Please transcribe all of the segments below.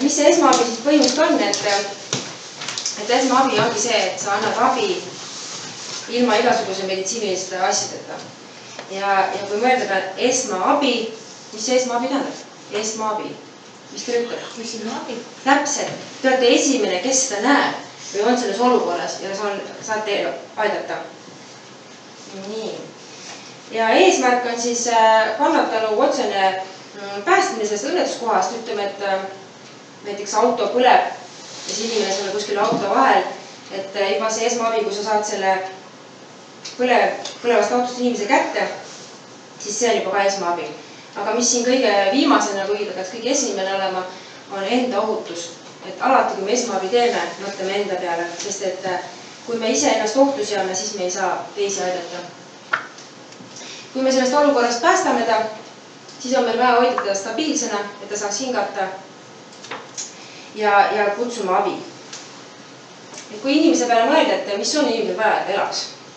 mis see esmaabi siis põhimõtteliselt on, et esmaabi ongi see, et sa annad abi ilma igasuguse meditsiiniliste asjadeta. Ja kui mõelda peale esmaabi, mis see esmaabi tähendab? Esmaabi. Mis te ütleb? Esmaabi. Täpselt. Te olete esimene, kes seda näeb või on selles olukorras ja saate aidata. Nii. Ja eesmärk on siis kannatanu otsene päästmine sellest õnnetuskohast. Ütleme, et näiteks auto põleb ja siis inimene selle kuskil auto vahel, et juba see esmaabi, kui sa saad selle põlevast autost inimese kätte, siis see on juba ka esmaabi. Aga mis siin kõige viimasena, kuigi ta peaks kõige esimene olema, on enda ohutus. Et alati, kui me esmaabi teeme, mõtleme enda peale, sest et kui me ise ennast ohtu seame, siis me ei saa teisi aidata. Kui me sellest olukorrast päästame ta, siis on meil vaja hoida teda stabiilsena, et ta saaks hingata ja kutsuma abi. Et kui inimese peale mõelda, et mis on inimesel vaja, et elaks?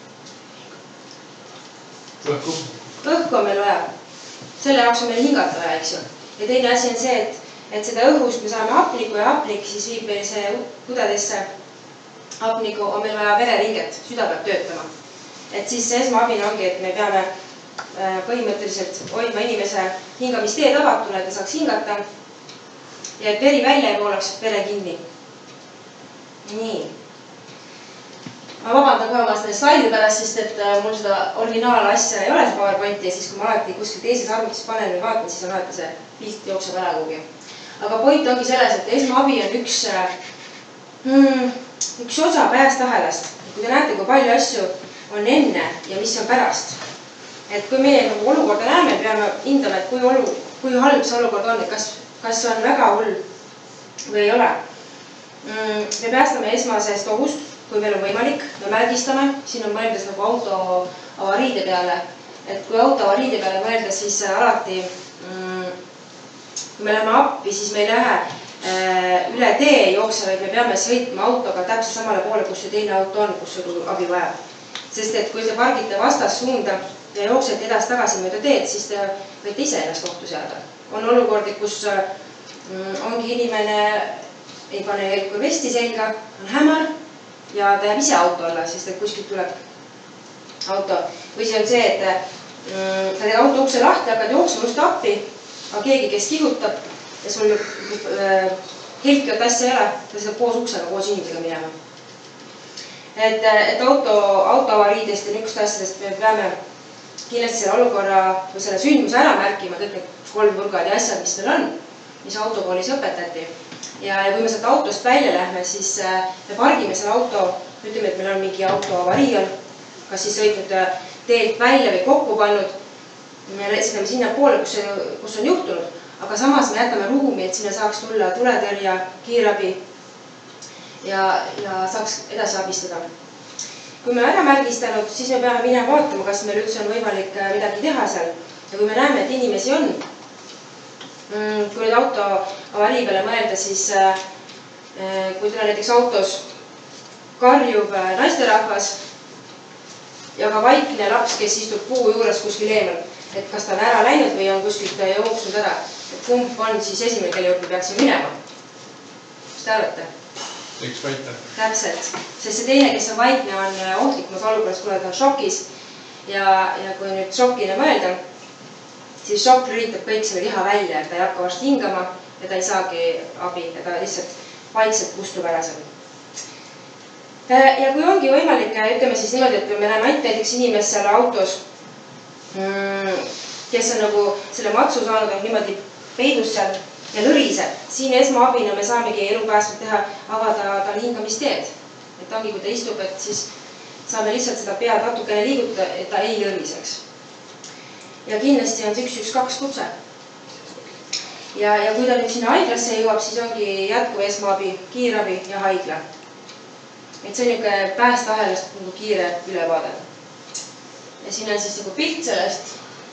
Õhku on meil vaja. Selle jaoks on meil hingata vaja, eks ju. Ja teine asi on see, et seda õhust me saame hapniku ja hapnik siis viib meil see kudedesse hapniku, on meil vaja vereringet, süda peab töötama. Et siis see esmaabina ongi, et me peame põhimõtteliselt hoidma inimese hingamisteed avatuna, et ta saaks hingata ja et veri välja ei voolaks, vere kinni. Nii. Ma vabandan kohe oma selle slaidi pärast, sest et mul seda originaalasja ei ole see PowerPointi ja siis kui ma alati kuskil teises arvutis panen või vaatan, siis on alati see pilt jookseb ära kuhugi. Aga point ongi selles, et esmaabi on üks osa päästeahelast. Kui te näete, kui palju asju on enne ja mis on pärast. Et kui meie olukorda näeme, peame hindama, et kui halb see olukord on, et kas see on väga hull või ei ole. Me päästame esmasest ohust, kui meil on võimalik, me märgistame, siin on mõeldes nagu auto avariide peale, et kui auto avariide peale mõelda, siis alati, kui me läheme appi, siis me ei lähe üle tee jookse, vaid me peame sõitma autoga täpselt samale poole, kus see teine auto on, kus abi vajab. Sest et kui te pargite vastassuunda ja jooksete edasi-tagasi mööda teed, siis te võite ise ennast ohtu seada. On olukordi, kus ongi inimene ei pane jällku vesti selga, on hämar ja ta jääb ise auto alla, sest et kuskilt tuleb auto. Või see on see, et sa teed auto ukse lahti, hakkad jooksma just appi, aga keegi, kes kihutab ja sul helkivat asja ei ole, ta seda koos uksega, koos inimesega minema. Et autoavariidest ja niisugust asjadest me peame kindlasti selle olukorra või selle sündmuse ära märkima, kõik need kolmnurgad ja asjad, mis meil on, mis autokoolis õpetati. Ja kui me sealt autost välja lähme, siis me pargime selle auto, ütleme, et meil on mingi autoavarii on, kas siis sõitnud teelt välja või kokku pannud, me sõidame sinna poole, kus on juhtunud, aga samas me jätame ruumi, et sinna saaks tulla tuletõrja, kiirabi ja saaks edasi abistada. Kui me ära märgistanud, siis me peame minema vaatama, kas meil üldse on võimalik midagi teha seal. Ja kui me näeme, et inimesi on, kui nüüd auto avarii peale mõelda, siis kui teil on näiteks autos karjub naisterahvas ja ka vaikne laps, kes istub puu juures kuskil eemal, et kas ta on ära läinud või on kuskilt jooksnud ära, et kumb on siis esimene, kelle juurde peaksime minema. Mis te arvate? Üks väita. Täpselt, sest see teine, kes on vaikne, on ohtlikumas olukorras, kuna ta on šokis ja kui nüüd šokina mõelda, siis šokk lülitab kõik selle liha välja, et ta ei hakka varsti hingama ja ta ei saagi abi ja ta lihtsalt vaikselt kustub ära seal. Ja kui ongi võimalik, ütleme siis niimoodi, et me näeme ainult näiteks inimest seal autos, kes on nagu selle matsu saanud, on niimoodi peidus seal ja lõriseb. Siin esmaabina me saamegi elupäästvalt teha, avada tal hingamisteed. Et ongi, kui ta istub, et siis saame lihtsalt seda pead natukene liigutada, et ta ei lõriseks. Ja kindlasti on see 112 kutse. Ja kui ta nüüd sinna haiglasse jõuab, siis ongi jätkuv esmaabi, kiirabi ja haigla. Et see on niisugune päästeahelast nagu kiire ülevaade. Ja siin on siis nagu pilt sellest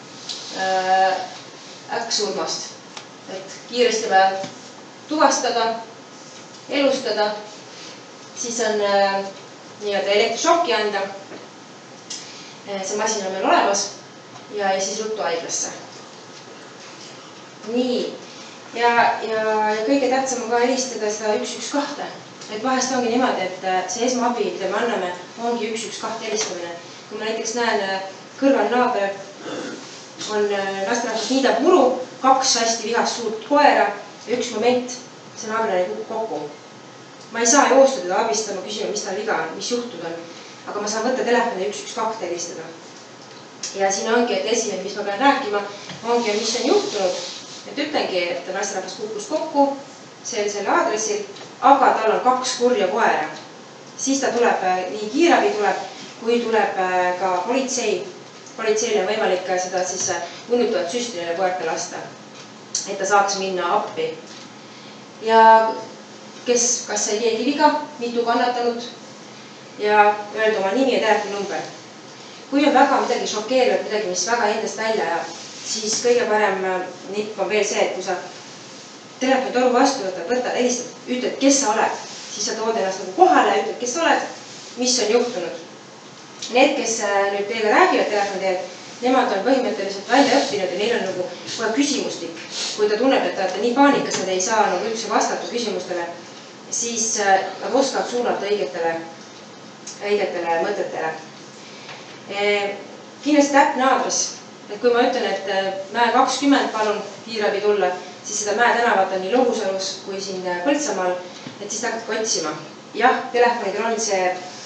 äkksurmast. Et kiiresti vaja tuvastada, elustada, siis on nii-öelda elektrišokki anda. See masin on meil olemas ja siis ruttu haiglasse. Nii. Ja kõige tähtsam on ka helistada seda 112. Et vahest ongi niimoodi, et see esmaabi, mida me anname, ongi 112 helistamine. Kui ma näiteks näen kõrval naaber on lasterahvas niidab muru, 2 hästi vihast suurt koera ja üks moment see naabrane kukub kokku. Ma ei saa joosta teda abistama, küsima, mis tal viga on, mis juhtud on, aga ma saan võtta telefoni 112 helistada. Ja siin ongi, et esimene, mis ma pean rääkima, ongi, mis on juhtunud. Et ütlengi, et lasterahvas kukkus kokku selle aadressil, aga tal on 2 kurja koera. Siis ta tuleb, nii kiirabi tuleb, kui tuleb ka politsei. Politseile on võimalik seda siis unnutavat süsti neile koerte lasta, et ta saaks minna appi. Ja kas sai keegi viga, mitu kannatanud ja öelda oma nimi ja telefoninumber. Kui on väga midagi šokeerivat, midagi, mis väga endast välja ajab, siis kõige parem nipp on veel see, et kui sa telefonitoru vastu võtad, helistad, ütled, kes sa oled, siis sa tood ennast nagu kohale, ütled, kes sa oled, mis on juhtunud. Need, kes nüüd teiega räägivad telefoni teel, nemad on põhimõtteliselt välja õppinud ja neil on nagu kohe küsimustik. Kui ta tunneb, et ta olete nii paanikas, nad ei saa nagu üldse vastata küsimustele, siis nad oskavad suunata õigetele mõtetele. Kindlasti täpne aadress. Et kui ma ütlen, et Mäe 20 palun kiirabi tulla, siis seda Mäe tänavat on nii Lohusalus kui siin Põltsamaal, et siis ta hakkab otsima. Jah, telefonidel on see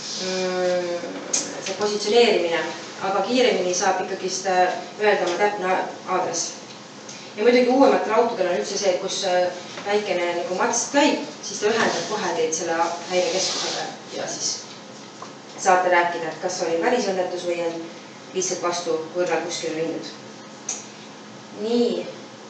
positsioneerimine, aga kiiremini saab ikkagi öelda oma täpne aadress. Ja muidugi uuematel autodel on üldse see, kus väikene nagu mats käib, siis ta ühendab kohe teid selle häirekeskusega ja siis saate rääkida, et kas oli välisõnnetus või on lihtsalt vastu võrral kuskile mindud. Nii.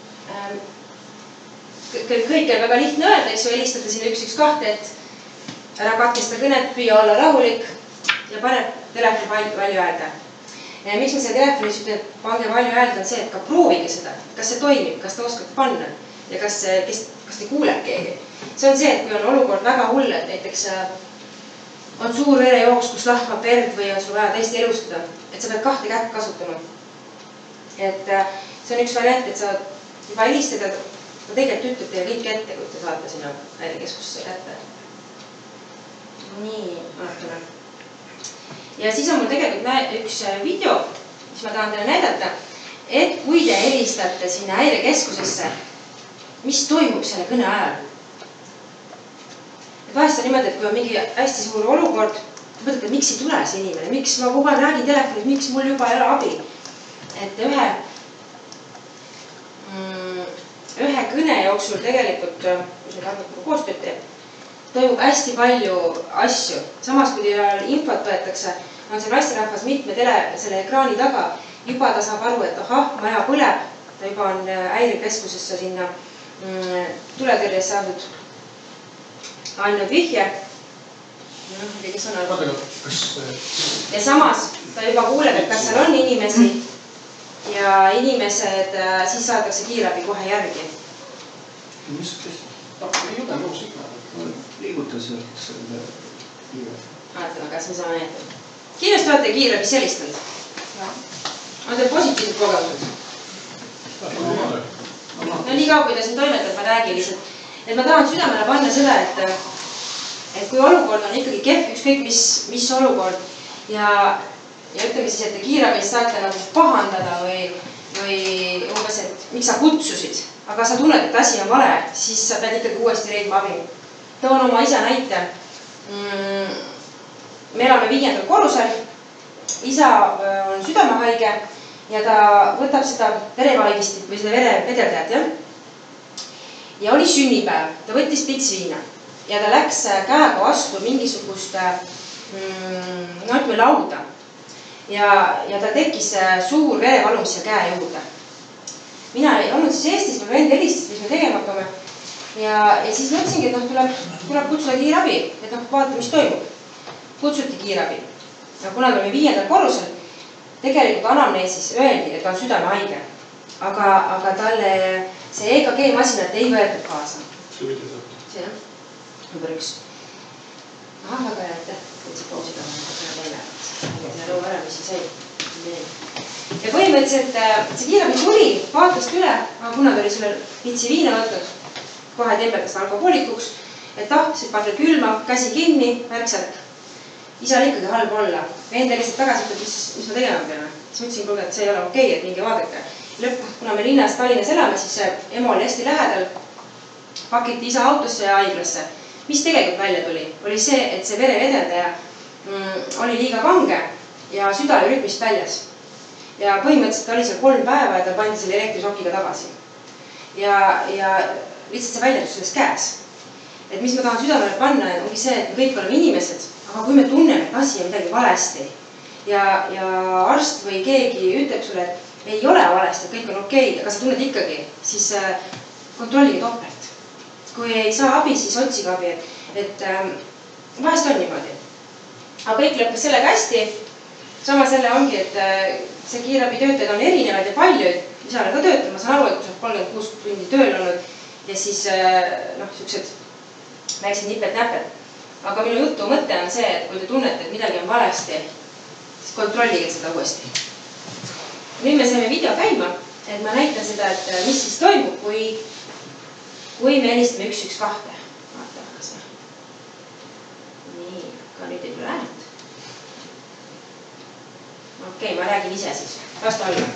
Kõik on väga lihtne öelda, eks ju, helistada sinna 112, et ära katkesta kõnet, püüa olla rahulik ja paneb telefoni palju öelda. Miks ma selle telefonis ütlen, et pange palju öelda, on see, et ka proovige seda, kas see toimib, kas te oskate panna ja kas te kuuleb keegi. See on see, et kui on olukord väga hull, et näiteks on suur verejooks, kus lahmab verd või on sul vaja tõesti elustada, et sa pead 2 kätt kasutama. Et see on üks variant, et sa juba helistad ja tegelikult ütled teile kõik ette, kui te saate sinna häirekeskusse kätte. Nii, vaatame. Ja siis on mul tegelikult üks video, mis ma tahan teile näidata, et kui te helistate sinna häirekeskusesse, mis toimub selle kõne ajal. Vahest on niimoodi, et kui on mingi hästi suur olukord, mõtled, et miks ei tule see inimene, miks ma kogu aeg räägin telefonis, miks mul juba ei ole abi. Et ühe kõne jooksul tegelikult, mis need arvud koostööd teeb, toimub hästi palju asju. Samas, kui teil infot võetakse, on see naisterahvas mitme selle ekraani taga, juba ta saab aru, et ahah, maja põleb, ta juba on häirekeskusesse sinna tuletõrjes saadud andnud vihje. Kes on arvud? Ja samas ta juba kuuleb, et kas seal on inimesi ja inimesed siis saadakse kiirabi kohe järgi. Mis ei ole nõus ikka, liiguta sealt selle kiirabi. Vaatame, kas me saame näidata. Kindlasti olete kiirabis helistanud? On teil positiivsed kogemused? No nii kaua, kui ta siin toimetab, ma räägin lihtsalt. Et ma tahan südamele panna seda, et kui olukord on ikkagi kehv, ükskõik mis olukord ja ütleme siis, et te kiirabis saate nagu pahandada või umbes, et miks sa kutsusid, aga sa tunned, et asi on vale, siis sa pead ikkagi uuesti leidma abi. Toon oma isa näite. Me elame 5. korrusel. Isa on südamehaige ja ta võtab seda verevaigistit või seda verevedeldajat, jah? Ja oli sünnipäev, ta võttis pitsviina ja ta läks käega vastu mingisugust lauda. Ja ta tekkis suur verevalum siia käe juurde. Mina ei olnud siis Eestis, ma vend helistas, mis me tegema hakkame. Ja siis mõtlesingi, et tuleb kutsuda kiirabi, et vaata, mis toimub. Kutsuti kiirabi. Ja kuna ta oli 5. korrusel, tegelikult anamneesis öeldi, et ta on südamehaige. Aga talle see EKG-masinat ei võetud kaasa. See jah, number 1. Ahah, väga hea, et võtsid pausiga. Rõu ära, mis see sai. ja põhimõtteliselt see kiirabi tuli, vaatas üle, aga kuna ta oli selle pitsi viina võtnud, kohe tembetas alkohoolikuks, et siis pannud külma, käsi kinni, värksärk. Isal ikkagi halb olla. Vende lihtsalt tagasi ütleb, mis me tegema peame. Siis ma ütlesin, et see ei ole okei, et mingi vaadake. Lõpp, kuna me linnas Tallinnas elame, siis see emo oli hästi lähedal. Pakiti isa autosse ja haiglasse. Mis tegelikult välja tuli, oli see, et see verevedeldaja oli liiga kange ja süda oli rütmist väljas. Ja põhimõtteliselt oli seal 3 päeva ja ta pandi selle elektrišokiga tagasi. Ja lihtsalt see väljendus selles käes. Et mis ma tahan südamele panna, ongi see, et me kõik oleme inimesed, aga kui me tunneme, et asi on midagi valesti ja arst või keegi ütleb sulle, et ei ole valesti, et kõik on okei, aga sa tunned ikkagi, siis kontrollige topelt. Kui ei saa abi, siis otsige abi, et vahest on niimoodi. Aga kõik lõppes sellega hästi. Sama selle ongi, et see kiirabi töötajad on erinevad ja paljud, mis olen ka töötanud, ma saan aru, et kui sa 36 tundi tööl olnud ja siis siuksed väiksed nipet-näpet. Aga minu jutu mõte on see, et kui te tunnete, et midagi on valesti, siis kontrollige seda uuesti. Nüüd me saime video käima, et ma näitan seda, et mis siis toimub, kui me helistame 112. Vaata, kas me. Nii, ka nüüd ei tule äänet. Okei, ma räägin ise siis. Vasta alla.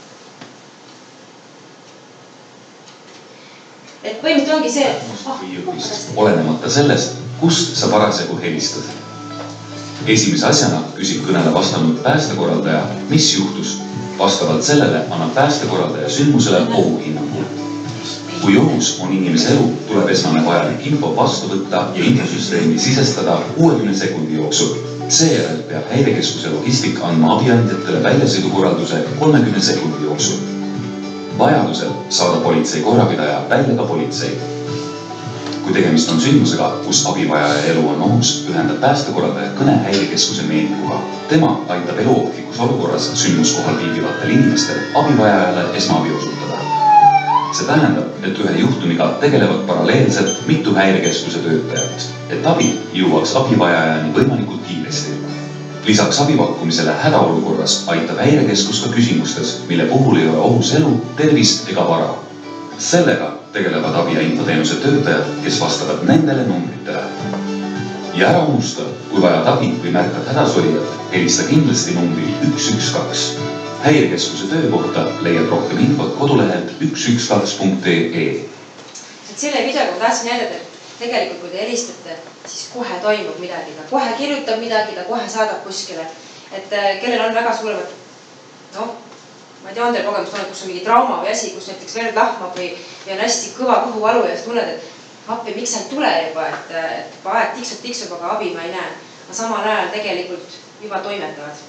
Et põhimõtteliselt ongi see, olenemata sellest, kust sa parasjagu helistad. Esimese asjana küsib kõnele vastanud päästekorraldaja, mis juhtus. Vastavalt sellele annab päästekorraldaja sündmusele ohuhinnangu. Kui ohus on inimese elu, tuleb esmane vajalik info vastu võtta ja infosüsteemi sisestada 60 sekundi jooksul. Seejärel peab häirekeskuse logistik andma abiandjatele väljasõidukorralduse 30 sekundi jooksul. Vajadusel saada politsei korrapidaja välja ka politsei. Kui tegemist on sündmusega, kus abivajaja elu on ohus, ühendab päästekorraldaja kõne häirekeskuse meedikuga. Tema aitab eluohtlikus olukorras sündmuskohal viibivatel inimestel abivajajale esmaabi osutada. See tähendab, et ühe juhtumiga tegelevad paralleelselt mitu häirekeskuse töötajat, et abi jõuaks abivajajani võimalikult kiiresti. Lisaks abipakkumisele hädaolukorras aitab häirekeskus ka küsimustes, mille puhul ei ole ohus elu, tervist ega vara. Sellega tegelevad abi- ja infoteenuse töötajad, kes vastavad nendele numbritele. Ja ära unusta, kui vajad abi või märkad hädasolijat, helista kindlasti numbri 112. Häirekeskuse töö kohta leiad rohkem infot kodulehelt 112.ee. Selle videoga tahtsin näidata, et tegelikult kui te helistate, siis kohe toimub midagi. Ta kohe kirjutab midagi, ta kohe saadab kuskile. Et kellel on väga suuremad, ma ei tea, on teil kogemust olnud, kus on mingi trauma või asi, kus näiteks verd lahmab või on hästi kõva kõhuvalu ja sa tunned, et appi, miks sa ei tule juba, et aeg tiksub, aga abi ma ei näe. Aga samal ajal tegelikult juba toimetavad.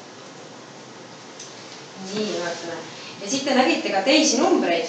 Nii, vaatame. Ja siit te nägite ka teisi numbreid.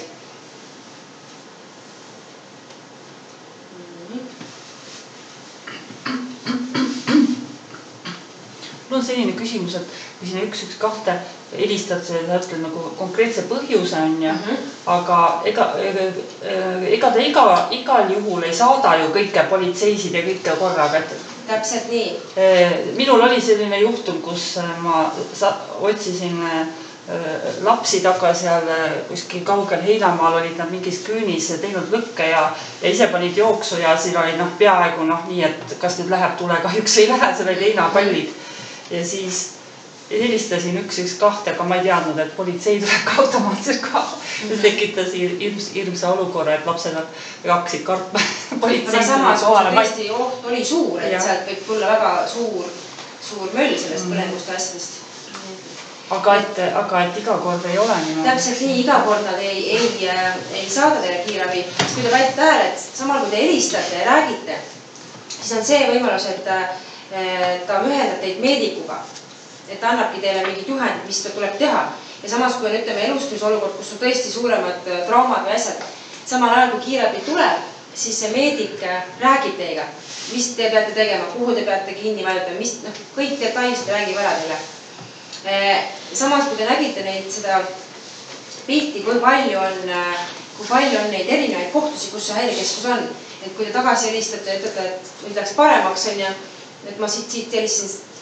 Mul on selline küsimus, et kui sinna 112 helistad, sa ütled nagu konkreetse põhjuse on ja, aga ega ta igal juhul ei saada ju kõike politseisid ja kõike korraga. Täpselt nii. Minul oli selline juhtum, kus ma otsisin lapsi taga seal kuskil kaugel Heinamaal olid nad mingis küünis teinud lõkke ja ise panid jooksu ja siin oli peaaegu nii, et kas nüüd läheb tule, kahjuks ei lähe, seal olid heinapallid. Ja siis helistasin 112, aga ma ei teadnud, et politsei tuleb ka automaatselt ka. Tekitas hirmsa olukorra, et lapsed hakkasid kartma politsei. Aga samas tõesti oht oli suur, et sealt võib tulla väga suur möll sellest põlengust asjadest. Aga et iga kord ei ole niimoodi. Täpselt nii, iga kord nad ei saada teile kiirabi. Kui te panite tähele, et samal kui te helistate ja räägite, siis on see võimalus, et ta ühendab teid meedikuga. Et ta annabki teile mingid juhendid, mis tuleb teha. Ja samas, kui on elustumisolukord, kus on tõesti suuremad traumad või asjad, samal ajal kui kiirabi tuleb, siis see meedik räägib teiega, mis te peate tegema, kuhu te peate kinni vajutama, kõik detailselt räägib ära teile. Samas, kui te nägite neid seda pilti, kui palju on neid erinevaid kohtusi, kus see häirekeskus on. Et kui te tagasi helistate, ütlete, et nüüd läks paremaks, et ma siit helistasin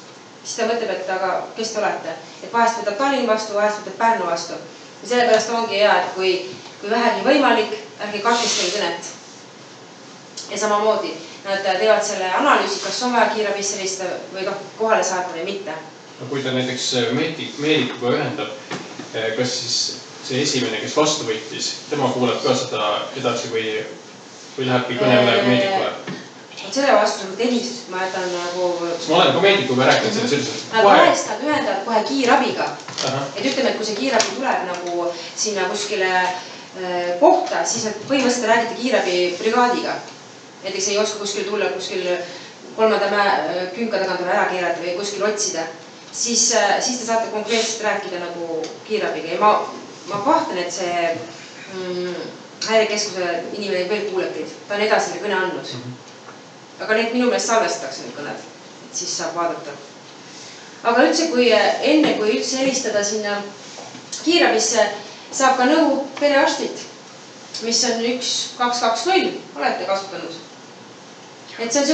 siis ta mõtleb, et aga kes te olete. Et vahest võtab Tallinn vastu, vahest võtab Pärnu vastu. Ja sellepärast ongi hea, et kui vähegi võimalik, ärge katkestage kõnet. Ja samamoodi nad teevad selle analüüsi, kas on vaja kiirabisse helistada või kohale saata või mitte. No kui ta näiteks meedikuga ühendab, kas siis see esimene, kes vastu võttis, tema kuuleb ka seda edasi või lähebki kõne üle meedikule? Selle vastu helistust ma jätan nagu... Ma olen ka meedikuga rääkinud selle selliselt. Vahest nad ühendavad kohe kiirabiga. Et ütleme, et kui see kiirabi tuleb nagu sinna kuskile kohta, siis nad põhimõtteliselt räägite kiirabi brigaadiga. Näiteks ei oska kuskil tulla, kuskil 3. künka tagant ära keerata või kuskil otsida. Siis te saate konkreetselt rääkida nagu kiirabiga. Ja ma kahtlen, et see häirekeskuse inimene veel kuuleb teid. Ta on edasi kõne andnud. Aga need minu meelest salvestatakse need kõned, et siis saab vaadata. Aga üldse, enne kui üldse helistada sinna kiirabisse, saab ka nõu perearstit, mis on 1220, olete kasutanud. Et see on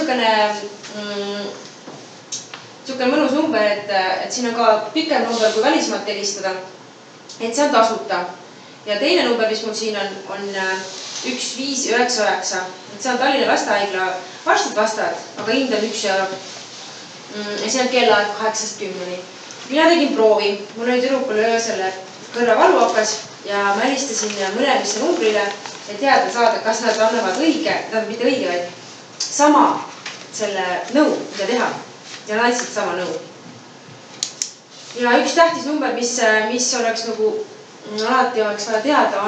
niisugune mõnus number, et siin on ka pikem number kui välismaalt helistada, et see on tasuta. Ja teine number, mis mul siin on 1599, et see on Tallinna lastehaigla arstid vastavad, aga hind on 1 euro. Ja see on kellaaeg 8-10. Mina tegin proovi, mul oli tüdrukul öösele kõrvavalu hakkas ja ma helistasin mõlemisse numbrile, et teada saada, kas nad annavad mitte õige, vaid sama selle nõu, mida teha. Ja nad andsid sama nõu. Ja üks tähtis number, mis oleks nagu alati oleks vaja teada,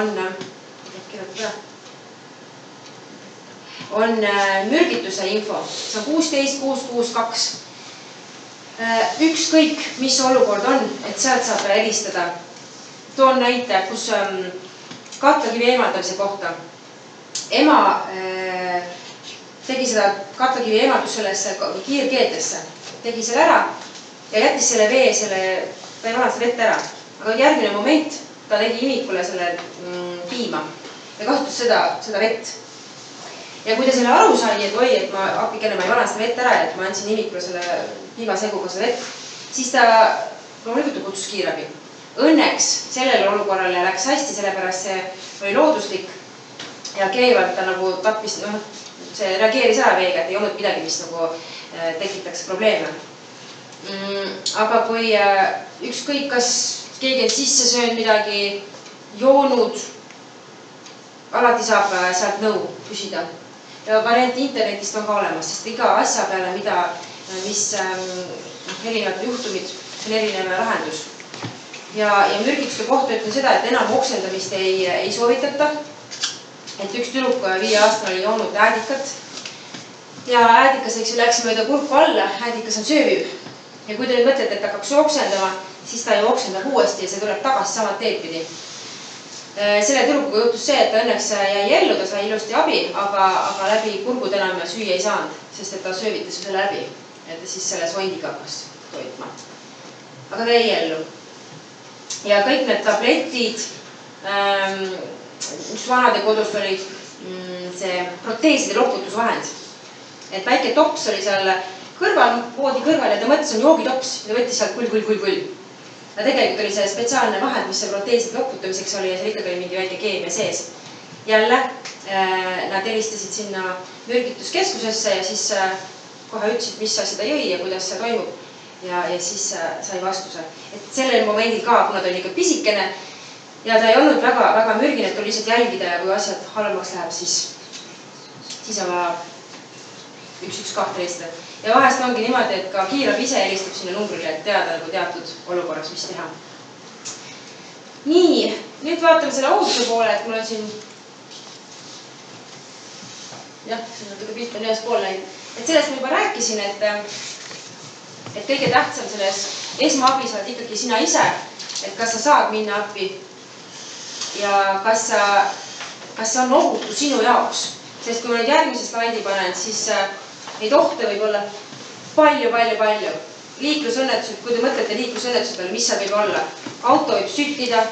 on mürgituse info. See on 16662. Ükskõik, mis olukord on, et sealt saab helistada. Toon näite, kus katlakivi eemaldamise kohta. Ema tegi seda katlakivi eemaldus sellesse kiirkeetesse. Tegi selle ära ja jättis selle vee, ta ei valanud seda vett ära. Aga järgmine moment ta tegi imikule selle piima ja kasutas seda vett. Ja kui ta selle aru sai, et oi, et ma appikene ma ei valanud seda vett ära, et ma andsin imikule selle piimaseguga seda vett, siis ta loomulikult kutsus kiirabi. Õnneks sellele olukorrale läks hästi, sellepärast see oli looduslik ja keevalt ta nagu tappis, see reageeris ära veega, et ei olnud midagi, mis nagu tekitaks probleeme. Aga kui ükskõik, kas keegi on sisse söönud midagi, joonud, alati saab sealt nõu küsida. Ja variant internetist on ka olemas, sest iga asja peale, mis erinevad juhtumid, on erinev lahendus. Ja mürgituste kohta ütlen seda, et enam oksendamist ei soovitata. Et üks tüdruk 5-aastane oli joonud äädikat ja äädikas läks mööda kurku alla, äädikas on sööviv. Ja kui te nüüd mõtlete, et hakkaks oksendama, siis ta ju oksendab uuesti ja see tuleb tagasi sama teedpidi. Selle tüdrukuga juhtus see, et ta õnneks jäi ellu, ta sai ilusti abi, aga läbi kurgud enam süüa ei saanud, sest et ta söövitas selle läbi, et ta siis selle sondiga hakkas toitma. Aga ta jäi ellu. Ja kõik need tabletid, üks vanade kodust oli see proteeside loputusvahend. Et väike tops oli seal voodi kõrval ja ta mõtles, on joogitops ja ta võttis sealt kull. Ja tegelikult oli see spetsiaalne vahend, mis see proteeside loputamiseks oli ja seal ikkagi oli mingi väike keemia sees. Jälle nad helistasid sinna mürgituskeskusesse ja siis kohe ütlesid, mis asja ta jõi ja kuidas see toimub. Ja siis sai vastuse. Et sellel momendil ka, kuna ta oli ikka pisikene ja ta ei olnud väga mürgine, et tuli lihtsalt jälgida ja kui asjad halvemaks läheb, siis on vaja 112 helistada. Ja vahest ongi niimoodi, et ka kiirabi ise helistab sinna numbrile, et teada nagu teatud olukorras, mis teha. Nii, nüüd vaatame selle ohutuse poole, et mul on siin siin natuke pilt on ühes pool läinud. Et sellest ma juba rääkisin, et kõige tähtsam selles esmaabis oled ikkagi sina ise, et kas sa saad minna appi ja kas see on ohutu sinu jaoks. Sest kui ma nüüd järgmise slaidi panen, siis neid ohte võib olla palju. Liiklusõnnetused, kui te mõtlete liiklusõnnetused peale, mis seal võib olla? Auto võib süttida,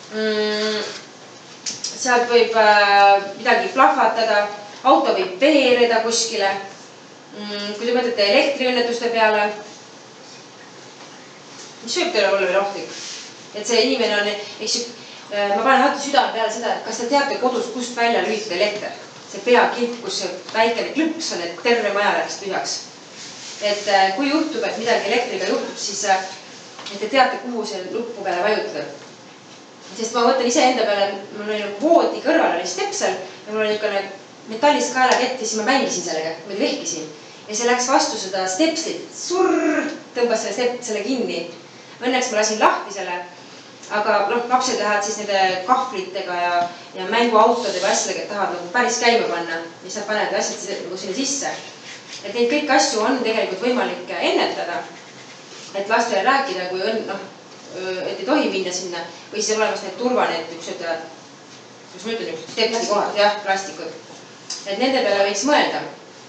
sealt võib midagi plahvatada, auto võib veereda kuskile. Kui te mõtlete elektriõnnetuste peale, mis võib teile olla veel ohtlik. Et see inimene on, eks ju, ma panen alati südame peale seda, et kas te teate kodus, kust välja lülitada elekter. See peakilp, kus see väikene klõps on, et terve maja läheks tühjaks. Et kui juhtub, et midagi elektriga juhtub, siis et te teate, kuhu see nuppu peale vajutada. Sest ma mõtlen ise enda peale, mul oli voodi kõrval oli stepsel ja mul oli niisugune metallist kaelakett ja siis ma mängisin sellega, ma vehkisin. Ja see läks vastu seda stepslit, tõmbas selle kinni. Õnneks ma lasin lahti selle, aga lapsed lähevad siis nende kahvlitega ja mänguautode või asjadega, et tahavad nagu päris käima panna, mis nad panevad asjad nagu sinna sisse. Et neid kõik asju on tegelikult võimalik ennetada, et lastele rääkida, kui et ei tohi minna sinna või siis on olemas need turvaneed, üks stepsi kohad, jah, plastikud. Et nende peale võiks mõelda.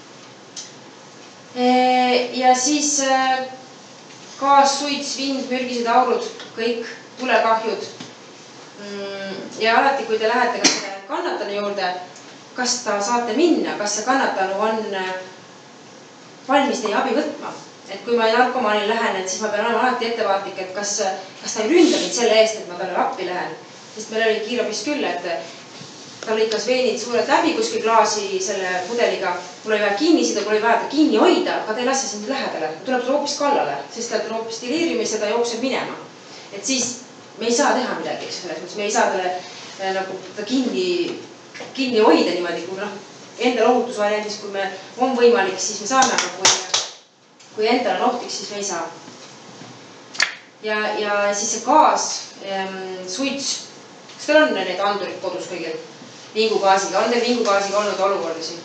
Ja siis gaas, suits, vind, mürgised aurud, kõik tulekahjud. Ja alati, kui te lähete ka selle kannatanu juurde, kas ta saate minna, kas see kannatanu on valmis teie abi võtma. Et kui ma narkomaanil lähen, et siis ma pean olema alati ettevaatlik, et kas ta ei ründa mind selle eest, et ma talle appi lähen. Sest meil oli kiirabis küll, et ta lõikas veenid suurelt läbi kuskil klaasi selle pudeliga. Mul oli vaja kinni sida, mul oli vaja ta kinni hoida, aga ta ei lase sind lähedale. Tuleb sulle hoopis kallale, sest ta tuleb stiliirimis ja ta jookseb minema. Et siis me ei saa teha midagi, selles mõttes. Me ei saa talle nagu ta kinni hoida niimoodi, kui endal ohutusvariandis, kui me on võimalik, siis me saame, aga kui endal on ohtlik, siis me ei saa. Ja siis see gaas, suits, kas teil on need andurid kodus kõigil vingugaasiga? On teil vingugaasiga olnud olukordi siin?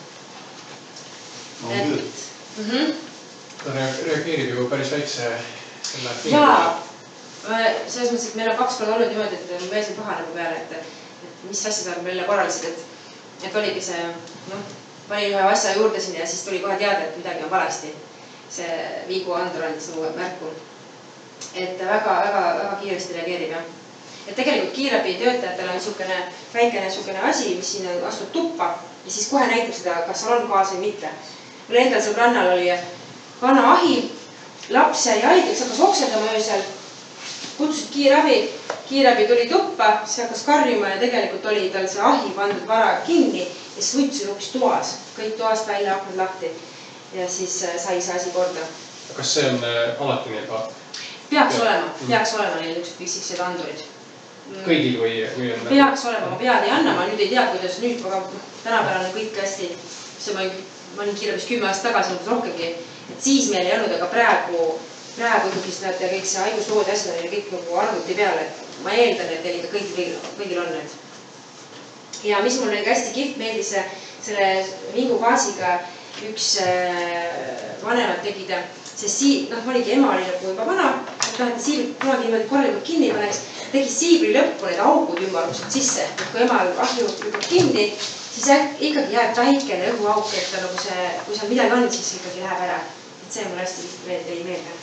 On küll. Ta reageerib ju päris väikse selle vingu. Jaa, selles mõttes, et meil on 2 korda olnud niimoodi, et mees on paha nagu peale, et mis asja saab meile korraliselt, et oligi see, panin ühe asja juurde sinna ja siis tuli kohe teada, et midagi on valesti. See vingu andur andis nagu märku. Et väga kiiresti reageerib, jah. Et tegelikult kiirabi töötajatel on niisugune väikene asi, mis siin astub tuppa ja siis kohe näitab seda, kas seal on gaas või mitte. Mul endal sõbrannal oli vana ahi, laps jäi haigeks, hakkas okseldama öösel, kutsusid kiirabi tuli tuppa, see hakkas karjuma ja tegelikult oli tal see ahi pandud vara kinni ja suits oli hoopis toas, kõik toast välja aknad lahti. Ja siis sai see asi korda. Kas see on alati neil ka? Peaks olema neil üks piksiksed andurid. Kõigil või on? Peaks olema, ma pead ei anna, ma nüüd ei tea, kuidas nüüd, aga tänapäeval on kõik hästi. Ma olin kiirabis 10 aastat tagasi, rohkemgi. Et siis meil ei olnud, aga praegu ikkagi näete kõik see haigusloodi asjad on kõik nagu arvuti peale. Ma eeldan, et teil ikka kõigil on need. Ja mis mul hästi kihvt meeldis selle vingugaasiga üks vanemad tegid, sest oligi ema oli nagu juba vana, et siibrit kunagi niimoodi korralikult kinni paneks, tegi siibri lõppu need augud ümmargused sisse, et kui ema ahju lükkab kinni, siis ikkagi jääb väikene õhuauk, et nagu see, kui seal midagi on, siis ikkagi läheb ära. Et see mul hästi ei meelde.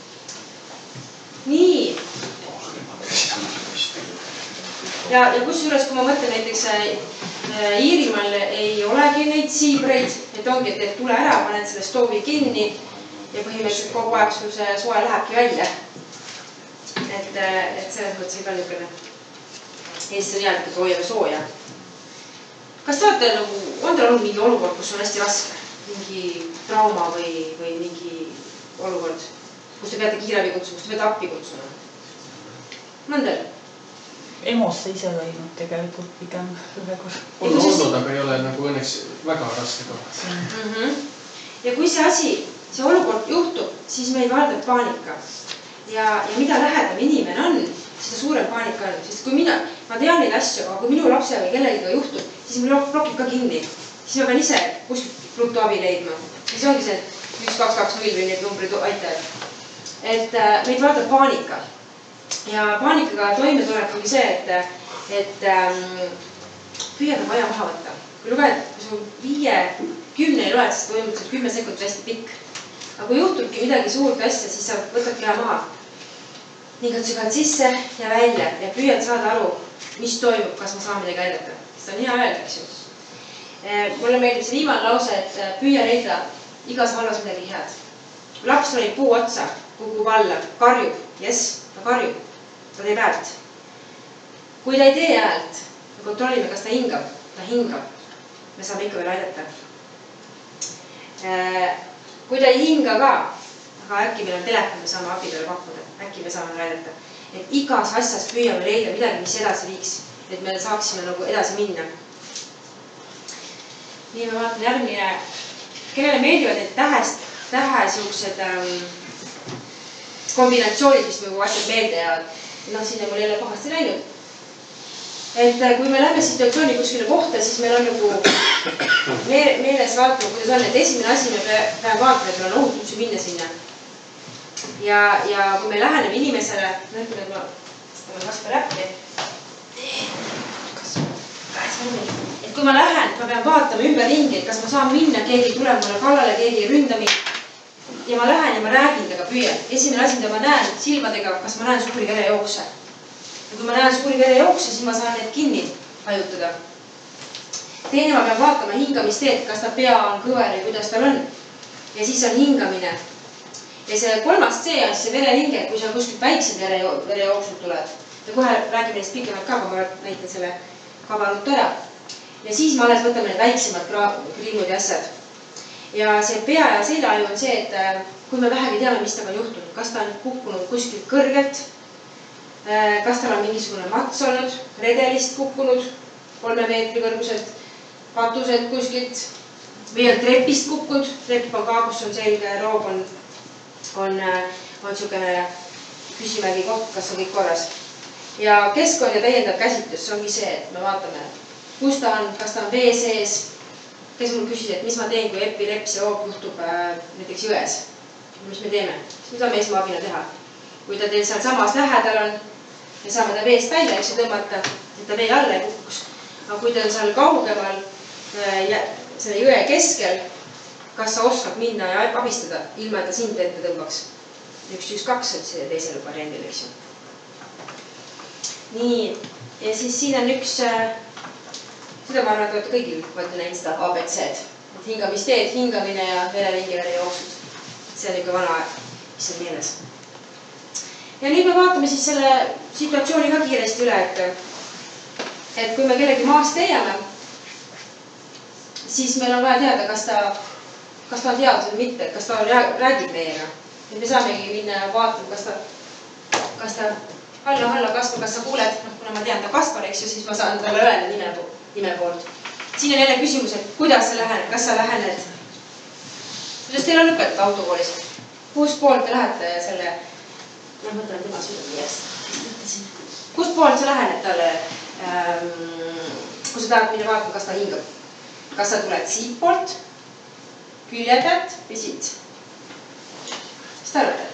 Nii. Ja kusjuures, kui ma mõtlen näiteks Iirimaal ei olegi neid siibreid, et ongi, et teed tule ära, paned selle stoovi kinni ja põhimõtteliselt kogu aeg sul see soe lähebki välja. Et selles mõttes ei ka niisugune Eestis on jääd, et hoiame sooja. Kas te olete on teil olnud mingi olukord, kus on hästi raske? Mingi trauma või mingi olukord, kus te peate kiirabi kutsuma, kus te peate appi kutsuma? On teil? Emosse ise lõinud tegelikult pigem ühe kord. On olnud, aga ei ole nagu õnneks väga raske ka. Ja kui see olukord juhtub, siis meid valdab paanika. Ja mida lähedam inimene on, seda suurem paanika on. Sest kui ma tean neid asju, aga kui minu lapse või kellegiga juhtub, siis mul blokib ka kinni. Siis ma pean ise kuskilt ruttu abi leidma. Siis ongi see 1220 või need numbrid aitavad. Et meid valdab paanika. Ja paanikaga toimetulek oli see, et püüab vaja maha võtta. Kui luged, kui sul 5-10 ei loed, siis toimub 10 sekundit hästi pikk. Aga kui juhtubki midagi suurt asja, siis sa võtad keha maha. Nii sügad sisse ja välja ja püüad saada aru, mis toimub, kas ma saan midagi aidata. See on hea öelda, eks ju. Mulle meeldib see viimane lause, et püüa leida igas halvas midagi head. Laps oli puu otsa, kukub alla, karjub. Jess, ta karjub, ta teeb häält. Kui ta ei tee häält, me kontrollime, kas ta hingab. Ta hingab. Me saame ikka veel aidata. Kui ta ei hinga ka, aga äkki meil on telefon, me saame abi talle pakkuda. Äkki me saame aidata. Et igas asjas püüame leida midagi, mis edasi viiks. Et me saaksime nagu edasi minna. Nii ma vaatan järgmine. Kellele meeldivad need tähe siuksed kombinatsioonid, mis nagu asjad meelde jäävad. No siin on mul jälle pahasti läinud. Et kui me lähme situatsiooni kuskile kohta, siis meil on nagu meeles vaatama, kuidas on. Et esimene asi me peame vaatama, et meil on ohutus minna sinna. Ja kui me läheneme inimesele, näitame, et ma kasva läppi. Et kui ma lähen, ma pean vaatama ümber ringi, et kas ma saan minna, keegi tuleb mulle kallale, keegi ei ründa mind. Ja ma lähen ja ma räägin temaga, püüan. Esimene asi, mida ma näen silmadega, kas ma näen suuri verejookse. Ja kui ma näen suuri verejookse, siis ma saan need kinni hajutada. Teine ma pean vaatama hingamisteed, kas ta pea on kõver ja kuidas tal on. Ja siis on hingamine. Ja see kolmas C on see vereringe, kui seal kuskilt väiksed verejooksud tulevad. Ja kohe räägime neist pikemalt ka, kui ma näitan selle kabarut ära. Ja siis ma alles võtame need väiksemad kriimud ja asjad. Ja see pea ja seljaju on see, et kui me vähegi teame, mis taga on juhtunud, kas ta on kukkunud kuskilt kõrgelt, kas tal on mingisugune mats olnud, redelist kukkunud 3 meetri kõrguselt, katused kuskilt või on trepist kukkunud, trepp on ka, kus on selge, roob on niisugune küsimärgi koht, kas on kõik korras. Ja keskkond ja täiendav käsitlus, see ongi see, et me vaatame, kus ta on, kas ta on vee sees. Kes mul küsis, et mis ma teen, kui epileps ja hoop juhtub näiteks jões. Mis me teeme? Mis me saame esmaabina teha? Kui ta teil seal samas lähedal on, me saame ta veest välja, eks ju tõmmata, et ta vee alla ei kukkuks. Aga kui ta on seal kaugemal selle jõe keskel, kas sa oskad minna ja abistada, ilma et ta sind ette tõmbaks? 112 on see teisel variandil, eks ju. Nii, ja siis siin on üks, seda ma arvan, et olete kõigil, võite näinud seda ABC-d. Hingamisteed, hingamine ja vereringi verejooksud. See on ikka vana aeg, mis on meeles. Ja nüüd me vaatame siis selle situatsiooni ka kiiresti üle, et kui me kellegi maast leiame, siis meil on vaja teada, kas ta on teadus või mitte, kas ta räägib meiega. Et me saamegi minna ja vaatama, kas ta Halla, Kaspar, kas sa kuuled? Kuna ma tean ta Kaspar, eks ju, siis ma saan talle öelda nime poolt. Siin on jälle küsimus, et kuidas sa lähened, kas sa lähened? Kuidas teil on õpetada autokoolis? Kus poolt te lähete ja selle... Ma võtan tema südami järjest. Kus poolt sa lähened talle, kui sa tahad minna vaatama, kas ta hingab? Kas sa tuled siit poolt, külje pealt või siit? Mis ta arvate?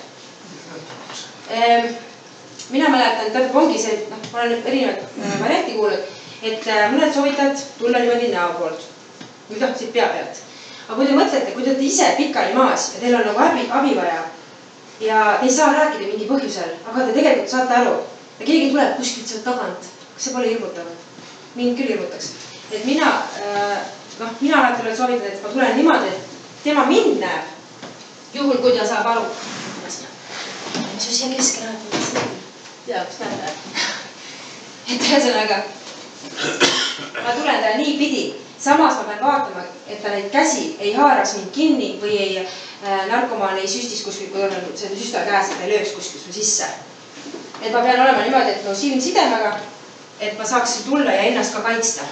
Mina mäletan, et ongi see, ma olen erinevad varianti kuulnud, et mõned soovitavad tulla niimoodi näo poolt. Või siit pea pealt. Aga kui te mõtlete, kui te olete ise pikali maas ja teil on nagu abi vaja ja te ei saa rääkida mingi põhjusel, aga te tegelikult saate aru ja keegi tuleb kuskilt sealt tagant, kas see pole hirmutav? Mind küll hirmutaks. Et mina alati olen soovitanud, et ma tulen niimoodi, et tema mind näeb, juhul kui ta saab aru. Mis siia keskel näeb? Tea, kus näete. Et ühesõnaga, ma tulen talle nii pidi. Samas ma pean vaatama, et ta neid käsi ei haaraks mind kinni või narkomaan ei süstis kuskil, kui on see süsta käes, et ta ei lööks kuskil sisse. Et ma pean olema niimoodi, et mu silm sidemega, et ma saaksin tulla ja ennast ka kaitsta.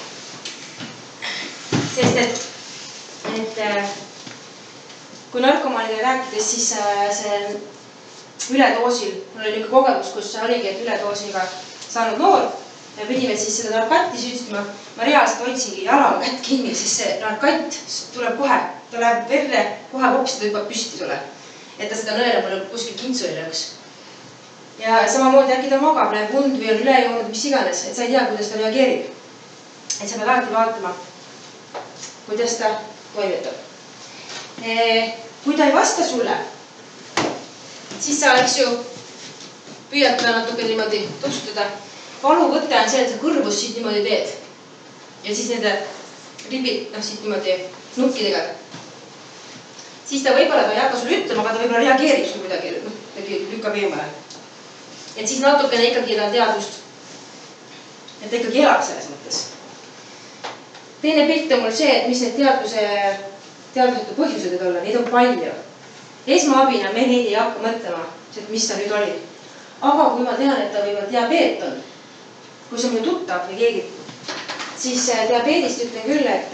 Sest et kui narkomaanidele rääkides, siis see üledoosil, mul oli niisugune kogemus, kus oligi, et üledoosiga saanud noor ja pidime siis seda narkatti süstima. Ma reaalselt hoidsingi jalaga kätt kinni, siis see narkatt tuleb kohe, ta läheb verre, kohe hoopis ta hüppab püsti sulle. Et ta seda nõela mulle kuskil kintsu ei lööks. Ja samamoodi äkki ta magab, läheb und või on üle joonud, mis iganes, et sa ei tea, kuidas ta reageerib. Et sa pead alati vaatama, kuidas ta toimetab. Kui ta ei vasta sulle, siis sa, eks ju, püüad ta natuke niimoodi tutsutada. Valuvõte on see, et sa kõrvus siit niimoodi teed. Ja siis nende ribid, siit niimoodi nukkidega. Siis ta võib-olla ei hakka sulle ütlema, aga ta võib-olla reageerib sul kuidagi. lükkab eemale. Et siis natukene ikkagi ta teadvust, et ta ikkagi elab selles mõttes. Teine pilt on mul see, et mis need teadvusetu põhjused võivad olla, neid on palju. Esmaabina me neid ei hakka mõtlema, et mis ta nüüd oli. Aga kui ma tean, et ta võivad diabeet on, kui see on minu tuttav või keegi, siis diabeedist ütlen küll, et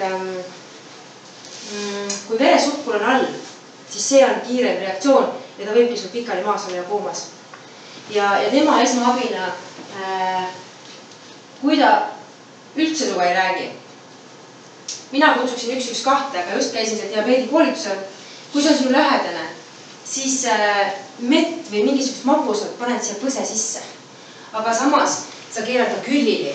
kui veresuhkur on all, siis see on kiirem reaktsioon ja ta võibki sul pikali maas olla ja koomas. Ja tema esmaabina, kui ta üldse sinuga ei räägi, mina kutsuksin 112, aga just käisin see diabeedi koolitusel, kui see on sinu lähedane, siis mett või mingisugust magusat paned siia põse sisse. Aga samas sa keerad ta küllili.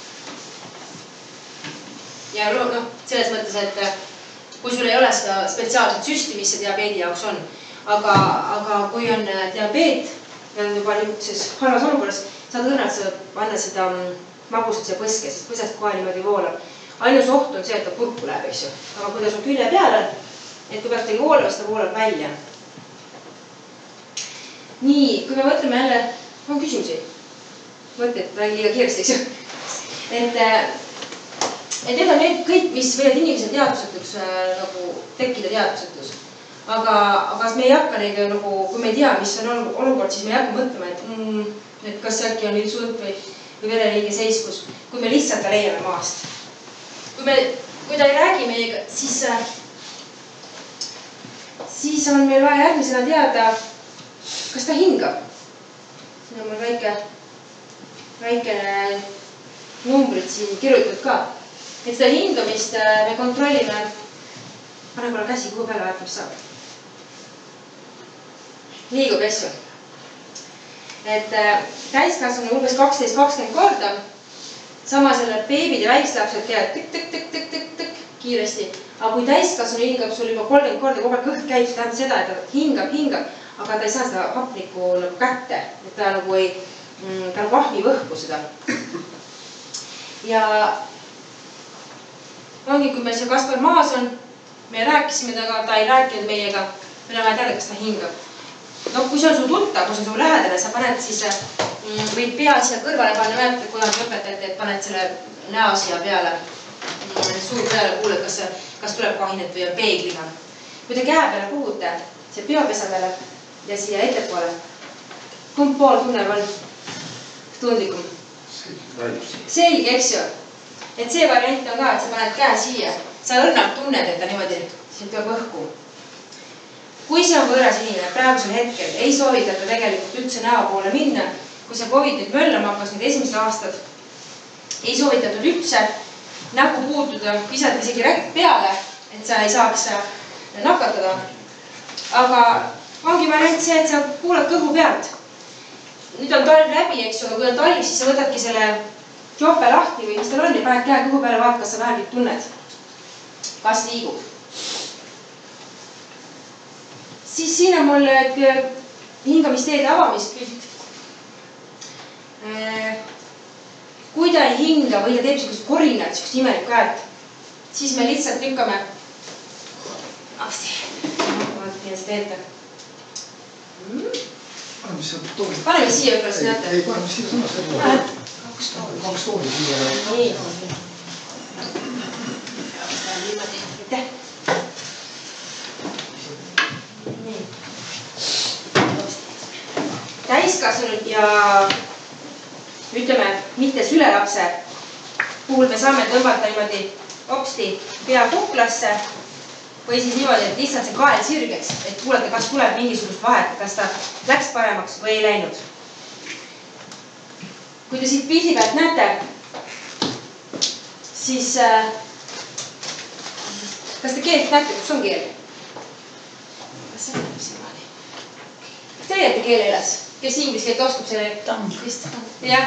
Ja selles mõttes, et kui sul ei ole seda spetsiaalset süsti, mis see diabeedi jaoks on, aga kui on diabeet ja on juba niisuguses halvas olukorras, saad õnnalt panna seda magusat siia põske, sest põsest kohe niimoodi voolab. Ainus oht on see, et ta purku läheb, eks ju. Aga kui ta sul külje peal on, et kui peaks tegi voolama, siis ta voolab välja. Nii, kui me mõtleme jälle, on küsimusi? Mõtled, räägi liiga kiiresti, eks ju. Et need on need kõik, mis võivad inimese teadvusetuks nagu tekkida teadvusetus. Aga me ei hakka neid nagu, kui me ei tea, mis on olukord, siis me ei hakka mõtlema, et kas äkki on vilsud või vereliige seiskus, kui me lihtsalt ta leiame maast. Kui ta ei räägi meiega, siis on meil vaja järgmisena teada, kas ta hingab. Siin on mul väikene numbrid siin kirjutatud ka. Et seda hingamist me kontrollime, pane kohe käsi kuhu peale vaatama saab. Liigub, eks ju. Et täiskasvanu umbes 12-20 korda, sama selle beebid ja väikslapsed käivad tükk kiiresti. Aga kui täiskasvanu hingab sul juba 30 korda, kogu aeg kõht käib, see tähendab seda, et ta hingab, aga ta ei saa seda hapnikku nagu kätte, et ta nagu ei, ta nagu ahmib õhku seda. Ja ongi, kui meil see Kaspar maas on, me rääkisime temaga, ta ei rääkinud meiega, me oleme teada, kas ta hingab. No kui see on su tuttav, kui see on su lähedane, sa paned siis, võid pea siia kõrvale panna, mäletate, kui on õpetajate, et paned selle näo siia peale, suu peale, kuuled, kas tuleb kahinet või on peegliga. Kui te käe peale puhute, see peopesa peale ja siia ettepoole, kumb pool tunneb on tundlikum? Selge, eks ju. Et see variant on ka, et sa paned käe siia. Sa õrnalt tunned, et ta niimoodi siin tuleb õhku. Kui see on võõras inimene, praegusel hetkel ei soovitata tegelikult üldse näo poole minna, kui see COVID nüüd möllama hakkas need esimesed aastad, ei soovitatud üldse näpu puutuda, visata isegi rätt peale, et sa ei saaks nakatada. Aga ongi variant see, et sa kuulad kõhu pealt. Nüüd on talv läbi, eks ju, aga kui on talv, siis sa võtadki selle jope lahti või mis tal on ja paned käe kõhu peale, vaat, kas sa vähemalt tunned, kas liigub. Siis siin on mul hingamisteede avamispilt. Kui ta ei hinga või ta teeb sellist korinat, sellist imelikku häält, siis me lihtsalt lükkame paneme siia võib-olla, siis näete. Ei, paneme siia sõnast. Kaks tooli siia. Nii. Aitäh. Täiskasvanud ja ütleme, mitte sülelapse puhul me saame tõmbata niimoodi hopsti pea kuklasse või siis niimoodi, et lihtsalt see kael sirgeks, et kuulete, kas tuleb mingisugust vahet, kas ta läks paremaks või ei läinud. Kui te siit pildi pealt näete, siis kas te keelt näete, kus on keel? Kas see näeb siiamaani? Kas te leiate keele üles? Kes inglise keelt oskab selle? Jah.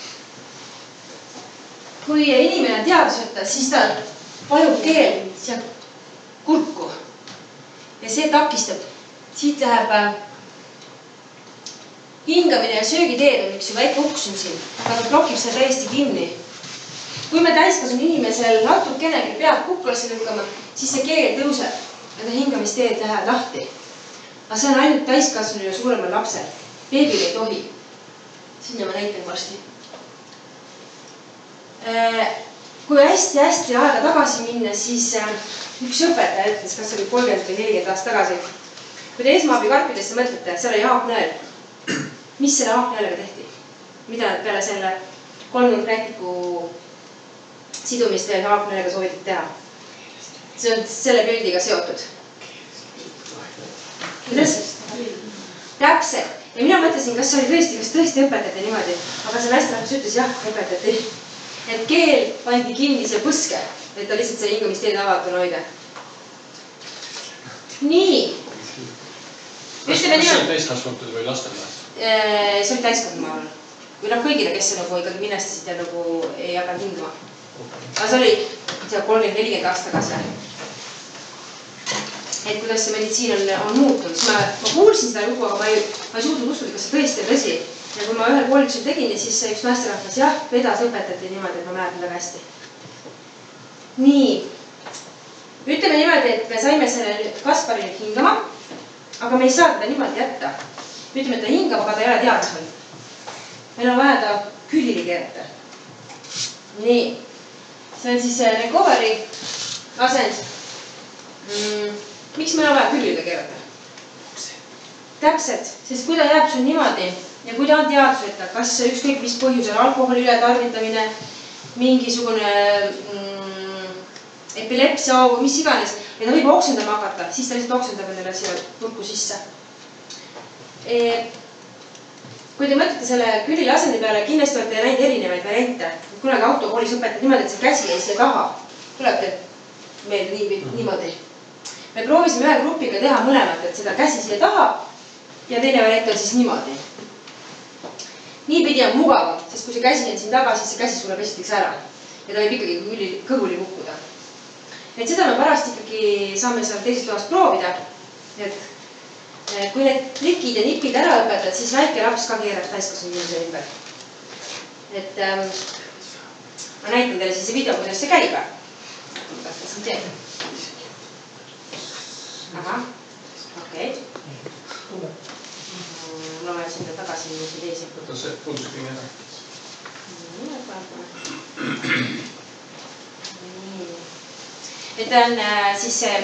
Kui inimene on teaduseta, siis ta vajub keel siia kurku ja see takistab. Siit läheb hingamine ja söögiteed on üks väike uks on siin, aga ta blokib seda täiesti kinni. Kui me täiskasvanud inimesel natukenegi pead kuklasse lükkama, siis see keel tõuseb ja ta hingamisteed läheb lahti. aga see on ainult täiskasvanul ja suuremal lapsel. Beebil ei tohi. Sinna ma näitan varsti. Kui hästi aega tagasi minna, siis üks õpetaja ütles, kas oli 30 või 40 aastat tagasi. Kui te esmaabikarpidesse mõtlete, seal oli haaknõel. Mis selle haaknõelega tehti? Mida nad peale selle kolmnurknätiku sidumist veel haaknõelega soovitud teha? See on selle pildiga seotud. Kuidas? Täpselt. Ja mina mõtlesin, kas tõesti õpetati niimoodi. Aga see naisterahvas ütles, jah, õpetati. Et keel pandi kinni see põske, et ta lihtsalt see hingamisteed avatuna hoida. Nii. Kas see on täiskasvanutel või lastel? See oli täiskasvanud, ma arvan. Või kõigile, kes nagu ikkagi minestasid ja nagu ei hakanud hingama. Aga see oli 30-40 aastat tagasi. Et kuidas see meditsiin on muutunud. Ma kuulsin seda lugu, aga ma ei suutnud uskuda, kas see tõesti on tõsi. Ja kui ma ühel koolitusel tegin, siis üks naisterahvas, jah, vedas õpetati niimoodi, et ma mäletan väga hästi. Nii. Ütleme niimoodi, et me saime selle Kasparile hingama, aga me ei saa teda niimoodi jätta. Ütleme, et ta hingab, aga ta ei ole teadusel. Meil on vaja ta küljili keerata. Nii. See on siis recovery asend. Miks meil on vaja küljile keerata? Täpselt, sest kui ta jääb sul niimoodi ja kui ta on teaduseta, kas ükskõik mis põhjusel, alkoholi ületarvitamine, mingisugune epilepsia või mis iganes, ja ta võib oksendama hakata, siis ta lihtsalt oksendab endale siia purku sisse. Kui te mõtlete selle küljile asendi peale, kindlasti olete näinud erinevaid variante. Kunagi autokoolis õpetati niimoodi, et see käsi jäi siia taha. Tulete meil niimoodi. Me proovisime ühe grupiga teha mõlemat, et seda käsi siia taha ja teine variant on siis niimoodi. Niipidi on mugavam, sest kui see käsi on siin taga, siis see käsi sureb esiteks ära. Ja ta võib ikkagi kõhuli kukkuda. Et seda me pärast ikkagi saame seal teises toas proovida. Et kui need trikid ja nipid ära õpetad, siis väike laps ka keerab täiskasvanud inimese ümber. Et ma näitan teile siis video, kuidas see käib. Kas ta siin teeb? Aha, okei. Ma olen sinna tagasi mingi teisi. Võta see fullscreen ära. Et on siis see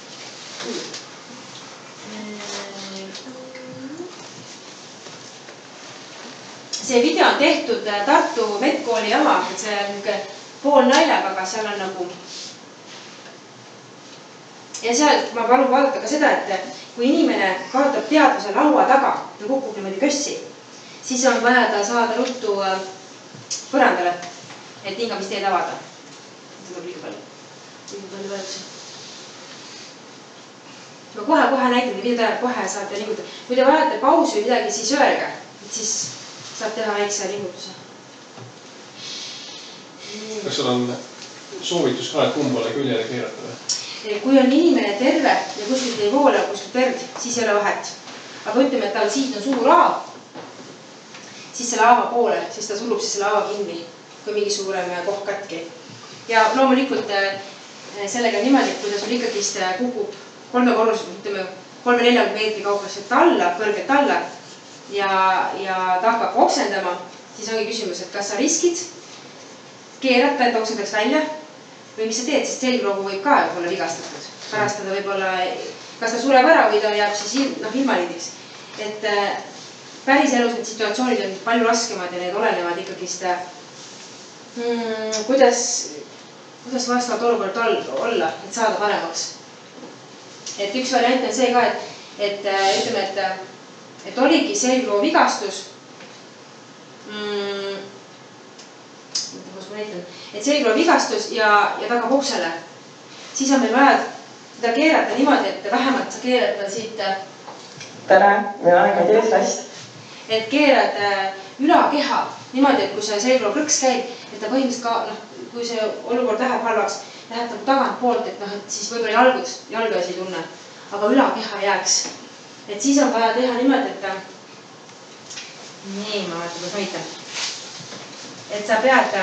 video on tehtud Tartu Medkooli oma, et see on pool naljaga, aga seal on nagu ja seal ma palun vaadata ka seda, et kui inimene kaotab teadvuse laua taga ja kukub niimoodi kössi, siis on vaja ta saada ruttu põrandale, et hingamisteed avada. Seda liiga palju vajadusi. Ma kohe näitan, mida kohe saate lingutada. Kui te vajate pausi või midagi, siis öelge, et siis saab teha väikse lingutuse. Kas sul on soovitus ka, et kumbale küljele keerata või? Kui on inimene terve ja kuskilt ei voola kuskilt verd, siis ei ole vahet. Aga ütleme, et tal siit on suur aav, siis selle aava poole, siis ta surub siis selle aava kinni, kui mingi suurem koht katki. Ja loomulikult sellega niimoodi, et kui ta sul ikkagist kukub 3 korruselt, ütleme 3-4 meetri kauglaselt alla, kõrgelt alla ja ta hakkab oksendama, siis ongi küsimus, et kas sa riskid keerata, et oksendaks välja või mis sa teed, sest selgroogu võib ka olla vigastatud. Pärast ta võib-olla, kas ta sureb ära või ta jääb siis ilmaliidiks. Et päris elus need situatsioonid on palju raskemad ja need olenevad ikkagist, kuidas vastavalt olukord olla, et saada paremaks. Et üks variant on see ka, et ütleme, et oligi selgroo vigastus. Et selgroo vigastus ja tagab oksele. Siis on meil vaja teda keerata niimoodi, et vähemalt sa keerad siit tere, meil on aega töötlast. Et keerad ülakeha niimoodi, et kui see selgroo krõks käib, et ta põhimõtteliselt ka, kui see olukord läheb halvaks, läheb nagu tagant poolt, et siis võib-olla jalgas ei tunne, aga ülakeha jääks. Et siis on vaja teha niimoodi, et nii, ma vaatan, kus näitan. Et sa pead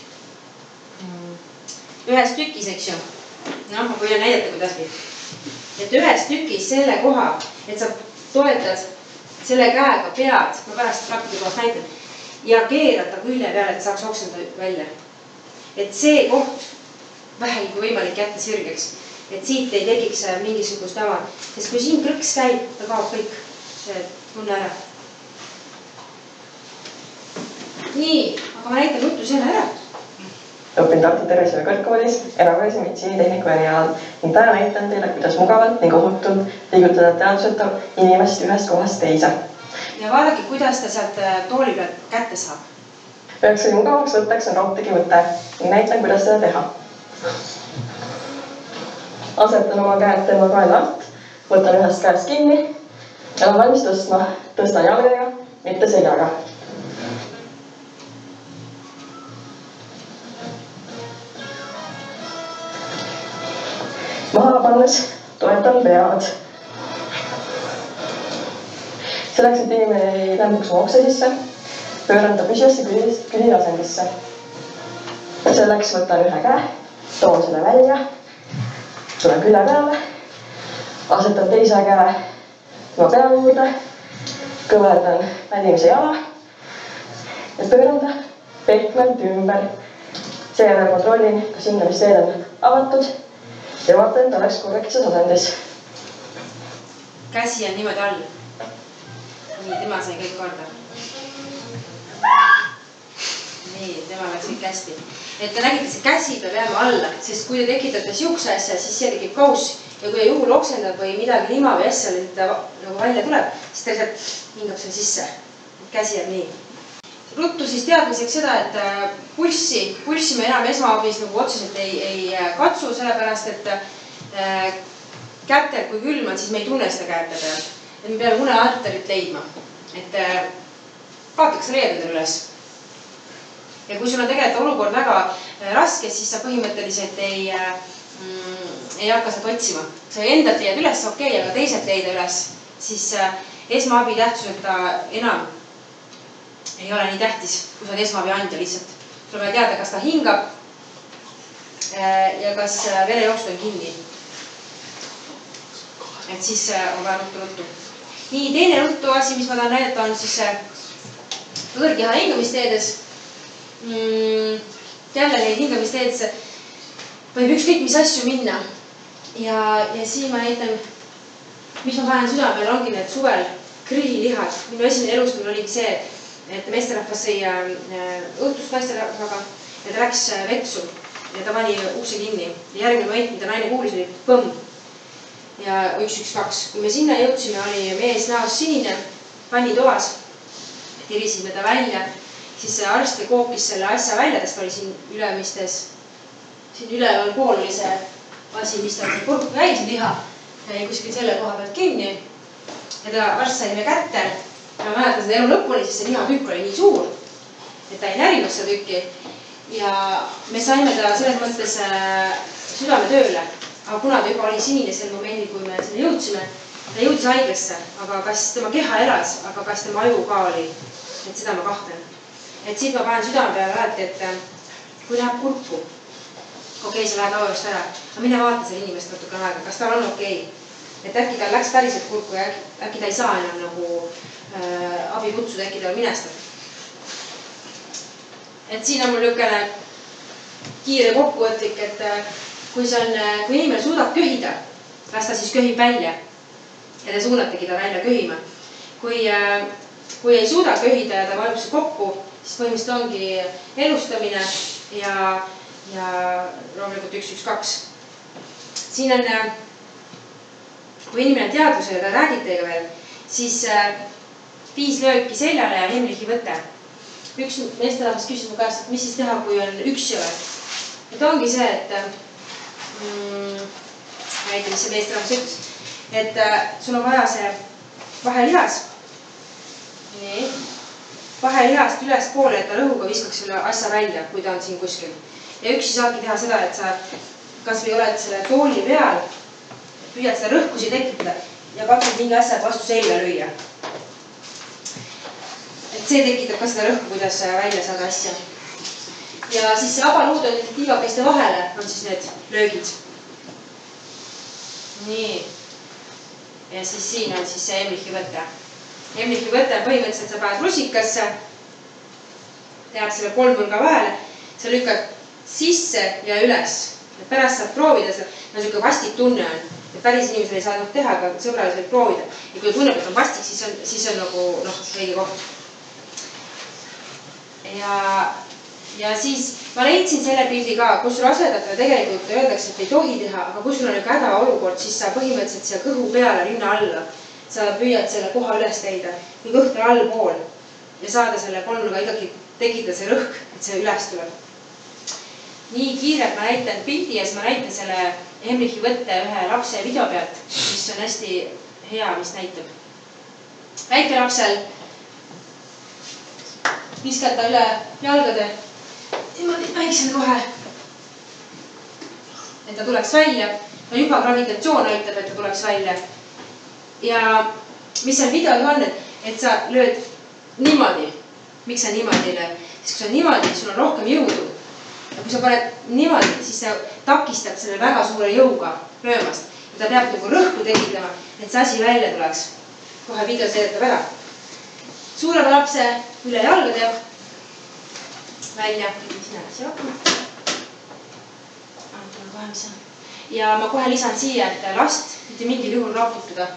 ühes tükis, eks ju. No, ma võin näidata kuidagi. et ühes tükis selle koha, et sa toetad selle käega pead, ma pärast praktikakohast näitan, ja keerad ta külje peale, et saaks oksendada välja. Et see koht vähegi kui võimalik jätta sirgeks, et siit ei tekiks mingisugust jama, sest kui siin krõks käib, ta kaob kõik see tunne ära. Nii, aga ma näitan juttu selle ära. Õpin Tartu Tervishoiu Kõrgkoolis erakorralise meditsiinitehniku erialal ning täna näitan teile, kuidas mugavalt ning ohutult liigutada teaduseta inimest ühest kohast teise. Ja vaadake, kuidas ta sealt tooli pealt kätte saab. Üheks oli mugavaks võtteks on raudtegivõte ning näitan, kuidas seda teha. Asetan oma käed tema kaela alt, võtan ühest käest kinni ja olen valmis tõstma. Tõstan jalgadega, mitte seljaga. Maha pannes toetan pead. Selleks, et inimene ei lämbuks mu oksa sisse, pööran ta püsiasse küliasendisse. Selleks võtan ühe käe, toon selle välja, tulen külje peale, asetan teise käe tema pea juurde, kõverdan välimise jala ja pööran ta pehmelt ümber. Seejärel kontrollin, kas hingamisteed on avatud ja vaatan, et oleks korrektses asendis. Käsi on niimoodi all. Nii, tema sai kõik korda. Nii, tema läks kõik hästi. Et te nägite, see käsi peab jääma alla, sest kui te tekitate siukse asja, siis see tekib kaus ja kui juhul oksendab või midagi lima või asja nagu välja tuleb, siis ta lihtsalt hingab selle sisse. Käsi jääb nii. Ruttu siis teadmiseks seda, et pulssi me enam esmaabis nagu otseselt ei katsu, sellepärast et kätel, kui külm on, siis me ei tunne seda käete peal. Et me peame unearterit leidma. Et vaataks reedadel üles. Ja kui sul on tegelikult olukord väga raske, siis sa põhimõtteliselt ei hakka seda otsima. Sa endalt leiad üles, okei, aga teised leida üles, siis esmaabi tähtsuselt ta enam ei ole nii tähtis, kui sa oled esmaabi andja lihtsalt. Sul on vaja teada, kas ta hingab ja kas verejooksud on kinni. Et siis on vaja ruttu. Nii, teine ruttu asi, mis ma tahan näidata, on siis võõrkeha hingamisteedes. Jälle neid hingamisteedesse võib ükskõik mis asju minna. Ja siin ma näitan, mis ma panen südame peal, ongi need suvel grillilihad. Minu esimene elustamine oligi see, et meesterahvas sõi õhtust naisterahvaga ja ta läks vetsu ja ta pani ukse kinni. Ja järgmine moment, mida naine kuulis, oli põmm ja 112. Kui me sinna jõudsime, oli mees näos sinine, pannitoas, tirisime ta välja, siis see arst koopis selle asja välja, sest oli siin ülemistes, siin üleval pool oli see asi, mis ta kurku jäi, see liha jäi kuskil selle koha pealt kinni ja ta arst sai me kätte. Ma mäletan seda elu lõpuni, sest see lihatükk oli nii suur, et ta ei närinud seda tükki. Ja me saime ta selles mõttes südame tööle, aga kuna ta juba oli sinine sel momendil, kui me sinna jõudsime, ta jõudis haiglasse, aga kas tema keha elas, aga kas tema aju ka oli, et seda ma kahtlen. Et siit ma panen südame peale alati, et kui läheb kurku, okei, sa lähed aujast ära, aga mine vaata selle inimest natukene aega, kas tal on okei. Et äkki ta läks päriselt kurku ja äkki ta ei saa enam nagu abi kutsuda, äkki ta minestab. Et siin on mul niisugune kiire kokkuvõtlik, et kui inimene suudab köhida, las ta siis köhib välja ja te suunategi ta välja köhima. Kui ei suuda köhida ja ta vajub see kokku, siis põhimõtteliselt ongi elustamine ja loomulikult 112. Siin on, kui inimene on teadvusel ja ta räägib teiega veel, siis 5 lööki seljale ja Hemlichi võte. Üks meesterahvas küsis mu käest, et mis siis teha, kui on üksi oled. Et ongi see, et ma ei tea, mis see meesterahvas ütles, et sul on vaja see vahelihas. Nii. Vahelihast üles poole, et ta rõhuga viskaks selle asja välja, kui ta on siin kuskil. Ja üksi saabki teha seda, et sa kas või oled selle tooli peal, püüad seda rõhkusi tekitada ja katsud mingi asja vastu selga lüüa. Et see tekitab ka seda rõhku, kuidas välja saada asja. Ja siis see abaluud on tiivakeste vahele, on siis need löögid. Nii. ja siis siin on siis see Emrichi võte. Emrichi võte põhimõtteliselt sa paned rusikasse, tead selle kolmnurga vahele, sa lükkad sisse ja üles. Pärast saad proovida seda, niisugune vastik tunne on. Päris inimesel ei saa teha, aga sõbrales võib proovida. Ja kui tunneb, et on vastik, siis on nagu õige koht. Ja siis ma leidsin selle pildi ka, kus rasedatele tegelikult öeldakse, et ei tohi teha, aga kui sul on üks hädaolukord, siis sa põhimõtteliselt siia kõhu peale, rinna alla, sa püüad selle koha üles leida, kui kõht on allpool ja saada selle kolmnurga ikkagi tekitada see rõhk, et see üles tuleb. Nii kiirelt ma näitan pildi ja siis ma näitan selle Emrichi võtte ühe lapse video pealt, mis on hästi hea, mis näitab. Väike lapsel viskata üle jalgade niimoodi väiksel kohe, et ta tuleks välja. No juba gravitatsioon aitab, et ta tuleks välja. Ja mis seal videos on, et sa lööd niimoodi. Miks sa niimoodi lööd? Siis kui sa niimoodi, sul on rohkem jõudu. Ja kui sa paned niimoodi, siis sa takistab selle väga suure jõuga löömast. Ja ta peab nagu rõhku tekitama, et see asi välja tuleks. Kohe video seedetab ära. Suurema lapse üle jalgade välja. Ja ma kohe lisan siia, et last mitte mingil juhul raputada.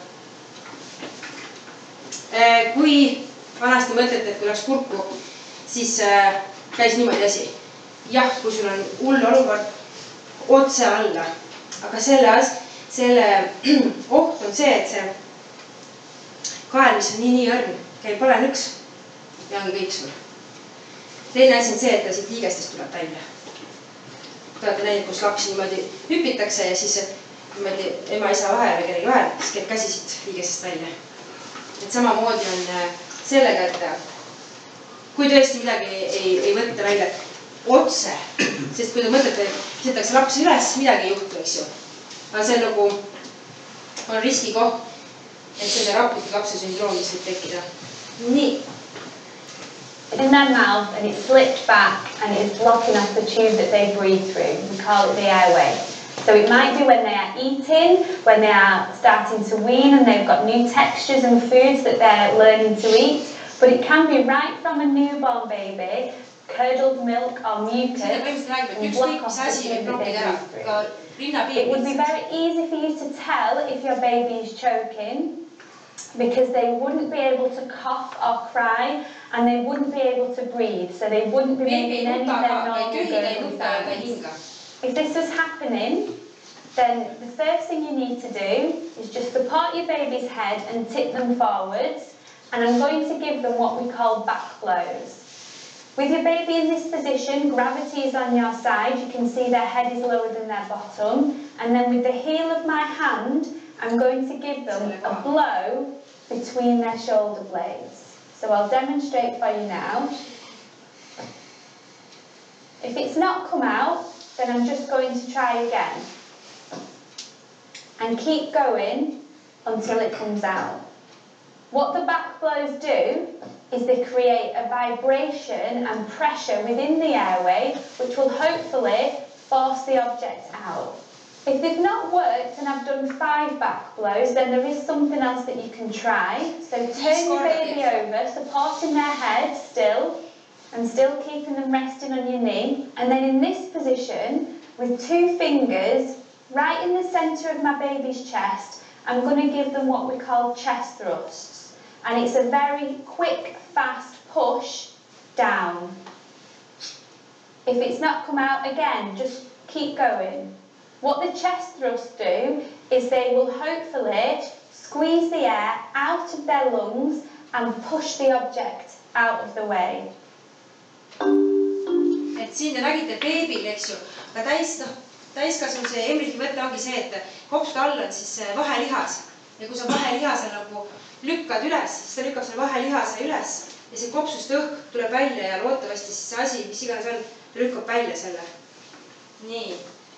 Kui vanasti mõtlete, et kui läks kurku, siis käis niimoodi asi. Jah, kui sul on hull olukord otse alla, aga selle oht on see, et see kael, mis on nii õrn, käib vale nõks ja ongi kõik sul. Teine asi on see, et ta siit liigestest tuleb välja. Te olete näinud, kus lapsi niimoodi hüpitakse ja siis niimoodi ema, isa vahel või kellegi vahel, siis käib käsi siit liigestest välja. Et samamoodi on sellega, et kui tõesti midagi ei võtta välja otse, sest kui te mõtlete, visatakse lapsi üles, midagi ei juhtu, eks ju. Aga see on nagu, on riskikoht, et selle raputi kapse sündroom, mis võib tekkida. Nii. In their mouth and it's slipped back and it's blocking off the tube that they breathe through. We call it the airway. So it might be when they are eating, when they are starting to wean and they've got new textures and foods that they're learning to eat. But it can be right from a newborn baby, curdled milk or mucus and block off the tube that they breathe through. It would be very easy for you to tell if your baby is choking because they wouldn't be able to cough or cry and they wouldn't be able to breathe, so they wouldn't be making any of their normal gurgling sounds. If this is happening, then the first thing you need to do is just support your baby's head and tip them forwards, and I'm going to give them what we call back blows. With your baby in this position, gravity is on your side, you can see their head is lower than their bottom, and then with the heel of my hand, I'm going to give them a blow between their shoulder blades. So I'll demonstrate for you now. If it's not come out, then I'm just going to try again. And keep going until it comes out. What the back blows do is they create a vibration and pressure within the airway, which will hopefully force the object out. If they've not worked and I've done 5 back blows, then there is something else that you can try. So turn your baby over, supporting their head still, and still keeping them resting on your knee. And then in this position, with 2 fingers, right in the centre of my baby's chest, I'm going to give them what we call chest thrusts. And it's a very quick, fast push down. If it's not come out again, just keep going. What the chest thrusts do is they will hopefully squeeze the air out of their lungs and push the object out of the way. Et siin te nägite beebil, eks ju, aga täiskasvanu see Emrichi võte ongi see, et kopsude all on siis vahelihas. Ja kui sa vahelihase nagu lükkad üles, siis ta lükkab selle vahelihase üles ja see kopsust õhk tuleb välja ja loodetavasti siis see asi, mis iganes on, ta lükkab välja selle. Nii.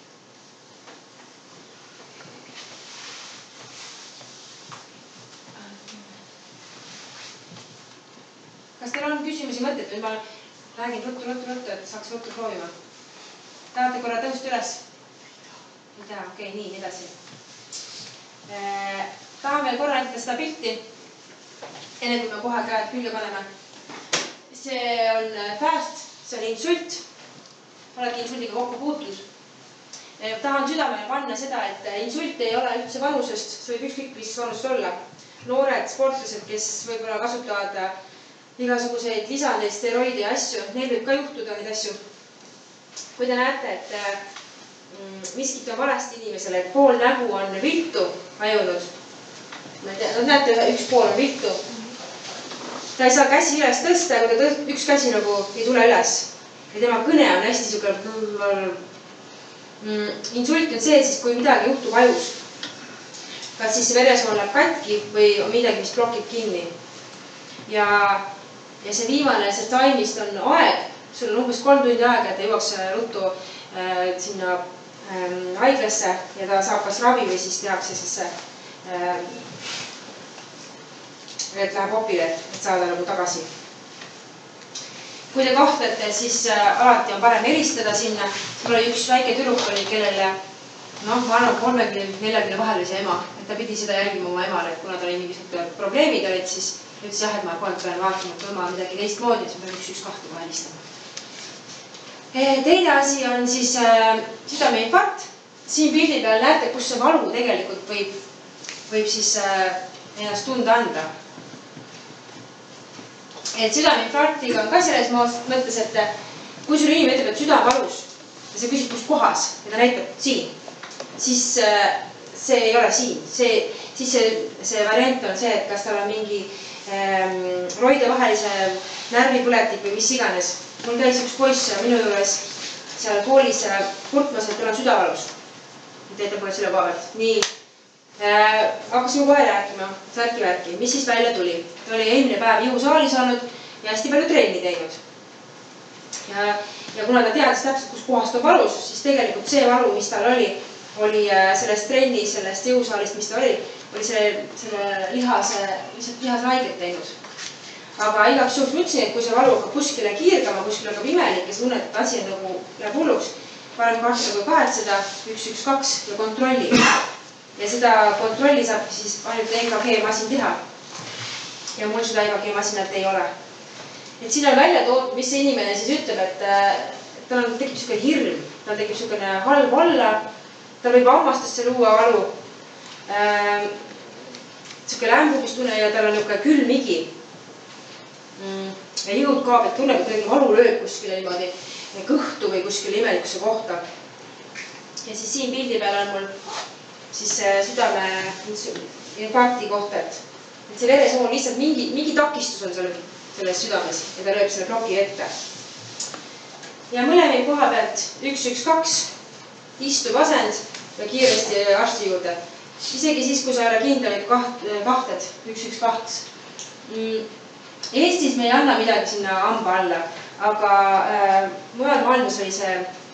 Kas teil on küsimusi mõtted? Nüüd ma räägin ruttu, et saaks ruttu proovima. Tahate korra tõusta üles? Ei tea, okei, nii edasi. tahan veel korra näidata seda pilti, enne kui me kohe käed külge paneme. See on pääst, see on insult. Oled insuldiga kokku puutud. Tahan südamele panna seda, et insult ei ole üldse vanusest, see võib ükskõik mis vanust olla. Noored sportlased, kes võib-olla kasutavad igasuguseid lisandeid, steroide ja asju, neil võib ka juhtuda neid asju. Kui te näete, et miskit on valesti inimesele, et pool nägu on viltu ajunud. Näete, üks pool on viltu. Ta ei saa käsi üles tõsta, kui ta üks käsi nagu ei tule üles. Ja tema kõne on hästi siuke... Insult on see, siis kui midagi juhtub ajus. Kas siis veresoon läheb katki või on midagi, mis blokib kinni. Ja see viimane, see taimist on aeg. Sul on umbes 3 tundi aega, et ta jõuaks ruttu sinna haiglasse ja ta saab kas ravi või siis tehakse siis et läheb opile, et saada nagu tagasi. Kui te kahtlete, siis alati on parem eristada sinna. Mul oli üks väike tüdruk oli, kellele, ma arvan, 30-40 vahel oli see ema. Et ta pidi seda jälgima oma emale, et kuna ta oli mingisugused probleemid olid, siis ütles jah, et ma kogu aeg pean vaatama, et ema midagi teistmoodi, siis ma pean 112 kohe helistama. Teine asi on siis südameinfarkt. Siin pildi peal näete, kus see valu tegelikult võib siis ennast tunda anda. Et südameinfarktiga on ka selles mõttes, et kui sul inimene ütleb, et süda valus ja sa küsid, kus kohas ja ta näitab siin, siis see ei ole siin. Siis see variant on see, et kas tal on mingi roidevahelise närvipõletik või mis iganes. Mul käis üks poiss minu juures seal koolis kurtmas, et tal on südavalus. Teete mulle selle koha pealt. Nii. Hakkasime kohe rääkima, särki-värki, mis siis välja tuli. Ta oli eelmine päev jõusaalis olnud ja hästi palju trenni teinud. Ja kuna ta teadis täpselt, kus kohast on valus, siis tegelikult see valu, mis tal oli sellest trenni, sellest jõusaalist, mis ta oli selle lihase haiget teinud. Aga igaks juhuks ütlesin, et kui see valu hakkab kuskile kiirgama, kuskile hakkab imelik ja sa tunned, et asi nagu läheb hulluks, parem karta kui kahetseda 112 ja kontrolli. Ja seda kontrolli saab siis ainult EKG-masin teha. Ja mul seda EKG-masinat ei ole. Et siin on välja toodud, mis see inimene siis ütleb, et tal tekib selline hirm, tal tekib selline halb olla, tal võib hammastesse luua valu, selline lämbumistunne ja tal on niisugune külmigi. Ja jõud kaab, et tunneb, et kuidagi valu lööb kuskile niimoodi kõhtu või kuskile imelikusse kohta. Ja siis siin pildi peal on mul siis südame infarkti kohta, et see veresoon lihtsalt mingi takistus on selles südames ja ta lööb selle ploki ette. Ja mõlemi koha pealt 112 istub asend ja kiiresti arsti juurde. Isegi siis, kui sa ei ole kindel, et kahted 112. Eestis me ei anna midagi sinna hamba alla, aga mujal maailmas oli see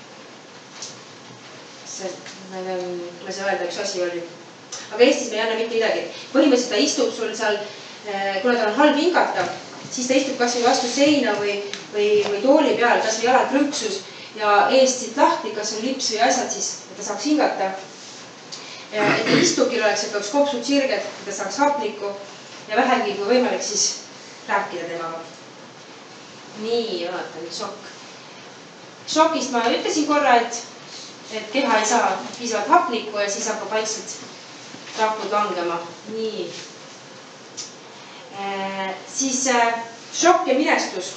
ma ei saa öelda, üks asi oli. Aga Eestis me ei anna mitte midagi. Põhimõtteliselt ta istub sul seal, kuna ta on halb hingata, siis ta istub kas või vastu seina või tooli peal, kas või jalad krõksus ja eest siit lahti, kas on lips või asjad siis, et ta saaks hingata. Et istukil oleks üks kopsud sirged, et ta saaks hapnikku ja vähegi kui võimalik siis rääkida temaga. Nii, vaata nüüd šokk. Šokist ma ütlesin korra, et keha ei saa piisavalt hapnikku ja siis hakkab vaikselt rakud langema. Nii. Siis šokk ja minestus.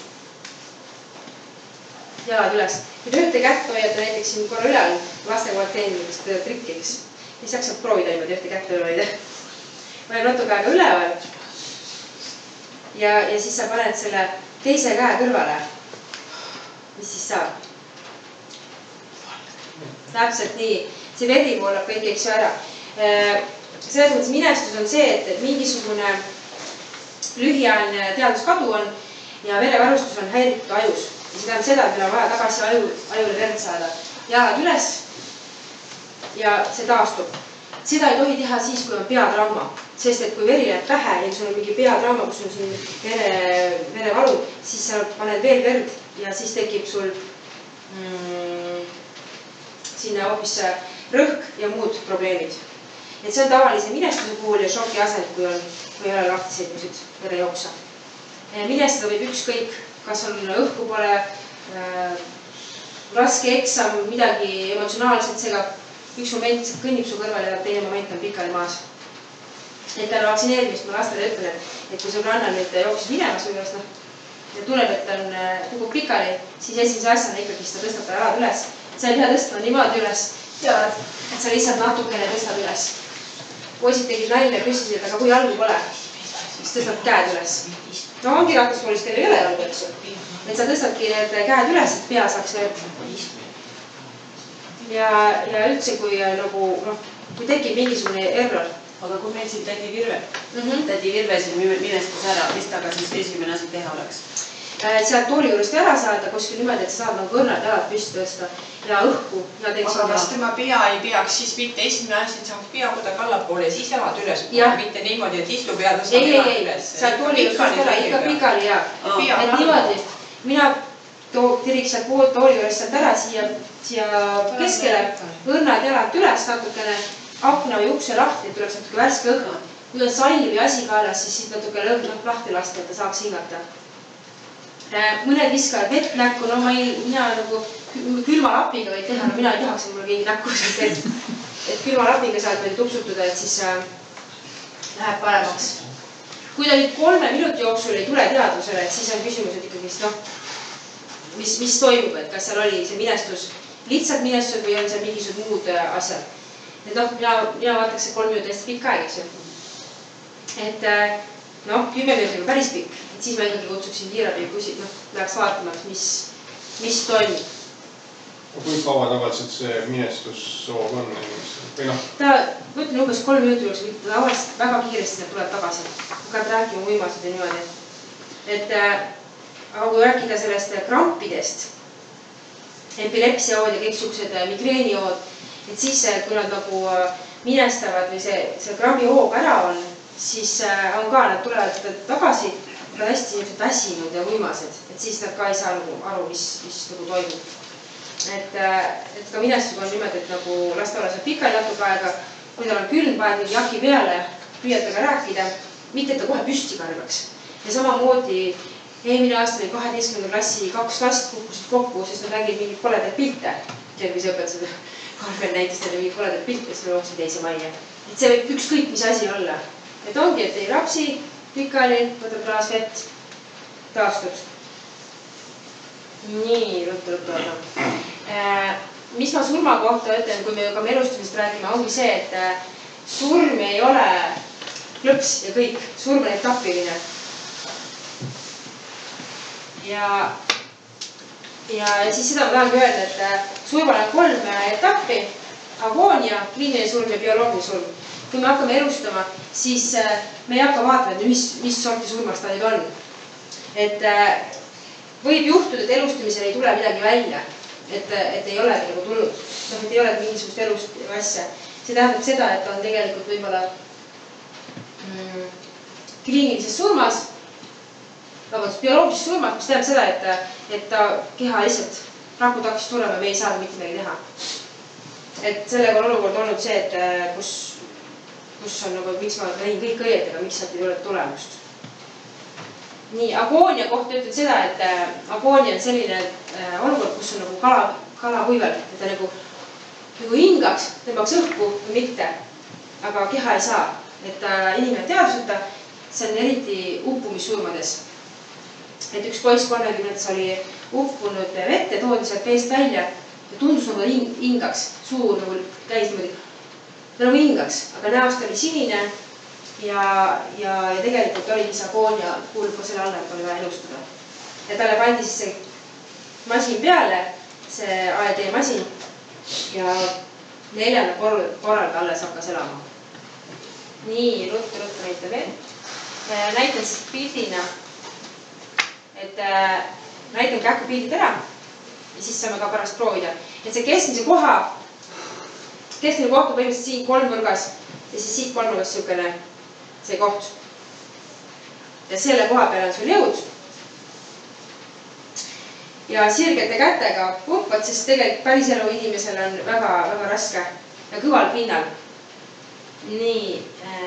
Jalad üles. Kui te ühte kätt hoiate näiteks siin korra ülal, laste kohalt teenimist trikkiks, siis saab proovida niimoodi ühte kätt üle hoida. Hoiab natuke aega üleval. Ja siis sa paned selle teise käe kõrvale. Mis siis saab? Täpselt nii. See veri voolab kõik eks ju ära. Selles mõttes minestus on see, et mingisugune lühiajaline teaduskadu on ja verevarustus on häiritud ajus. Ja see tähendab seda, et meil on vaja tagasi ajule verd saada. Jalad üles ja see taastub. Seda ei tohi teha siis, kui on peatrauma. Sest et kui veri läheb pähe ja sul on mingi peatrauma, kus on siin verevalu, siis sa paned veel verd ja siis tekib sul sinna hoopis rõhk ja muud probleemid. Et see on tavalise minestuse puhul ja šoki asend, kui ei ole lahtiseid niisugused verejooksa. Minestada võib ükskõik, kas on õhku pole, raske eksam, midagi emotsionaalselt segab. Üks moment kõnnib su kõrval ja teine moment on pikali maas. Et peale vaktsineerimist ma lastele ütlen, et kui sõbranna nüüd jooksis minemas juures, ja tunneb, et on kukub pikali, siis esimese asjana ikkagi seda tõstab ta jalad üles. Sa ei pea tõstma niimoodi üles jalad, et sa lihtsalt natukene tõstad üles. Poisid tegid nalja, küsisid, et aga kui jalgu pole, siis tõstad käed üles. No ongi rattaspoolis, kellel ei ole jalgu, eks ju. Et sa tõstadki need käed üles, et pea saaks verd. Ja üldse, kui tekib mingisugune error. Aga kui meil siin tädi Virve siin minestus ära, mis taga siis esimene asi teha oleks? Sealt tooli juurest ära saada kuskil niimoodi, et sa saad nagu õrnad jalad püsti tõsta ja õhku. Aga kas tema pea ei peaks siis mitte esimene asi, et saaks pea kuidagi allapoole ja siis jalad üles, mitte niimoodi, et istub ja tõstab jalad üles? Sealt tooli juurest ära, ikka pikali ja. Et niimoodi, mina tiriks sealt tooli juurest sealt ära siia keskele, õrnad jalad üles natukene, akna või ukse lahti, et tuleks natuke värske õhk. Kui on sall või asi kaelas, siis natuke lahti lasta, et ta saaks hingata. Mõned viskavad vett näkku, no mina nagu külma lapiga võid teha, no mina ei tahaks, et mul keegi näkku sealt vett. Et külma lapiga saad meil tupsutada, et siis läheb paremaks. Kui ta nüüd 3 minuti jooksul ei tule teadvusele, et siis on küsimused ikkagi, mis toimub, et kas seal oli see minestus, lihtsalt minestused või on seal mingisugused muud asjad. Et mina vaataks, et 3 minutit hästi pikk aeg, eks ju. Et 10 minutit on päris pikk, et siis ma ikkagi kutsuksin kiirabi ja küsid, läheks vaatama, mis toimub. Kui kaua tavaliselt see minestussoov on? Ta võtlen umbes 3 minuti jooksul, tavaliselt väga kiiresti tuleb tagasi. Hakkad rääkima uimased ja niimoodi. Aga kui rääkida sellest krampidest, epilepsiaood ja kõik suksed migreenijood, et siis, kui nad nagu minestavad või see krambi hoog ära on, siis on ka, nad tulevad tagasi, nad on hästi väsinud ja uimased, et siis nad ka ei saa aru, mis nagu toimub. Et ka minestusega on niimoodi, et nagu lasteola saab pikali natuke aega, kui tal on külm, paned mingi jaki peale, püüad taga rääkida, mitte et ta kohe püsti karvaks. Ja samamoodi eelmine aasta oli 12. klassi 2 last kukkusid kokku, sest nad nägid mingid koledaid pilte. Kui see õpetused Karvel näitas teile mingid koledaid pilte, siis me jooksid teise majja. Et see võib ükskõik, mis asi olla. Et ongi, et ei rapsi pikali, võtab klaas vett, taastud. Nii, ruttu. Mis ma surma kohta ütlen, kui me hakkame elustamist räägime, ongi see, et surm ei ole klõps ja kõik. Surm on etapiline. Ja siis seda ma tahangi öelda, et surmal on 3 etappi, agoonia, kliiniline surm ja bioloogiline surm. Kui me hakkame elustama, siis me ei hakka vaatama, mis sorti surmast ta nüüd on. Et võib juhtuda, et elustamisel ei tule midagi välja, et ei olegi nagu tulnud, et ei olegi mingisugust elust asja. See tähendab seda, et on tegelikult võib-olla kliinilises surmas, bioloogilises surmas, mis tähendab seda, et ta keha lihtsalt rakud hakkas tulema ja me ei saa mitte midagi teha. Et sellega on olukord olnud see, et kus on nagu, miks ma näin kõik õieti, aga miks sealt ei tule tulemust. Nii, agoonia kohta ütlen seda, et agoonia on selline olukord, kus on nagu kala kuivel, et ta nagu hingaks, tõmbaks õhku või mitte, aga keha ei saa. Et inimene teadvuseta, see on eriti uppumissurmades. Et üks poiss 30-tes oli uppunud vette, toodi sealt veest välja ja tundus nagu hingaks, suu nagu käis niimoodi, ta nagu hingaks, aga näost oli sinine ja tegelikult oli see agoonia kuulub ka selle alla, et oli vaja elustada. Ja talle pandi siis see masin peale, see AED masin ja 4. korral ta alles hakkas elama. Nii, ruttu näitab veel. Näitan siis pildina, et näitan kähkupildid ära ja siis saame ka pärast proovida. Et see keskmise koht on põhimõtteliselt siin kolmnurgas ja siis siit kolmnurgas niisugune see koht. Ja selle koha peal on sul jõud. Ja sirgete kätega pumpad, sest tegelikult päris elu inimesel on väga raske ja kõval pinnal. nii.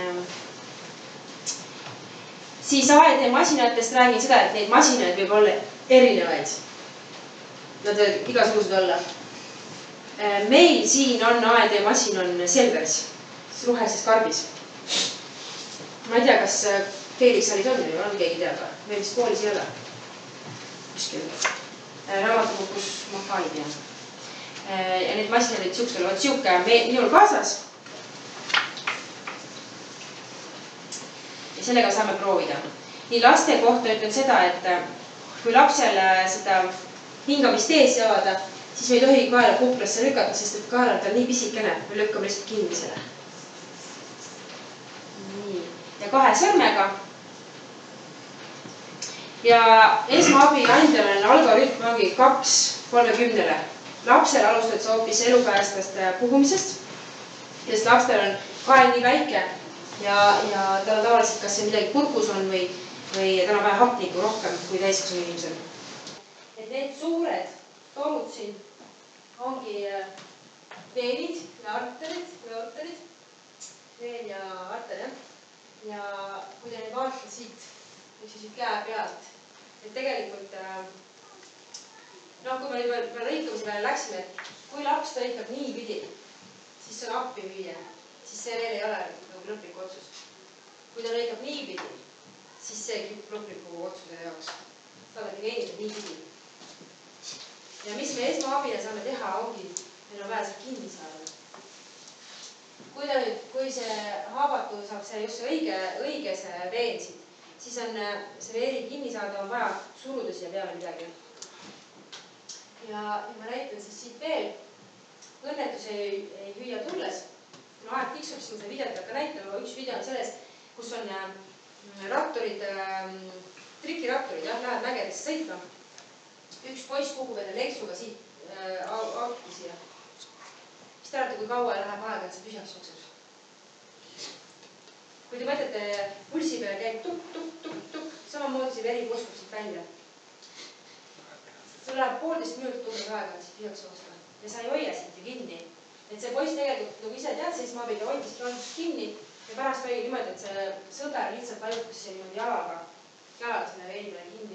Siis AED-masinatest räägin seda, et neid masinaid võib olla erinevaid. Nad võivad igasugused olla. Meil siin on AED-masin on Selveris, rohelises karbis. Ma ei tea, kas Felixalis on või on keegi teada. Meil vist koolis ei ole. Kuskil. Raamatukogus ma ka ei tea. Ja need masinad olid siuksel, vaat siuke minul kaasas. Ja sellega saame proovida. Nii laste kohta ütlen seda, et kui lapsele seda hingamist ees avada, siis me ei tohi kaela kuklasse lükata, sest et kaela on tal nii pisikene, me lükkame lihtsalt kinni selle. Nii. Ja 2 sõrmega. Ja esmaabi andjal on algoritm ongi 2:30. Lapsel alustad sa hoopis elupäästest puhumisest, sest lapstel on kael nii väike ja tal on tavaliselt kas see midagi kurgus on või tal on vaja hapnikku rohkem kui täiskasvanu inimesel. Et need suured torud siin ongi veenid ja arterid, veen ja arter, jah. Ja kui te nüüd vaatate siit, siit käe pealt, et tegelikult kui me nüüd lõikamise peale läksime, et kui laps lõikab niipidi, siis see on appi hüüe, siis see veel ei ole lõplik otsus. Kui ta lõikab niipidi, siis see kipub lõpliku otsuse jaoks. Saadagi veenid niipidi. Ja mis me esmaabina saame teha, ongi, meil on vaja see kinni saada. Kui see haabatu saab see just õige see veen siit, siis on see veeri kinni saada, on vaja suruda siia peale midagi. Ja ma näitan siis siit veel. Õnnetus ei hüüa tulles. Kuna aeg tiksub, siis ma seda videot hakka näitama. Üks video on selles, kus on ratturid, trikiratturid, lähevad mägedesse sõitma. Üks poiss kukub enne lenksuga siit autoki siia. Mis te arvate, kui kaua läheb aega, et see tühjaks jookseb? Kui te mõtlete, pulsi peale käib tuk-tuk-tuk-tuk, samamoodi see veri purskub siit välja. Sul läheb 1,5 minutit umbes aega, et siit tühjaks joosta. Ja sa ei hoia siit ju kinni. Et see poiss tegelikult, nagu ise tead, siis ma võin hoida siit kinni ja pärast oli niimoodi, et see sõber lihtsalt vajutas niimoodi jalaga selle veeni peale kinni.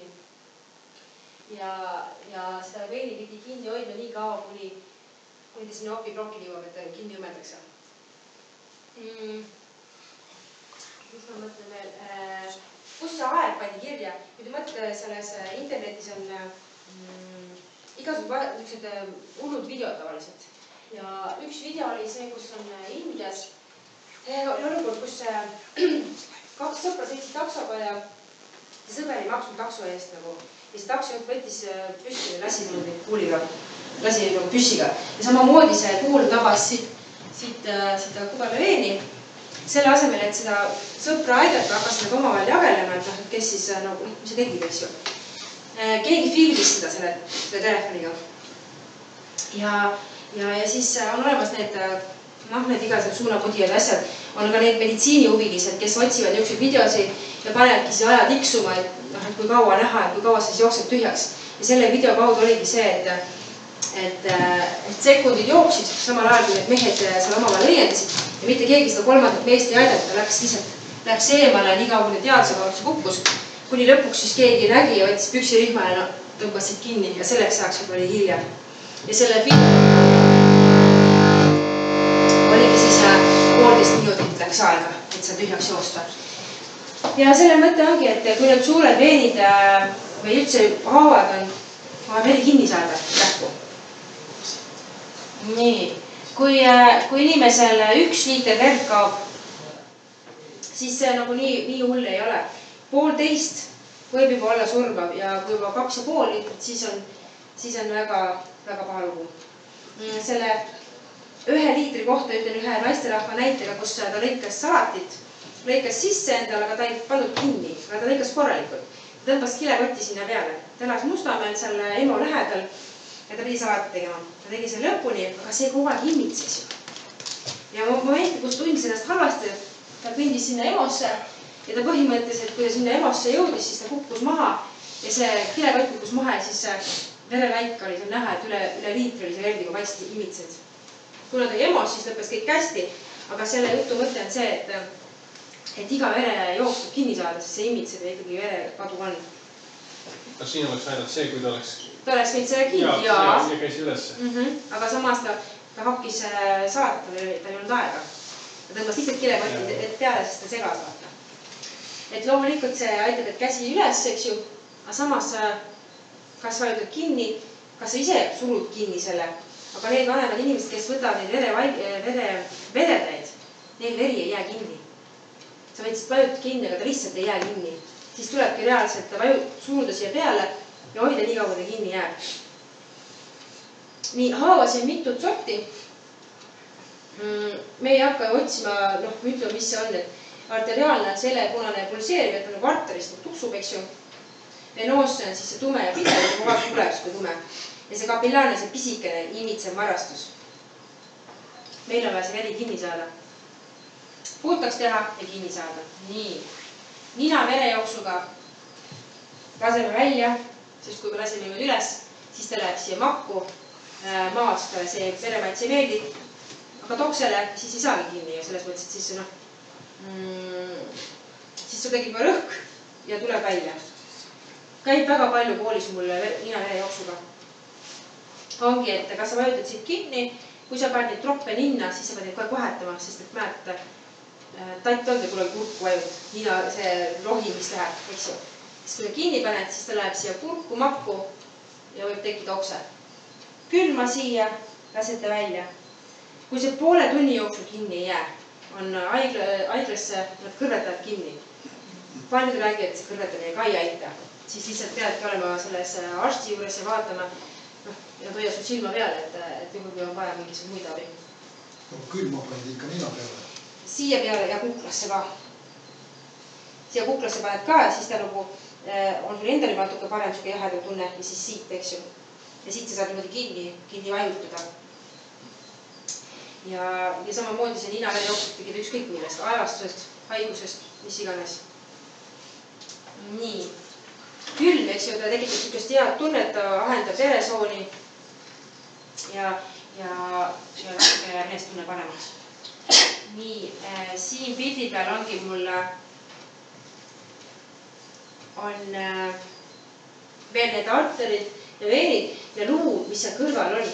Ja seda veeni pidi kinni hoidma nii kaua, kuni ta sinna opiplokini jõuab, et ta kinni õmmeldakse. Mis ma mõtlen veel? Kus see aeg pandi kirja? Kui te mõtlete, selles internetis on igasugused hullud videod tavaliselt. Ja üks video oli see, kus on Indias olukord, kus 2 sõpra sõitsid taksoga ja see sõber ei maksnud takso eest nagu. Ja see taksojuht võttis püssi ja lasi kuuliga, lasi püssiga. Ja samamoodi see kuul tabas siit kuberle veeni. Selle asemel, et seda sõpra aidata, hakkas nagu omavahel jagelema, et kes siis, mis see tegid, eks ju. Keegi filmis seda selle telefoniga. Ja siis on olemas need igasugused suunapudijad asjad. On ka need meditsiinihuvilised, kes otsivad niisuguseid videosid ja panevadki siis aja tiksuma, et kui kaua näha, et kui kaua siis jookseb tühjaks. Ja selle video kaudu oligi see, et sekundid jooksid samal ajal, kui need mehed seal omavahel õiendasid ja mitte keegi seda 3. meest ei aidata, läks eemale nii kaua, kui teaduse kaudu kukkus. Kuni lõpuks siis keegi nägi ja võttis püksirihma ja tõmbasid kinni ja selleks ajaks oli hilja. Ja selle oligi siis 1,5 minutit läks aega, et see tühjaks joosta. Ja selle mõte ongi, et kui need suured veenid või üldse haavad on veri kinni saada kähku. Nii, kui inimesel 1 liiter verd kaob, siis see nagu nii hull ei ole. 1,5 võib juba olla surmav ja kui juba 2,5 liitrit, siis on väga paha lugu. Selle 1 liitri kohta ütlen ühe naisterahva näitega, kus ta lõikas salatit, lõikas sisse endale, aga ta ei pannud kinni, aga ta lõikas korralikult. Ta tõmbas kilekotti sinna peale. Ta elas Mustamäel seal EMO lähedal ja ta pidi salatit tegema. Ta tegi selle lõpuni, aga see kogu aeg imitses ju. Ja momenti, kus tundis ennast halvasti, ta kõndis sinna EMO-sse ja ta põhimõtteliselt, kui ta sinna EMO-sse jõudis, siis ta kukkus maha ja see kilekott kukkus maha ja siis vereläik oli seal näha, et üle liitri oli see verdiga paistli imitsed. Kuna ta EMO-s, siis lõppes kõik hästi, aga selle jutu mõte on see, et iga verejooks tuleb kinni saada, sest see imitseb ja ikkagi verekadu on. Kas siin oleks näidanud see, kui ta oleks võinud selle kinni ja käis ülesse? Aga samas ta hakkis saada, ta ei olnud aega. Ta tõmbas lihtsalt kilekotti peale, sest ta segas vaata. Et loomulikult see aitab, et käsi üles, eks ju, aga samas kas vajutad kinni, kas sa ise surud kinni selle, aga need vanemad inimesed, kes võtavad neid veretäid, neil veri ei jää kinni. Sa võid siit vajutada kinni, aga ta lihtsalt ei jää kinni. Siis tulebki reaalselt suruda siia peale ja hoida nii kaua, ta kinni jääb. Nii, haavasi on mitut sorti. Me ei hakka otsima, ütlema, mis see on, et arteriaalne on selle punane pulseeriv, et nagu arterist tuksub, eks ju. Venoosse on siis see tume ja pidev, kogu aeg tuleb see tume. Ja see kapillaarne, see pisikene imitsev marrastus. Meil on vaja see veri kinni saada. Puhtaks teha ja kinni saada. Nii. Nina verejooksuga laseme välja, sest kui me laseme nüüd üles, siis ta läheb siia makku. Maast see veremaitse ei meeldi. Aga toksele siis ei saagi kinni ja selles mõttes, et siis sul tegib rõhk ja tuleb välja. Käib väga palju koolis mul nina verejooksuga. Ongi, et kas sa vajutad siit kinni, kui sa paned neid troppe ninna, siis sa pead neid kohe vahetama, sest et mäed, tatt on, kui kurku vajut, nina see rohi, mis läheb, eks ju. Siis kui kinni paned, siis ta läheb siia kurku, makku ja võib tekkida okse. Külma siia, lasete välja. Kui see poole tunni jooksul kinni ei jää, on haiglasse, nad kõrvetavad kinni. Paljud räägivad, et see kõrvetamine ka ei aita. Siis lihtsalt peadki olema selles arsti juures ja vaatama, ja hoia su silma peale, et juhul kui on vaja mingisugune muid abi. Külma paned ikka nina peale? Siia peale ja kuklasse ka. Siia kuklasse paned ka ja siis ta nagu on sul endal juba natuke parem siuke jahedam tunne ja siis siit, eks ju. Ja siit sa saad niimoodi kinni vajutada. Ja samamoodi see nina verejooksud tegid ükskõik millest, aevastusest, haigusest, mis iganes. Nii. Külm, eks ju, ta tekitab siukest head tunnet, ta ahendab veresooni ja natuke ennast tunne paremaks. Nii, siin pildi peal ongi mul on veel need arterid ja veenid ja luu, mis seal kõrval oli.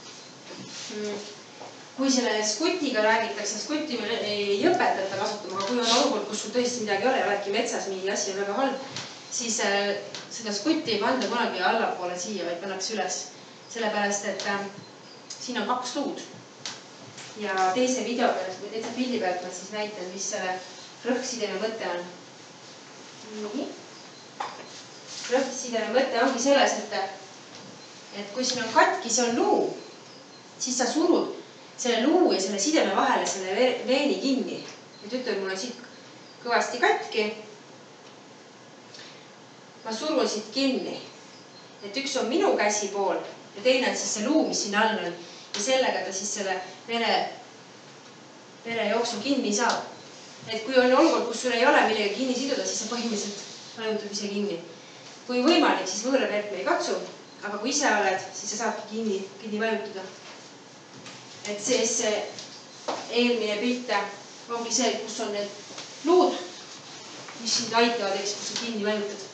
Kui selle skutiga räägitakse, skutti meil ei õpetata kasutama, aga kui on olukord, kus sul tõesti midagi ei ole, oledki metsas, mingi asi on väga halb, siis seda skutti ei panda kunagi allapoole siia, vaid pannakse üles. Sellepärast, et siin on 2 luud. Ja teise video pealt või teise pildi pealt ma siis näitan, mis selle rõhksideme mõte on. Nii. Rõhksideme mõte ongi selles, et kui siin on katki, see on luu, siis sa surud selle luu ja selle sideme vahele selle veeni kinni. Et ütleme, mul on siit kõvasti katki. Ma surun siit kinni. Et üks on minu käsi pool ja teine on siis see luu, mis siin all on. Ja sellega ta siis selle verejooksu kinni saab. Et kui on olukord, kus sul ei ole millega kinni siduda, siis sa põhimõtteliselt vajutab ise kinni. Kui võimalik, siis võõra verd me ei katsu, aga kui ise oled, siis sa saabki kinni vajutada. Et see eelmine pilte ongi see, kus on need luud, mis sind aitavad, eks, kus sa kinni vajutad.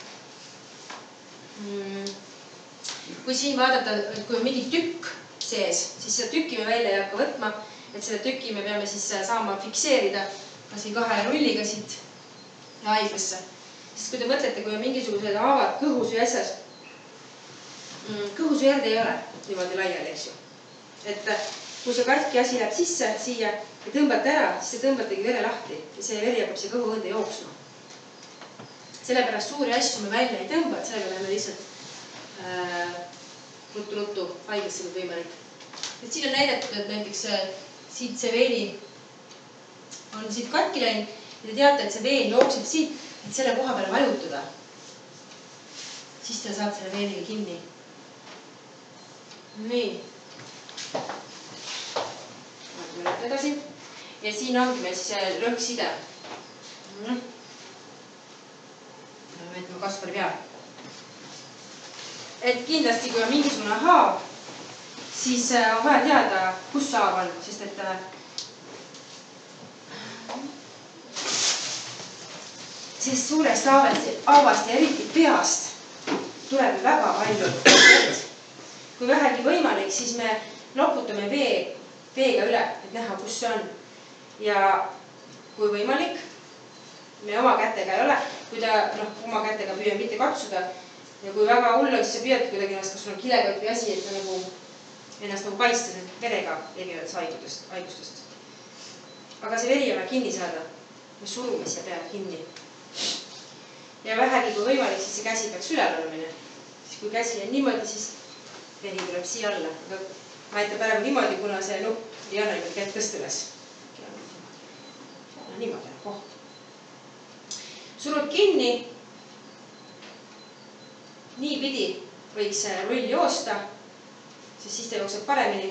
Kui siin vaadata, et kui on mingi tükk sees, siis seda tükki me välja ei hakka võtma, et selle tükki me peame siis saama fikseerida kas või 2 rulliga siit ja haiglasse. Sest kui te mõtlete, kui on mingisugused haavad kõhus või asjas, kõhus verd ei ole niimoodi laiali, eks ju. Et kui see katki asi läheb sisse siia ja tõmbate ära, siis te tõmbategi vere lahti ja see veri hakkab siia kõhuõnde jooksma. Sellepärast suuri asju me välja ei tõmba, et sellega läheme lihtsalt ruttu haiglasse kui võimalik. Et siin on näidatud, et näiteks siit see veeni on siit katki läinud ja te teate, et see veen jookseb siit, et selle koha peale vajutada. Siis te saate selle veeniga kinni. Nii. Vaatame nüüd edasi. Ja siin ongi meil siis rõhkside. Võtame Kaspari peal. Et kindlasti, kui on mingisugune haav, siis on vaja teada, kus haav on, sest et sest suurest haavast ja eriti peast tuleb väga palju vett. Kui vähegi võimalik, siis me loputame veega üle, et näha, kus see on. Ja kui võimalik, me oma kätega ei ole, kui ta oma kätega püüame mitte katsuda ja kui väga hull on, siis sa püüad kuidagi ennast, kas sul on kilekott või asi, et ta ennast kaitsta verega levivatest haigustest. Aga see veri on vaja kinni saada. Me surume siia peale kinni. Ja vähegi kui võimalik, siis see käsi peaks üle olema. Siis kui käsi on niimoodi, siis veri tuleb siia alla. Aga ma näitan praegu niimoodi, kuna see nupp ei anna niimoodi kätt tõsta üles. Niimoodi on koht. Surud kinni. Niipidi võiks rull joosta, sest siis ta jookseb paremini.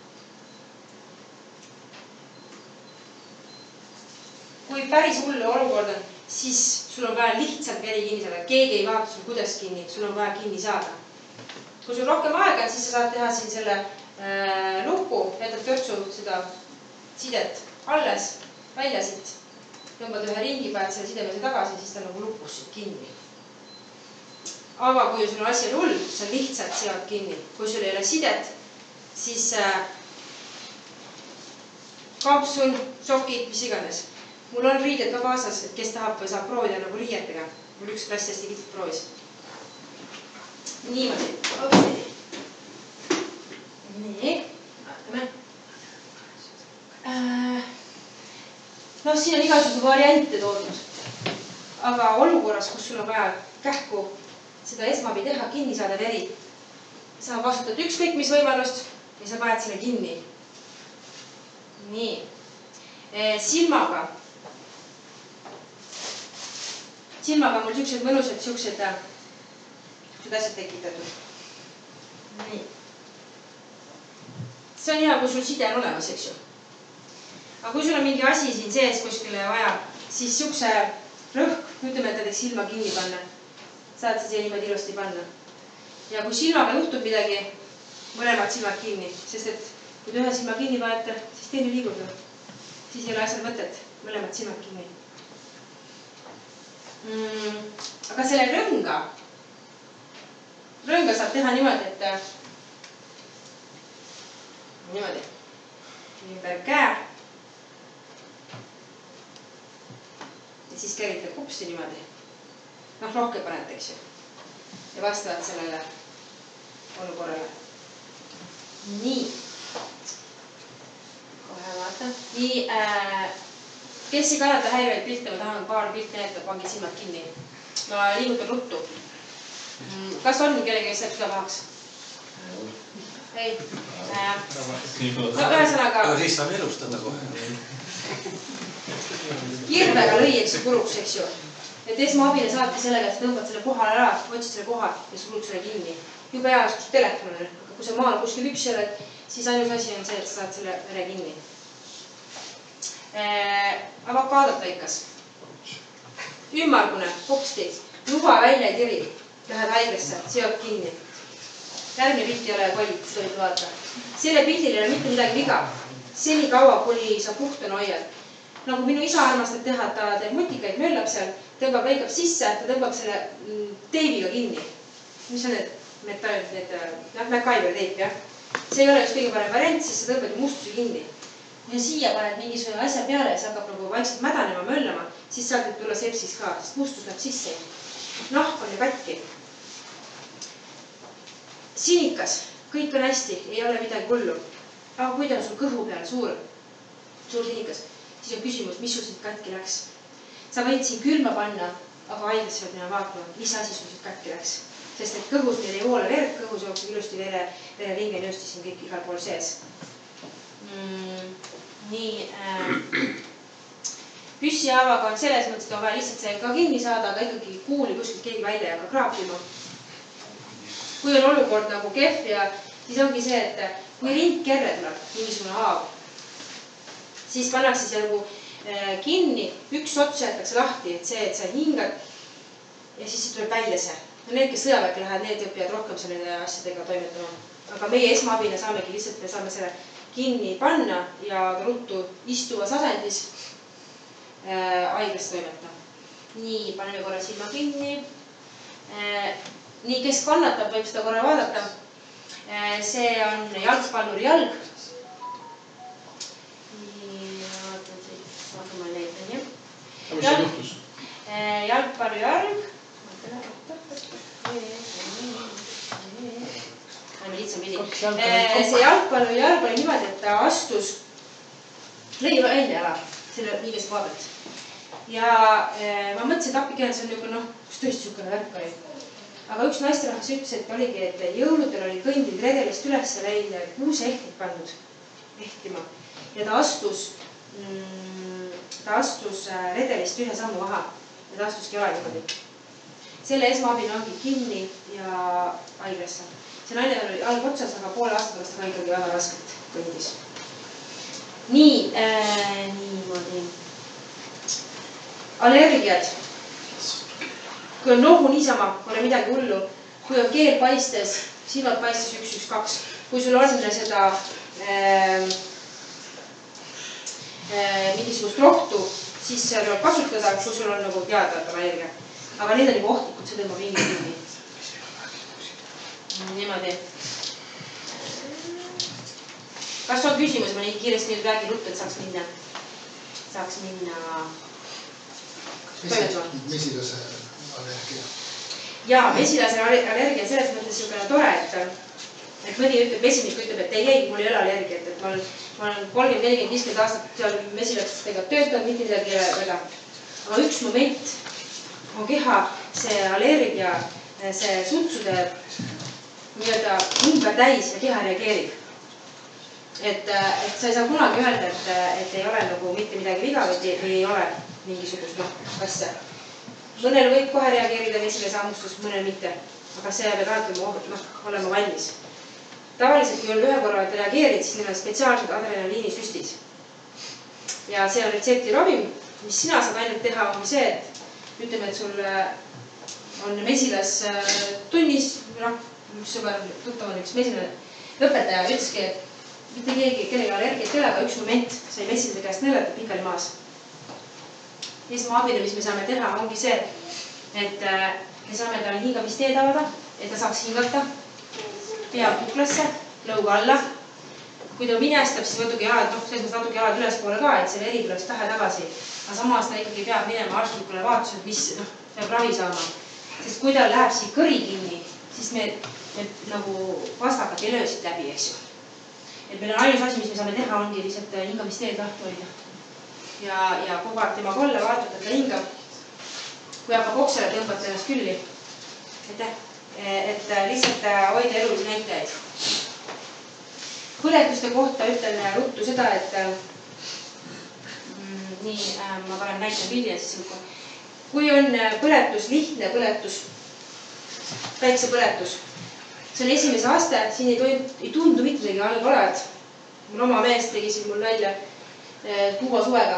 Kui päris hullu olukord on, siis sul on vaja lihtsalt veri kinni saada. Keegi ei vaata sul kuidas kinni, sul on vaja kinni saada. Kui sul rohkem aega on, siis sa saad teha siin selle luku, jätad törtsu seda sidet alles, välja siit. Tõmbad ühe ringi, paned selle sidemese tagasi, siis ta nagu lupus siit kinni. Aga kui sul on asi hull, sa lihtsalt sead kinni. Kui sul ei ole sidet, siis kampsun, sokid, mis iganes. Mul on riided ka kaasas, et kes tahab või saab proovida nagu riietega. Mul üks klass hästi kitit proovis. Niimoodi. Nii, vaatame. No siin on igasuguse variante toodud. Aga olukorras, kus sul on vaja kähku seda esmabi teha, kinni saada veri, sa kasutad ükskõik mis võimalust ja sa paned selle kinni. Nii. Silmaga on mul siuksed mõnusad, siuksed asjad tekitatud. Nii. See on hea, kui sul side on olemas, eks ju. Aga kui sul on mingi asi siin sees kuskile vaja, siis siukse rõhk, ütleme, et näiteks silma kinni panna. Saad sa siia niimoodi ilusti panna. Ja kui silmaga juhtub midagi, mõlemad silmad kinni, sest et kui te ühe silma kinni panete, siis teine liigub. Siis ei ole asjal mõtet, mõlemad silmad kinni. Aga selle rõnga saab teha niimoodi, et niimoodi, ümber käe ja siis käritab kupsi niimoodi. Rohke panete, eks ju. Ja vastavalt sellele olukorrale. Nii. Kohe vaatan. Nii, kes ei kannata häireid pilte, ma tahan paar pilti näitab, pangid silmad kinni. Ma liigutan ruttu. Kas on kellegi, kes jääb seda pahaks? Ei. No ühesõnaga... Aga siis saab elustada kohe. Kirvega lõieks puruks, eks ju. Et esmaabile saadki sellega, et sa tõmbad selle kohale ära, otsid selle koha ja sulud selle kinni. Juba heas, kus telefon on, aga kui sa maal kuskil üksi oled, siis ainus asi on see, et sa saad selle vere kinni. Avokaadot lõikas. Ümmargune, hopsti, luba välja ei tiri. Lähed haiglasse, seod kinni. Järgmine pilt ei ole kollit, seda võib vaadata. Selle pildil ei ole mitte midagi viga. Seni kaua, kuni sa puhtana hoiad. Nagu minu isa armastab teha, ta teeb mutikaid, möllab seal, tõmbab, lõikab sisse, ta tõmbab selle teibiga kinni. Mis on need metallid, need MacGyveri teip, jah? See ei ole üks kõige parem variant, siis sa tõmbad mustuse kinni. Kui sa siia paned mingisugune asja peale ja see hakkab nagu vaikselt mädanema, möllama, siis saad nüüd tulla sepsis ka, sest mustus läheb sisse. Nahk on ju katki. Sinikas, kõik on hästi, ei ole midagi hullu. Aga kui ta on sul kõhu peal suur sinikas, siis on küsimus, mis sul siit katki läks. Sa võid siin külma panna, aga haiglasse võid minna vaatama, mis asi sul siit katki läks. Sest et kõhus meil ei voole verd, kõhus jookseb ilusti vereringe nõusti siin kõik igal pool sees. Nii, püssihaavaga on selles mõttes, et on vaja lihtsalt see ka kinni saada, aga ikkagi kuuli kuskilt keegi välja ja ka kraapima. Kui on olukord nagu kehv ja siis ongi see, et kui rindkerre tuleb mingisugune haav, siis pannakse see nagu kinni, üks ots jäetakse lahti, et sa hingad ja siis tuleb välja see. No need, kes sõjaväkke lähevad, need õpivad rohkem selle asjadega toimetama. Aga meie esmaabina saamegi lihtsalt, me saame selle kinni panna ja ruttu istuvas asendis haiglas toimeta. nii, paneme korra silma kinni. Nii, kes kannatab, võib seda korra vaadata. See on jalgpalluri jalg. Nii, vaatan siit, vaatan ma näitan, jah. Aga mis see juhtus? Jalgpalluri jalg. See jalgpalluri jalg oli niimoodi, et ta astus, lõi välja jala selle viigese koha pealt. Ja ma mõtlesin, et appikene, see on niisugune, kus tõesti niisugune värk oli. Aga üks naisterahvas ütles, et oligi, et jõuludel oli kõndid redelist üles läinud kuuseehtid pandud ehtima. Ja ta astus redelist ühe sammu maha ja ta astuski jala niimoodi. Selle esmaabina ongi kinni ja haiglasse. See naine oli alg otsas, aga poole aasta pärast ta ikkagi väga raskelt kõndis. Nii, niimoodi. Allergiad. Kui on nohu niisama, pole midagi hullu. Kui on keel paistes, silmad paistes 112. Kui sul on seda mingisugust rohtu, siis tuleb kasutada, kui sul on nagu teada, et on allergia. Aga need on juba ohtlikud, see tõmbab hinge kinni. Niimoodi. Kas on küsimus? Ma nii kiiresti nüüd räägin ruttu, et saaks minna toimetama. Mesilase allergia. Jaa, mesilase allergia selles mõttes niisugune tore, et mõni ütleb, vesinik ütleb, et ei, mul ei ole allergiat, et ma olen 30, 40, 50 aastat seal mesilastega töötanud, mitte midagi ei ole väga. Aga üks moment on keha, see allergia, see sutsude nii-öelda ümber täis ja keha reageerib. Et sa ei saa kunagi öelda, et ei ole nagu mitte midagi viga või ei ole mingisugust asja. Mõnel võib kohe reageerida mesilase hammustus, mõnel mitte. Aga see peab alati olema valmis. Tavaliselt, kui on ühe korra reageerid, siis neil on spetsiaalsed adrenaliinisüstid. Ja see on retseptiravim, mis sina saad ainult teha, ongi see, et ütleme, et sul on mesilas tunnis, üks sõber tuttav on üks mesilane õpetaja, ütleski, et mitte keegi, kellega allergiat ei ole, aga üks moment sai mesilase käest nõelata pikali maas. Esmaabina, mis me saame teha, ongi see, et me saame talle hingamisteed avada, et ta saaks hingata pea kuklasse, lõuga alla. Kui ta minestab, siis võtugi jalad, selles natuke jalad ülespoole ka, et see veri tuleks pähe tagasi. Aga samas ta ikkagi peab minema arstlikule vaatusele, mis peab ravi saama. Sest kui ta läheb siit kõri kinni, siis me nagu vastakat ei löö siit läbi, eks ju. Et meil on ainus asi, mis me saame teha, ongi lihtsalt hingamisteed lahti hoida. Ja kogu aeg tema kolle vaatad, et ta hingab. Kui hakkab oksele, tõmbate ennast külli. Et lihtsalt hoida elulisi näitajaid. Põletuste kohta ütlen ruttu seda, et nii, ma parem näitan pildi, siis kui on põletus, lihtne põletus, päiksepõletus, see on esimese aste, siin ei tundu mitte midagi all olevat. Mul oma mees tegi siin mul välja kuuva suvega.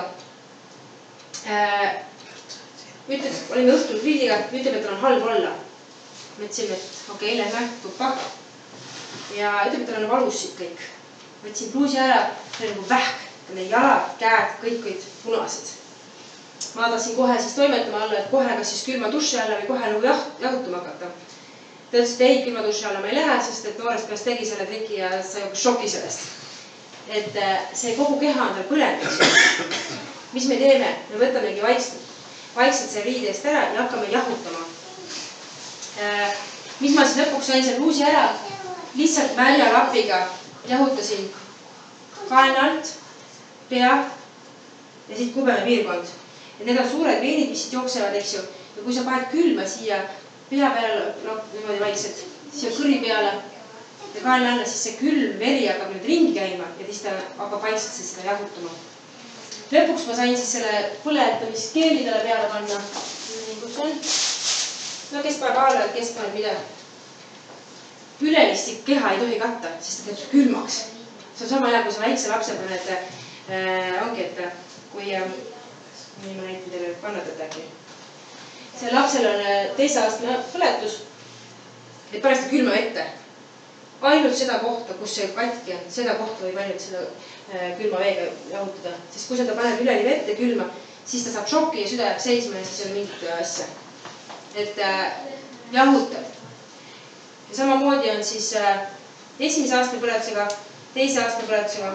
Ütleb, olime õhtul grilliga, ütleb, et tal on halb olla. Mõtlesin, et okei, lähme tuppa. Ja ütleb, et tal on valus siit kõik. Võtsin pluusi ära, see oli nagu vähk. Jalad, käed, kõik olid punased. Ma tahtsin kohe siis toimetama alla, et kohe kas siis külma duši alla või kohe nagu jahutama hakata. Ta ütles, et ei, külma duši alla ma ei lähe, sest et noorest peast tegi selle triki ja sai hoopis šoki sellest. Et see kogu keha on tal põlenud. Mis me teeme? Me võtamegi vaikselt selle riide eest ära ja hakkame jahutama. Mis ma siis lõpuks sain selle pluusi ära? Lihtsalt märja lapiga jahutasin kaelne alt, pea ja siit kubeme piirkond. Et need on suured veenid, mis siit jooksevad, eks ju. Ja kui sa paned külma siia pea peale, niimoodi vaikselt, siia kõri peale ja kaelne alla, siis see külm veri hakkab nüüd ringi käima ja siis ta hakkab vaikselt seda jahutama. Lõpuks ma sain siis selle põletamiskeelidele peale panna. Nii, kus on? No kes paneb alla, kes paneb mida? Ülelisti keha ei tohi katta, sest ta teeb külmaks. See on sama hea, kui sa väikse lapse paned, ongi, et kui, nii ma näitan teile kannatate äkki. See lapsel on teise aastane põletus, et pane seda külma vette. Ainult seda kohta, kus see katki on, seda kohta võib ainult seda külma veega jahutada. Sest kui seda paned üleni vette külma, siis ta saab šoki ja süda jääb seisma ja siis ei ole mingit asja. Et jahutab. Ja samamoodi on siis esimese aastmepõletusega, teise aastmepõletusega.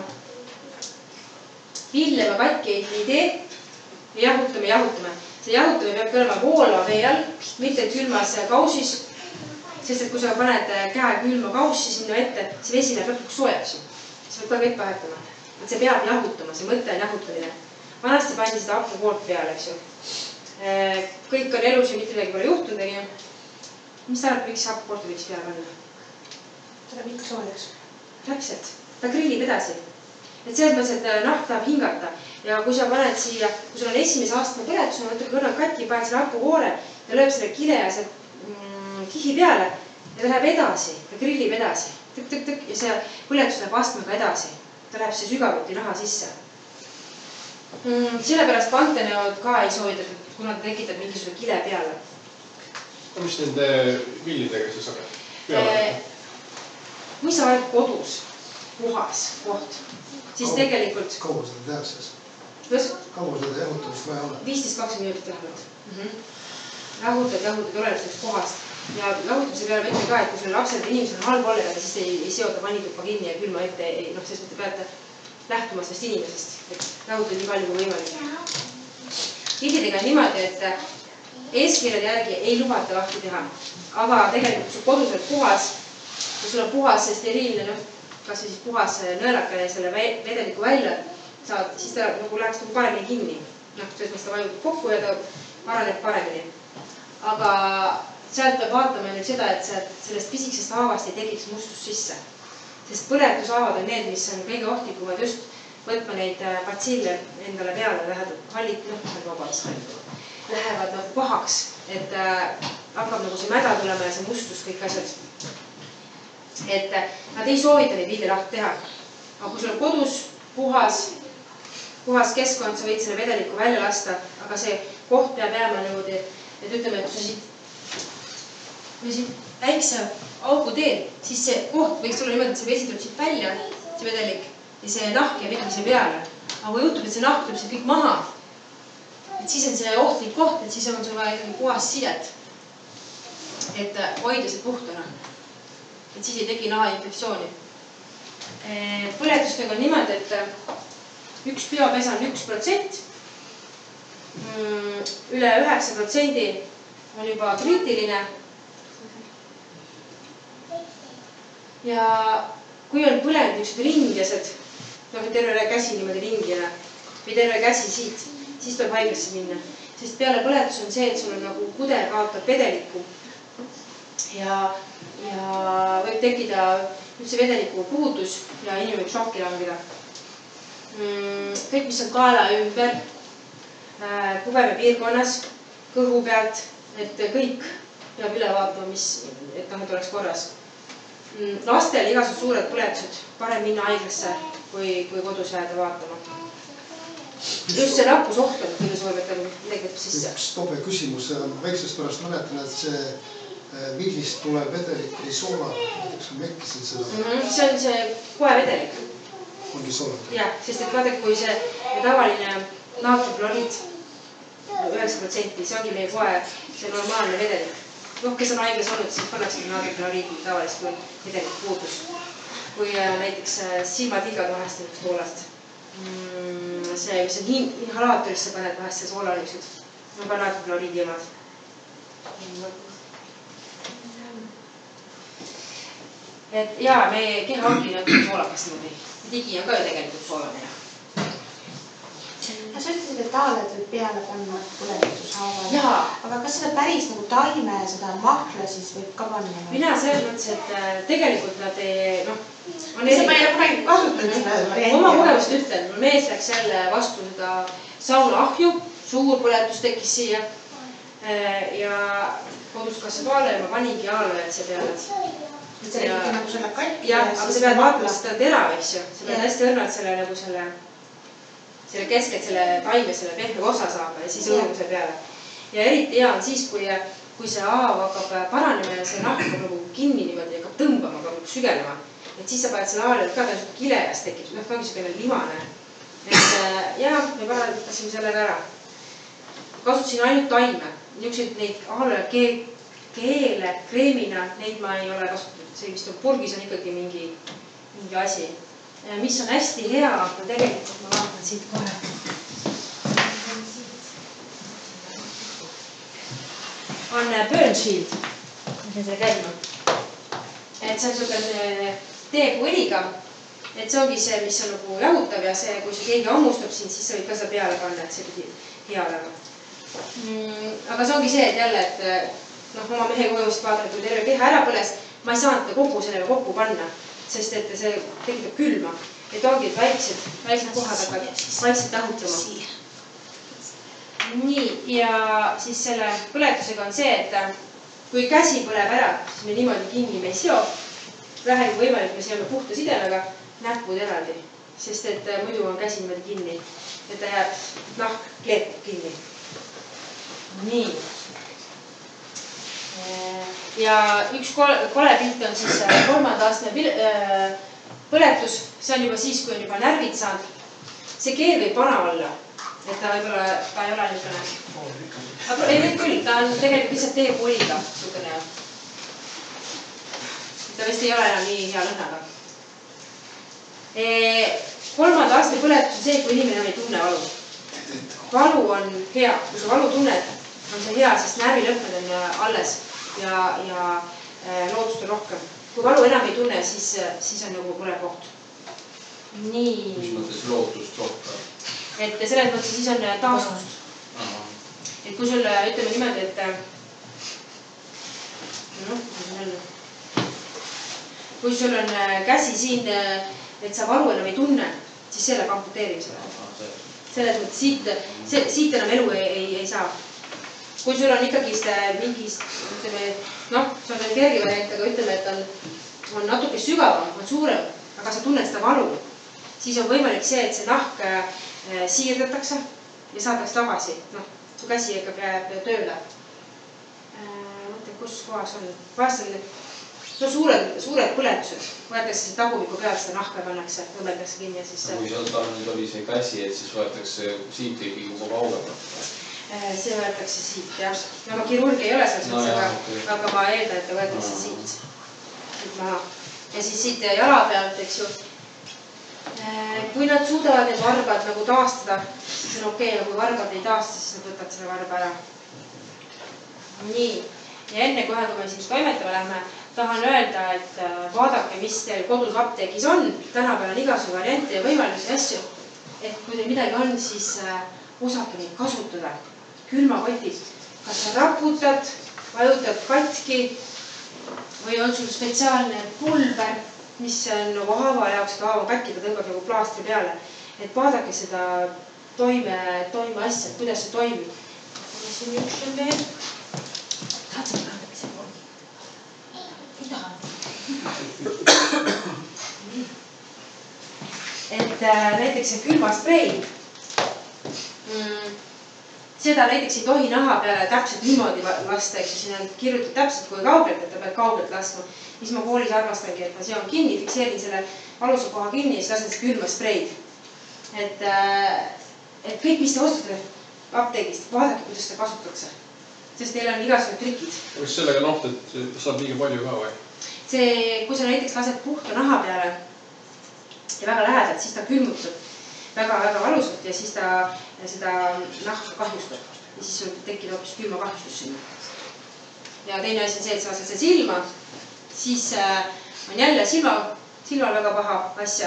Villema katki ei tee ja jahutame. See jahutamine peab olema voolava vee all, mitte külmas kausis. Sest et kui sa paned käe külma kaussi sinna ette, see vesi läheb lõpuks soojaks. Sa pead kohe vett vahetama. Et see peab jahutama, see mõte on jahutamine. Vanasti pandi seda happekoort peale, eks ju. Kõik on elus ja mitte midagi pole juhtundagi. Mis ta arvab, miks happekoorti võiks peale panna? Ta läheb ikka soojaks. Täpselt. Ta grillib edasi. Et selles mõttes, et nahk tahab hingata. Ja kui sa paned siia, kui sul on esimese aastme põletus, on võtad kõrval katki, paned selle happekoore ja lööb selle kile ja see kihi peale ja ta läheb edasi, ta grillib edasi. Tõk ja see põletus läheb astmega edasi. Ta läheb see sügavuti naha sisse. Sellepärast panteneod ka ei soovitatud, kuna ta tekitab mingisugune kile peale. Mis nende villidega siis hakkab? Kui sa oled kodus puhas koht, siis tegelikult... Kaua seda tehakse siis? Kuidas? Kaua seda jahutamist vaja ole? 15-20 minutit vähemalt. Jahutad, oleneb sellest kohast. Ja jahutamise peale ma ütlen ka, et kui sul lapsed või inimesed on halb ollega, siis ei seota vannituppa kinni ja külma ette. Sest te peate lähtuma sellest inimesest. Et jahutada nii palju kui võimalik. Villidega on niimoodi, et eeskirjade järgi ei lubata lahti teha. Aga tegelikult sul kodus oled puhas, kui sul on puhas see steriilne, kas siis puhas nõelakane selle vedeliku välja saad, siis ta läheks paremini kinni. Selles mõttes ta vajutab kokku ja ta paraneb paremini. Aga sealt peab vaatama nüüd seda, et sellest pisikesest haavast ei tekiks mustus sisse. Sest põletushaavad on need, mis on kõige ohtlikumad just võtma neid batsille endale peale, lähevad nagu pahaks, et hakkab nagu see mäda tulema ja see mustus kõik asjad. Et nad ei soovita neid vilja lahti teha. Aga kui sul on kodus puhas keskkond, sa võid selle vedeliku välja lasta, aga see koht peab jääma niimoodi, et ütleme, et kui sa siit väikse augu teed, siis see koht võiks tulla niimoodi, et see vesi tuleb siit välja, see vedelik, ja see nahk jääb ikkagi peale. Aga kui juhtub, et see nahk tuleb siit kõik maha, et siis on see ohtlik koht, et siis on sul vaja ikkagi puhas sidet, et hoida see puhtana. Et siis ei tegi naha infektsiooni. Põletustega on niimoodi, et üks biopesa on 1%. Üle 9% on juba kriitiline. Ja kui on põlenud niisugused ringjased, terve käsi niimoodi ringina või terve käsi siit, siis tuleb haiglasse minna. Sest peale põletus on see, et sul on nagu kude kaotab vedeliku ja võib tekkida üldse vedeliku puudus ja inimene võib šokki langeda. Kõik, mis on kaela ümber, kubeme piirkonnas, kõhu pealt, et kõik peab üle vaatama, et oleks korras. Lastel igasugused suured põletused, parem minna haiglasse, kui kodus jääda vaatama. Just see rappusoht on kõige suurem, et midagi võtab sisse. Üks tobe küsimus, väiksest pärast mäletan, et see villist tuleb vedelik või soola, kas sa mekkisid seda? See on see koevedelik. Ongi soola? Jah, sest et vaadake, kui see tavaline naatrikloriid 9%, see ongi meie koe, see normaalne vedelik. Kes on haiglas olnud, siis pannakse naatrikloriidi tavalist, kui vedelik puudus. Kui näiteks silmatilgad vahest on üks toolast. See, mis on inhalaatorisse paned vahest see soolaniksud. On ka naatrikloriidi omad. Et jaa, meie keha ongi natuke soolakas niimoodi. Digi on ka ju tegelikult soolamine. Sa ütlesid, et taaled võib peale panna põletushaaval. Jaa. Aga kas seda päris nagu taime, seda mahla siis võib ka panna? Mina selles mõttes, et tegelikult nad ei, on eri... Ma ei ole kunagi kasutanud seda varianti. Oma kogemust ütlen, mul mees läks jälle vastu seda sauna ahju, suur põletus tekkis siia ja kodus kasvab aale ja ma paningi aalojad see peale. Et see oli nagu selle katki. Jah, aga sa pead vaatama seda terav, eks ju. Sa pead hästi õrnalt selle nagu selle keskelt selle taime selle pehme osa saama ja siis õrguse peale. Ja eriti hea on siis, kui see haav hakkab paranema ja see nahk hakkab nagu kinni niimoodi, hakkab tõmbama, hakkab sügelema. Et siis sa paned selle haarele ka, ta on kilejas tekib, ta ongi sügene limane. Et jaa, me parandasime sellega ära. kasutasin ainult taime. Niisuguseid neid keele, kreemina, neid ma ei ole kasutatud. See vist on purgis on ikkagi mingi asi. Mis on hästi hea, aga tegelikult ma vaatan siit kohe. On Burn Shield, mis on selle käima. Et see on niisugune teepuõliga. Et see ongi see, mis on nagu jahutab ja see, kui see keegi hammustab sind, siis sa võid ka seda peale panna, et see pidi hea olema. Aga see ongi see, et jälle, et oma mehe kojust vaatan, kui terve keha ära põles, ma ei saanud kogu sellega kokku panna, sest et see tekitab külma. Et ongi väiksed kohad hakkavad vaikselt tahutama. Nii, ja siis selle põletusega on see, et kui käsi põleb ära, siis me niimoodi kinni me ei seo. Vähegi võimalik, me seome puhta sidemega näpud eraldi, sest et muidu on käsi niimoodi kinni, et ta jääb nahk kleepub kinni. Nii. Ja üks kole pilt on siis 3. astme põletus, see on juba siis, kui on juba närvid saanud. See keel võib vana olla, et ta võib-olla, ta ei ole niisugune. Aga ei võib küll, ta on tegelikult lihtsalt teepuoliga niisugune. Ta vist ei ole enam nii hea lõhnaga. 3. astme põletus on see, kui inimene ei tunne valu. Valu on hea, kui sa valu tunned, on see hea, sest närvilõhmed on alles ja lootust on rohkem. Kui valu enam ei tunne, siis on nagu kole koht. Nii. Mis mõttes lootust rohkem? Et selles mõttes siis on taastust. Et kui sul, ütleme niimoodi, et kui sul on käsi siin, et sa valu enam ei tunne, siis sellega amputeerimisele. Selles mõttes siit enam elu ei saa. Kui sul on ikkagi mingist, ütleme, see on kerge variant, aga ütleme, et on natuke sügavam, on suurem, aga sa tunned seda valu, siis on võimalik see, et see nahk siirdatakse ja saadakse tagasi. Su käsi ikka jääb tööle. Mõtle, kus kohas on. Vahest on suured põletused. Võetakse see tagumiku peal, seda nahka pannakse, õmmeldakse kinni ja siis... Kui tal nüüd oli see käsi, et siis võetakse siit ei liigu kaugemalt. See võetakse siit, jah. Aga kirurgi ei ole selles, aga ma eeldan, et ta võetakse siit. Ja siis siit jala pealt, eks ju. Kui nad suudavad need varbad nagu taastada, siis on okei, aga kui varbad ei taasta, siis nad võtavad selle varba ära. Nii. Ja enne kohe, kui me siis toimetama lähme, tahan öelda, et vaadake, mis teil kodus apteegis on. Tänapäeval on igasugu variante ja võimalusi asju. Et kui teil midagi on, siis osake neid kasutada. Külmakotid. Kas sa raputad, vajutad katki või on sul spetsiaalne pulber, mis on nagu haava jaoks, et haava katki, ta tõmbab nagu plaastri peale. Et vaadake seda toime asja, kuidas see toimib. Kuidas siin üks on veel? Tahtsime kandab ise pool. Ei taha. Et näiteks see külmasprei. Seda näiteks ei tohi naha peale täpselt niimoodi lasta, eks siin on kirjutatud täpselt kui kaugelt, et ta peab kaugelt laskma. Mis ma koolis arvastangi, et ma seon kinni, fikseerin selle valusa koha kinni ja siis lasen külmaspreid. Et kõik, mis te ostate apteegist, vaadake, kuidas seda kasutatakse. Sest teil on igasugused trikid. Kas sellega noht, et saab liiga palju ka või? Kui sa näiteks lased puhta naha peale ja väga lähedalt, siis ta külmutab väga-väga valusalt ja siis ta seda nahka kahjustab. Ja siis sul tekib hoopis külma kahjustus sinna. Ja teine asi on see, et sa lased see silma, siis on jälle silmal väga paha asja.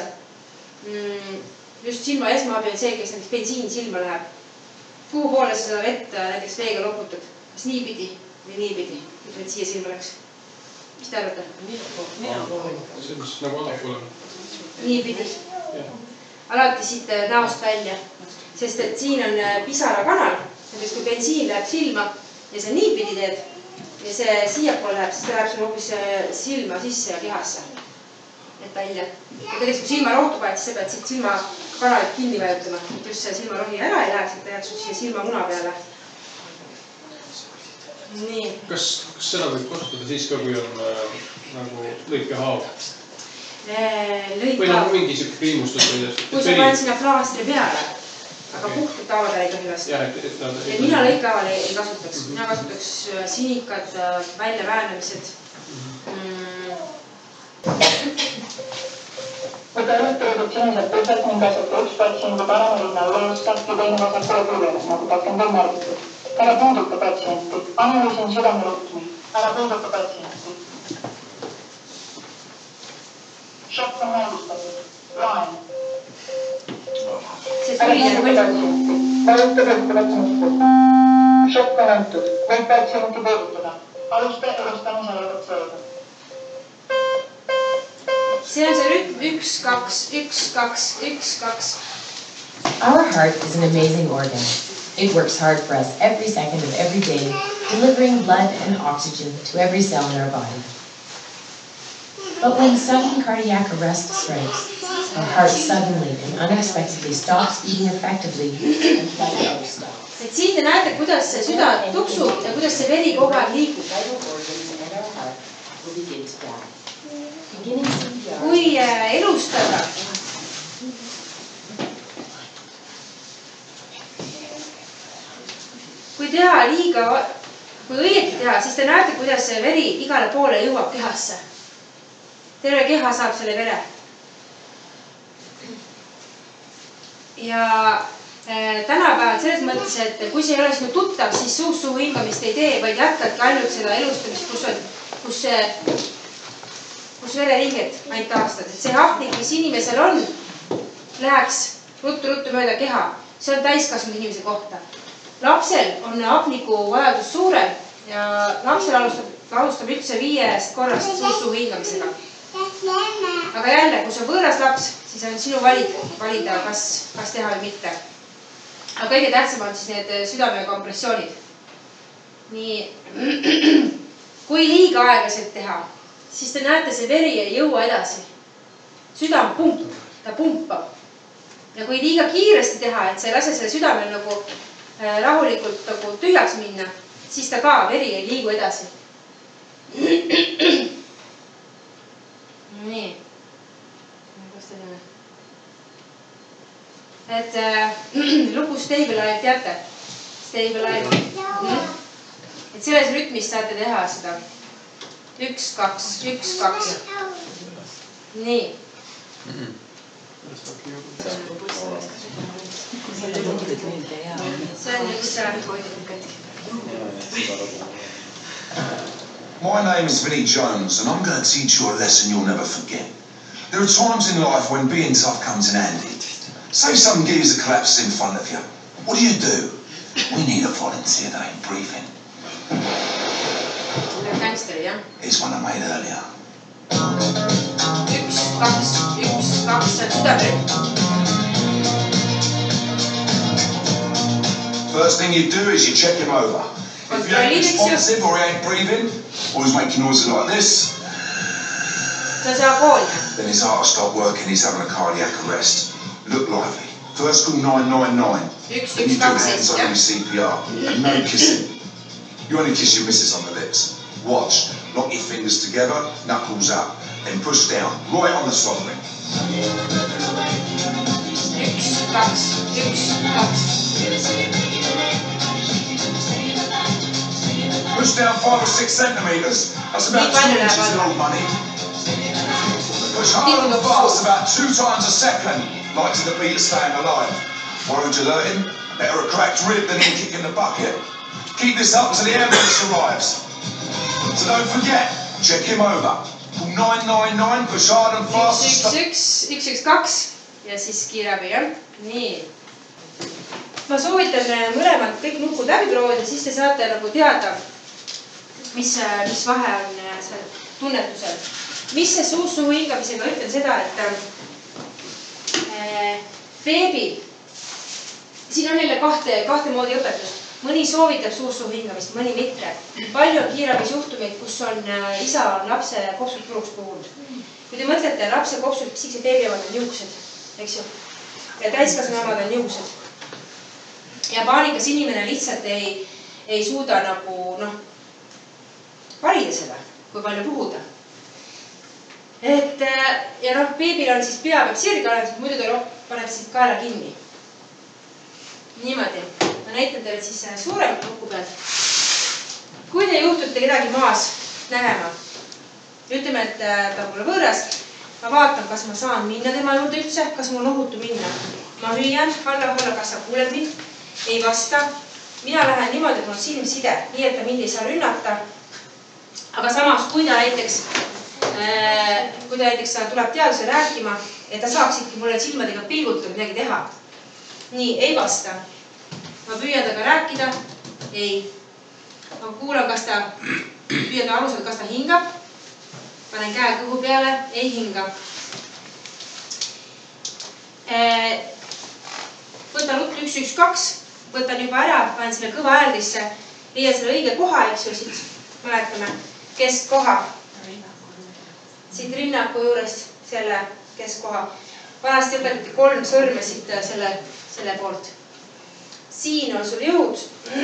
Just silma esmaabi on see, kes näiteks bensiin silma läheb. Kuhu poole sa seda vett näiteks veega loputad? Kas niipidi või niipidi? Ütleme, et siia silma läks. Mis te arvate? Mina poole. See on nagu allapoole. Niipidi. Alati siit näost välja. Sest et siin on pisarakanal. Näiteks kui bensiin läheb silma ja see niipidi teed ja see siiapoole läheb, siis ta läheb sul hoopis silma sisse ja kehasse. Et välja. Ja näiteks kui silmarohtu paned, siis sa pead siit silmakanalit kinni vajutama. Et just see silmarohi ära ei läheks, et ta jääks siia silmamuna peale. Nii. Kas seda võib kasutada siis ka, kui on nagu lõikehaav? Või nagu mingi siuke kriimustus? Kui sa paned sinna plaastri peale, aga puhtalt haava peale ei tohi lasta. Et mina lõikehaaval ei kasutaks. Mina kasutaks sinikad, väljaväänamised. Võta õhtuudud sinised tõsed ning asjata üks patsienti parema linna ülelusta ja teine vasakule küljele, nagu pakend on märgitud. Ära puuduta patsienti. Analüüsin südamerütmi. Ära puuduta patsienti. Šokk on moodustatud. Laen. Ära puuduta patsienti. Valuta võtta patsienti. Šokk on antud. Võib patsienti puudutada. Alusta elustamisele võtseega. See on see rütm 1, 2, 1, 2, 1, 2. Our heart is an amazing organ. It works hard for us every second of every day, delivering blood and oxygen to every cell in our body. But when sudden cardiac arrest strikes, our heart suddenly and unexpectedly stops beating effectively and blood flow stops. Et siin te näete, kuidas see süda tuksub ja kuidas see veri kogu aeg liigub. Kui elustada, kui teha liiga, kui õieti teha, siis te näete, kuidas see veri igale poole jõuab kehasse. Terve keha saab selle vere. Ja tänapäeval selles mõttes, et kui see ei ole sinu tuttav, siis suust-suu hingamist ei tee, vaid jätkadki ainult seda elustamist, kus vereringed ainult taastad. Et see hapnik, mis inimesel on, läheks ruttu-ruttu mööda keha. See on täiskasvanud inimese kohta. Lapsel on hapniku vajadus suurem ja lapsel alustab üldse 5 korrast suust-suu hingamisega. Aga jälle, kui see on võõras laps, siis on sinu valida, kas teha või mitte. Aga kõige tähtsam on siis need südamekompressioonid. Nii, kui liiga aeglaselt teha, siis te näete, see veri ei jõua edasi. Südam ta pumpab. Ja kui liiga kiiresti teha, et see ei lase selle südamel nagu rahulikult nagu tühjaks minna, siis ta ka veri ei liigu edasi. Nii. Kas te teeme? Et lugu Stay Alive teate? Stay Alive. Et selles rütmis saate teha seda. 1, 2, 1, 2. Nii. See on üks My name is Vinnie Jones and I'm going to teach you a lesson you'll never forget. There are times in life when being tough comes in handy. Say some geezer collapses in front of you. What do? We need a volunteer that ain't breathing. Here's one I made earlier. 1, 2, 1, 2, südamel. First thing you do is you check him over. If he ain't responsive or he ain't breathing, or he's making noises like this, then his heart will stop working, he's having a cardiac arrest. Look lively. First call 999. Then you do hands on your CPR. And no kissing. You only kiss your missus on the lips. Watch. Lock your fingers together, knuckles up. Then push down, right on the sovereign. Push down 5 or 6 centimeters. That's about 2 inches in old money. Push hard and fast, about 2 times a second. Like to the beat of staying alive. Worried you'll hurt him? Better a cracked rib than him kicking the bucket. Keep this up until the ambulance arrives. So don't forget, check him over. Call 999, push hard and fast. 112 ja siis kiirabi, jah? Nii. Ma soovitan mõlemad kõik nupud läbi proovida, siis te saate nagu teada, mis vahe on seal tunnetusel. Mis see suust-suu hingamisega ütlen seda, et beebi, siin on neile kahte moodi õpetust. Mõni soovitab suust-suu hingamist, mõni mitte. Palju on kiirabis juhtumeid, kus isa on lapse kopsud puruks puhunud. Kui te mõtlete, lapse kopsud, pisikesed beebiomad on juuksed, eks ju? Ja täiskasvanu omad on juuksed. Ja paanikas inimene lihtsalt ei suuda nagu, valida seda, kui palju puhuda. Ja beebil on siis pea peab sirge olema, muidu ta paneb siis kaela kinni. niimoodi. Ma näitan teile siis suurema nuku pealt. Kui te juhtute kedagi maas nägema, ütleme, et ta on mulle võõras, ma vaatan, kas ma saan minna tema juurde üldse, kas mul on ohutu minna. Ma hüüan, Hallo, kas sa kuuled mind? Ei vasta. Mina lähen niimoodi, et mul on silmside, nii et ta mind ei saa rünnata. Aga samas, kui ta näiteks tuleb teaduse rääkima, et ta saaksidki mulle silmadega pilgutada midagi teha. Nii, ei vasta. Ma püüan taga rääkida. Ei. Ma kuulan, püüan ta aru saada, kas ta hingab. Panen käe kõhu peale. Ei hinga. Võtan ruttu 112. Võtan juba ära, panen selle kõva hääldisse. Leian selle õige koha, eks ju, siit mäletame. Keskkoha. Siit rinnaku juurest selle keskkoha. Vanasti õpetati 3 sõrme siit selle poolt. Siin on sul jõud.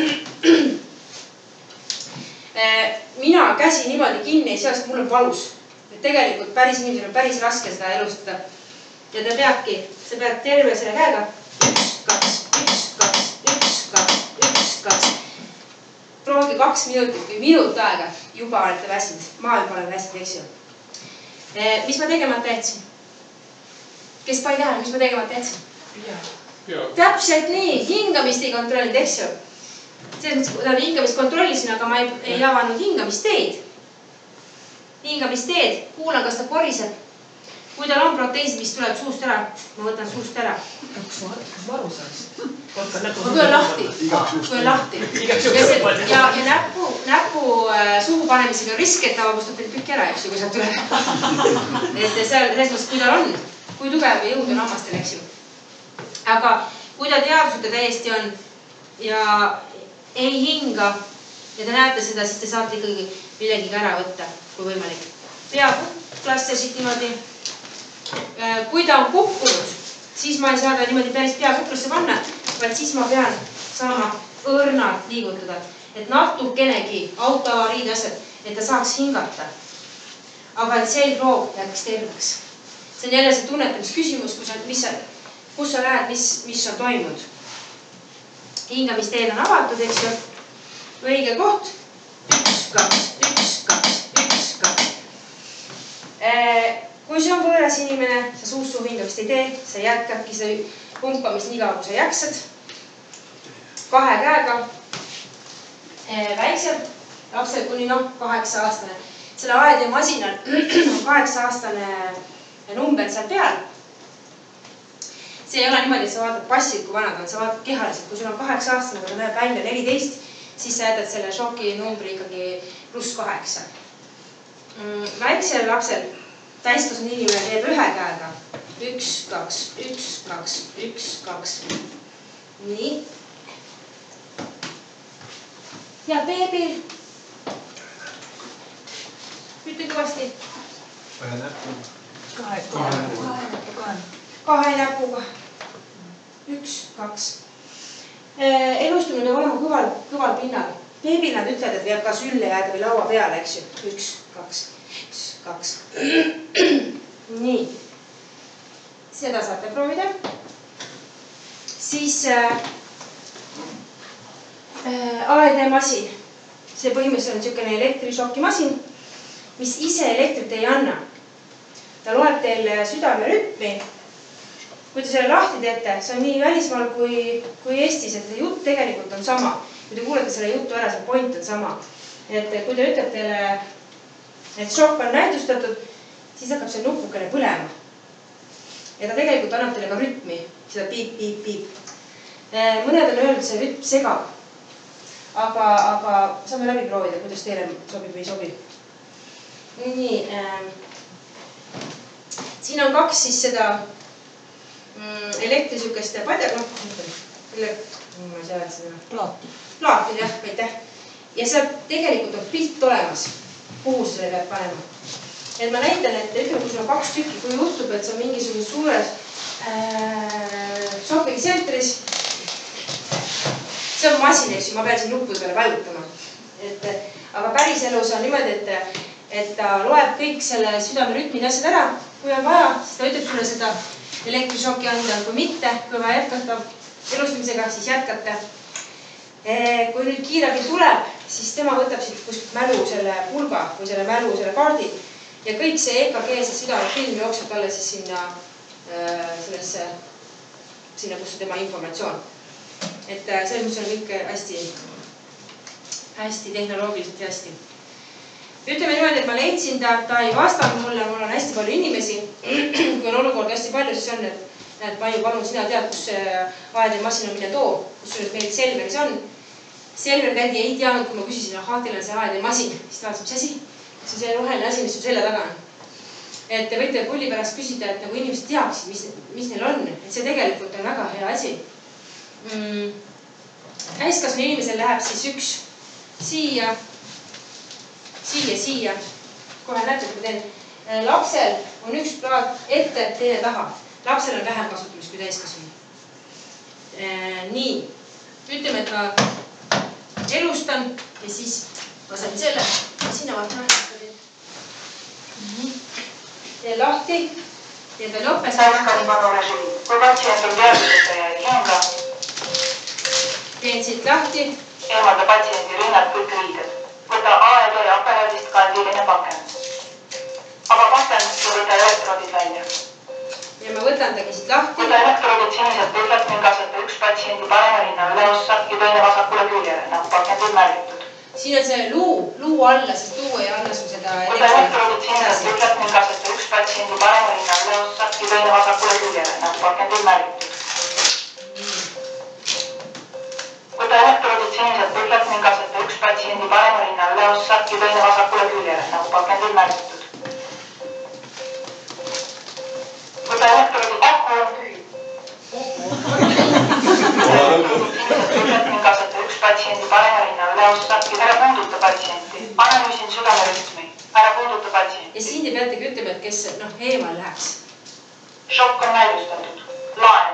Mina käsi niimoodi kinni ei sea, sest mul on valus. Tegelikult inimesel on päris raske seda elustada. Ja ta peabki, sa pead terve selle käega 1, 2, 1, 2, 1, 2, 1, 2. Proovige 2 minutit või minut aega. Juba olete väsinud. Ma juba olen väsinud, eks ju. Mis ma tegemata jätsin? Kes pani tähele, mis ma tegemata jätsin? Täpselt nii, hingamist ei kontrollinud, eks ju. Selles mõttes, hingamist kontrollisin, aga ma ei avanud hingamisteed. Hingamisteed, kuulan, kas ta koriseb. Kui tal on proteesid, mis tuleb suust ära, ma võtan suust ära. Kus ma aru saaks? Ma tulen lahti. Ja näpu suhu panemisega risk, et ta vabustab teil tükki ära, eks ju, kui sealt tuleb. Selles mõttes, kui tal on, kui tugev jõud on hammastel, eks ju. Aga kui ta teadvuseta täiesti on ja ei hinga ja te näete seda, siis te saate ikkagi millegiga ära võtta, kui võimalik. Peaklasse siit niimoodi. Kui ta on kukkunud, siis ma ei saa ta niimoodi päris peakuklasse panna, vaid siis ma pean saama õrnalt liigutada. Et natukenegi autoavariid asjad, et ta saaks hingata. Aga et selgroog jääks terveks. See on jälle see tunnetamisküsimus, kus sa näed, mis on toimunud. Hingamisteel on avatud, eks ju. Õige koht. 1, 2, 1, 2, 1, 2. Kui see on võõras inimene, sa suust suu hingamist ei tee, sa jätkadki seda pumpamist nii kaua, kui sa jaksad. 2 käega. Väiksel lapsel kuni 8-aastane. Selle AED masinal on 8-aastane number seal peal. See ei ole niimoodi, et sa vaatad passilt, kui vanad on, sa vaatad kehaliselt. Kui sul on 8-aastane, aga ta näeb välja 14, siis sa jätad selle šoki numbri ikkagi +8. Väiksel lapsel täiskasvanud inimene teeb 1 käega. 1, 2, 1, 2, 1, 2. Nii. Ja beebil. Ütle kõvasti. 2 näpuga. 2 näpuga. 1, 2. Elustumine peab olema kõval pinnal. Beebil nad ütlevad, et peab kas ülle jääda või laua peale, eks ju. 1, 2. 2. Nii. Seda saate proovida. Siis AED masin. See põhimõtteliselt on niisugune elektrišoki masin, mis ise elektrit ei anna. Ta loeb teil südamerütmi. Kui te selle lahti teete, see on nii välismaal kui Eestis, et see jutt tegelikult on sama. Kui te kuulete selle jutu ära, see point on sama. Et kui te ütleb teile, et šokk on näidustatud, siis hakkab see nupukene põlema. Ja ta tegelikult annab teile ka rütmi, seda piip, piip, piip. Mõned on öelnud, see rütm segab. Aga saame läbi proovida, kuidas teile sobib või ei sobi. Nii. Siin on 2 siis seda elektrisükeste padjaknoppu. Ma ei saa seda. Plaati, jah, aitäh. Ja seal tegelikult on pilt olemas. Kuhu selle peab panema. Et ma näitan, et ütleme, kui sul on 2 tükki, kui juhtub, et see on mingisugune suures šokiga sentris. See on masin, eks ju, ma pean siin nuppude peale vajutama. Aga päris elus on niimoodi, et ta loeb kõik selle südamerütmid asjad ära. Kui on vaja, siis ta ütleb sulle seda elektrišoki anda, kui mitte, kui vaja jätkata, elustamisega, siis jätkate. Kui nüüd kiirabi tuleb, siis tema võtab siit kuskilt mälu selle pulga või selle mälu selle kaardi ja kõik see EKG, see südamefilm jookseb talle siis sinna sellesse, kus on tema informatsioon. Et selles mõttes on kõik hästi tehnoloogiliselt ja hästi. Ütleme niimoodi, et ma leidsin ta ei vastanud mulle, mul on hästi palju inimesi. Kui on olukord hästi palju, siis on, et näed, Maiu, palun, sina tead, kus AED-masin on, mine too, kus sul meil Selveris on. Selver tädi ei teadnud, kui ma küsisin, teil on see AED-masin, siis ta vaatas, mis asi? See on see roheline asi, mis sul selja taga on. Et te võite pulli pärast küsida, et nagu inimesed teaksid, mis neil on. Et see tegelikult on väga hea asi. Täiskasvanu inimesel läheb siis üks siia, siia. Kohe näete, kui teen. Lapsel on üks plaat ette, teine taha. Lapsel on vähem kasutamist kui täiskasvanu. Nii. Ütleme, et ma elustan ja siis ma sain selle. Sinna vaatame. Teen lahti. Teen ta lõppes. Kui patsient on teadusetaja ja hinga. Teen siit lahti. Eemalda patsiendi rinnad kõik riided. Võta AED aparaadist kandiline pakend. Aga pakend ja võta elektroodid välja. Ja ma võtan tagi siit lahti. Võta elektroodid siniselt põhjalt ning aseta üks patsiendi parema rinna üleossa ja teine vasakule küljele, nagu pakendil märgitud. Siin on see luu alla, sest luu ei anna sul seda võta elektroodid siniselt põhjalt ning aseta üks patsiendi parema rinna üleossa ja teine vasakule küljele, nagu pakendil märgitud. Võta elektroodid siniselt põhjalt ning aseta üks patsiendi parema rinna üleossa ja teine vasakule küljele, nagu pakendil märgitud. Võta elektroodid aku on tühi. Põhjalt ning aseta üks patsiendi parema rinna üleossa ja ära puuduta patsienti. Analüüsin südamerütmi. Ära puuduta patsienti. Ja siin te peategi ütlema, et kes eemal läheks. Šokk on näidustatud. Laen.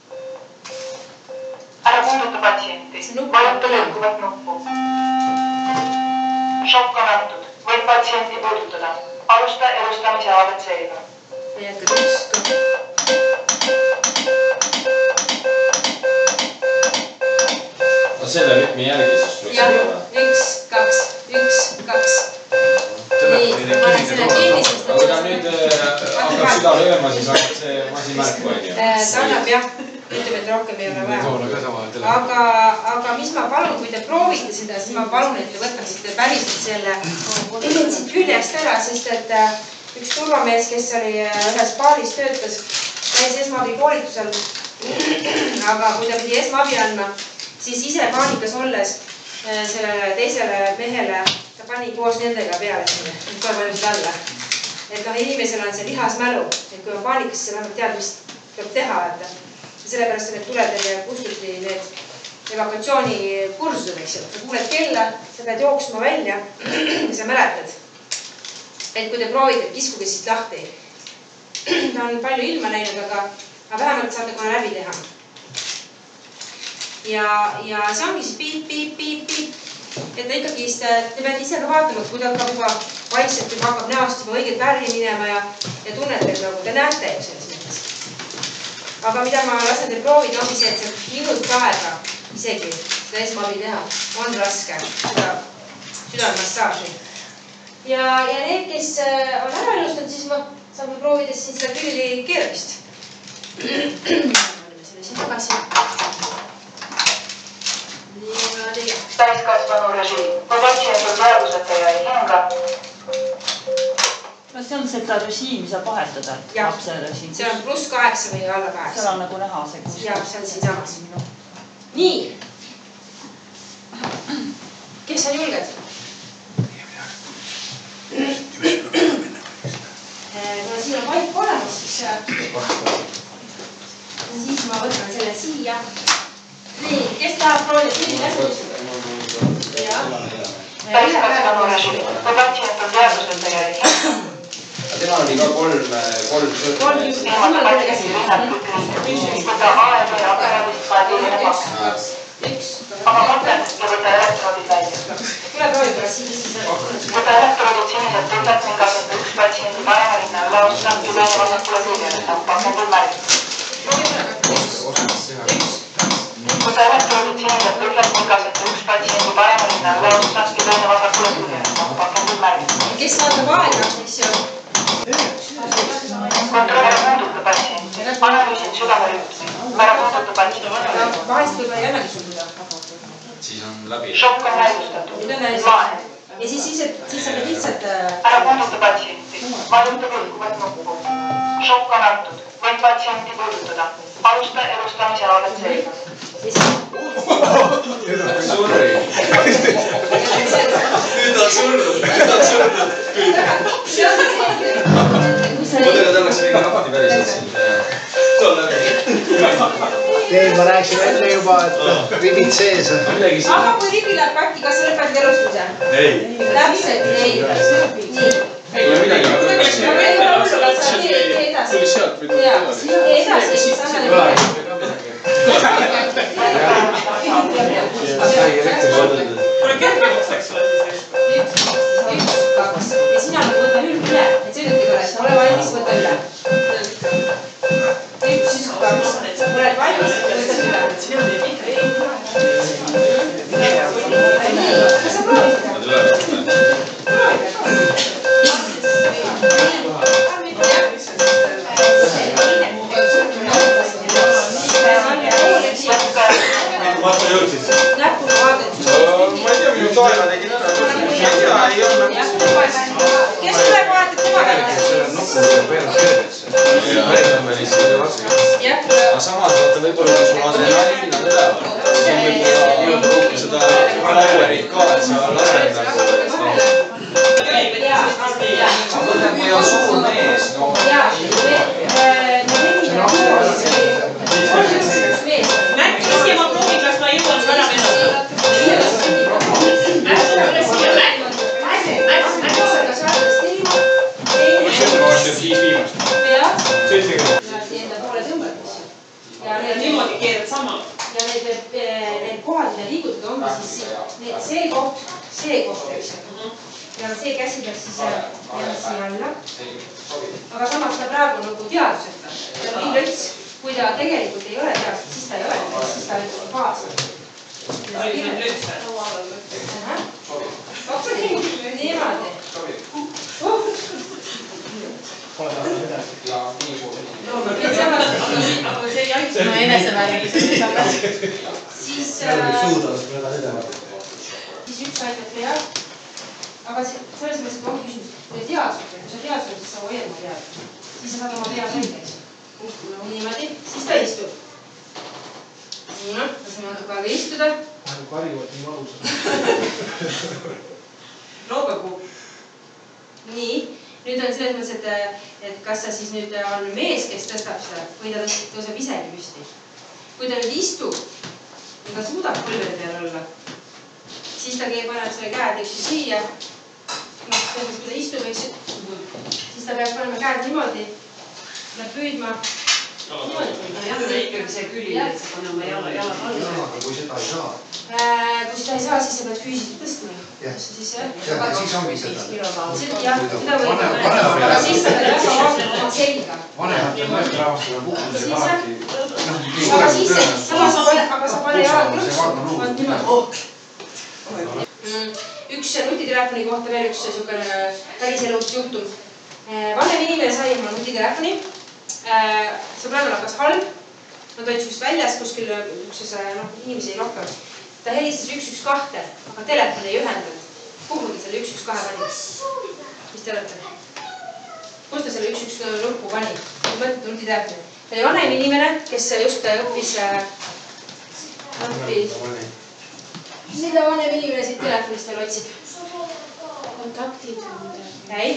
Ära puuduta patsienti. Vajuta lõikuvat nuppu. Šokk on antud. Võid patsienti puudutada. Alusta elustamise ABC-ga. Ja jätkad üks. Selle rütmi järgi siis tuleks jah, 1, 2, 1, 2. Nii, ma olen selle kinni, sest aga ta nüüd hakkab süda lööma, siis hakkab see masin märku, on ju? Ta annab jah, ütleme, et rohkem ei ole vaja. Aga mis ma palun, kui te proovite seda, siis ma palun, et te võtaksite päriselt selle siit küljest ära, sest et üks turvamees, kes oli ühes baaris töötas, käis esmaabi koolitusel, aga kui ta pidi esmaabi andma, siis ise paanikas olles sellele teisele mehele, ta pani koos nendega peale sinna, nüüd kohe panusid alla. Et inimesel on see lihasmälu, et kui on paanikas, siis vähemalt tead, mis peab teha. Sellepärast on need tuledel ja kustuti need evakuatsioonikursused, eks ju. Sa kuuled kella, sa pead jooksma välja ja sa mäletad. Et kui te proovite, kiskuge siit lahti. Ta on palju ilma näinud, aga vähemalt saate kohe läbi teha. Ja see ongi siis piip. Et ikkagi te peate ise ka vaatama, et kui ta hakkab juba vaikselt, kui hakkab näost juba õiget värvi minema ja tunnete, et nagu te näete ju selles mõttes. Aga mida ma lasen teil proovida, ongi see, et see minut aega isegi seda esmaabi teha on raske, seda südamemassaaži. Ja need, kes on ära elustanud, siis ma saame proovida siin seda külli keeramist. Oleme selle siin tagasi. Täiskasvanu režiim. Kui patsient on teadusetaja ei hinga. Kas see on seda režiimi saab vahetada? Jah, see on +8 või alla 8. Seal on nagu näha see. Jah, see on siin samas. Nii. Kes on julged? Kuna siin on vaik olemas, siis ma võtan selle siia. Nii, kes tahab proovida siin käsust? Täiskasvanu režiim. Kui patsient on teadusetaja ei hinga. Tema oli ka kolm Eemalda patsiendi rinnad kõik riided. Võta AED aparaadist kandiline pakend. Aga pakend ja võta elektroodid välja. Tule proovi pärast siis. Võta elektroodid siniselt põhjalt ning aseta üks patsiendi parema rinna üleossa ja teine vasakule küljele, nagu pakendil märgitud. Alusta elektroolitsiinidelt tühjad pulgased, üks patsiendi paremeline on laosta ja teine vasakule tühjad, nagu pakendil märgitud. Kes vaatab aega, eks ju? Kontrolli puuduta patsienti. Analüüsin südamerütmi. Ära puuduta patsienti. Vahest võib-olla ei annagi sul seda. Siis on läbi. Šokk on näidustatud. Lahe. Ja siis sa pead lihtsalt... Ära puuduta patsienti. Vajuta vilkuvat nuppu. Šokk on antud. Võid patsienti puudutada. Alusta elustamise oled selgas. Sorry. Nüüd on surnud. Mõtlen, et oleks mingi lahti päriselt siin. Tol läbi. Ei, ma rääkisin enne juba, et ribid sees. Aga kui ribi läheb katki, kas sa lõpetad elustamise? Ei. Täpselt, ei. Nii. Ei midagi. Tuli sealt või tuli edasi, siis annale midagi. Kuule kergemaks läks sulle siis. 1, 2. Ja sina võta nüüd üle. Et sõiduki korras. Ole valmis, võta üle. 1, 2. Oled valmis, võta üle. Kas sa proovid seda? Marta jõudsid. Näppu vaadad. Ma ei tea, minu taeva tegin ära. Ma ei tea, ei olnud. Kes tuleb vaatab tema käest? See on nuppude peale kergesse. Veretamine lihtsalt ei raske. Aga samas, vaata, võib-olla kui sul adrenaliin on üleval. Siin võib jõuda kokku seda lauerit ka, et sa lased nagu. Sa mõtled, kui on suur mees. Äkki ma proovin, kas ma jõuan ära venuda. Niimoodi keerad sama. Ja need kohad, mida liigutada ongi siis see koht, eks. Ja see käsi peaks siis siia alla. Aga samas ta praegu nagu teaduseta. Ta on nii lõts, kui ta tegelikult ei ole teaduseta, siis ta ei ole, siis ta ütleb kaasa. Niimoodi. Siis üks aitab peab. Aga selles mõttes, et on küsimus, kui teadused, kui sa teadused, siis sa hoiad oma pead. Siis sa saad oma pead näiteks. Niimoodi, siis ta istub. Nii, laseme natuke aega istuda. Karjuvad nii valusad. Loobepuu. Nii, nüüd on selles mõttes, et kas sa siis nüüd on mees, kes tõstab seda või ta tõuseb isegi püsti. Kui ta nüüd istub ja ta suudab põlvede peal olla, siis ta paneb selle käed üks siia. Kui ta istub, siis ta peab panema käed niimoodi ja püüdma. Jälle ikkagi see küli, et sa paneme jalad alla. Kui seda ei saa. Kui seda ei saa, siis sa pead füüsiliselt tõstma. Siis ongi seda. Jah, seda võib. Aga siis sa pead väga vaatama oma selga. Vanematel mõestrahvastel on puhkusel alati. Aga sa pane jalad lõpsu. Üks nutitelefoni kohta veel üks päriselus juhtum. Vanem inimene sai oma nutitelefoni. Sõbranna hakkas halb. Nad olid just väljas kuskil inimesi ei rohkem. Ta helistas 112, aga telefon ei ühendanud. Kuhu ta selle 112 pani? Mis te olete? Kus ta selle 112 nuppu pani? Mõtlete nutitelefoni. Ta oli vanem inimene, kes just õppis mida vanem inimene siit telefonist veel otsib? Kontaktid. Ei.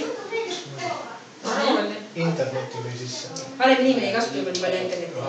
Interneti või sisse. Vanem inimene ei kasuta juba nii palju internetti.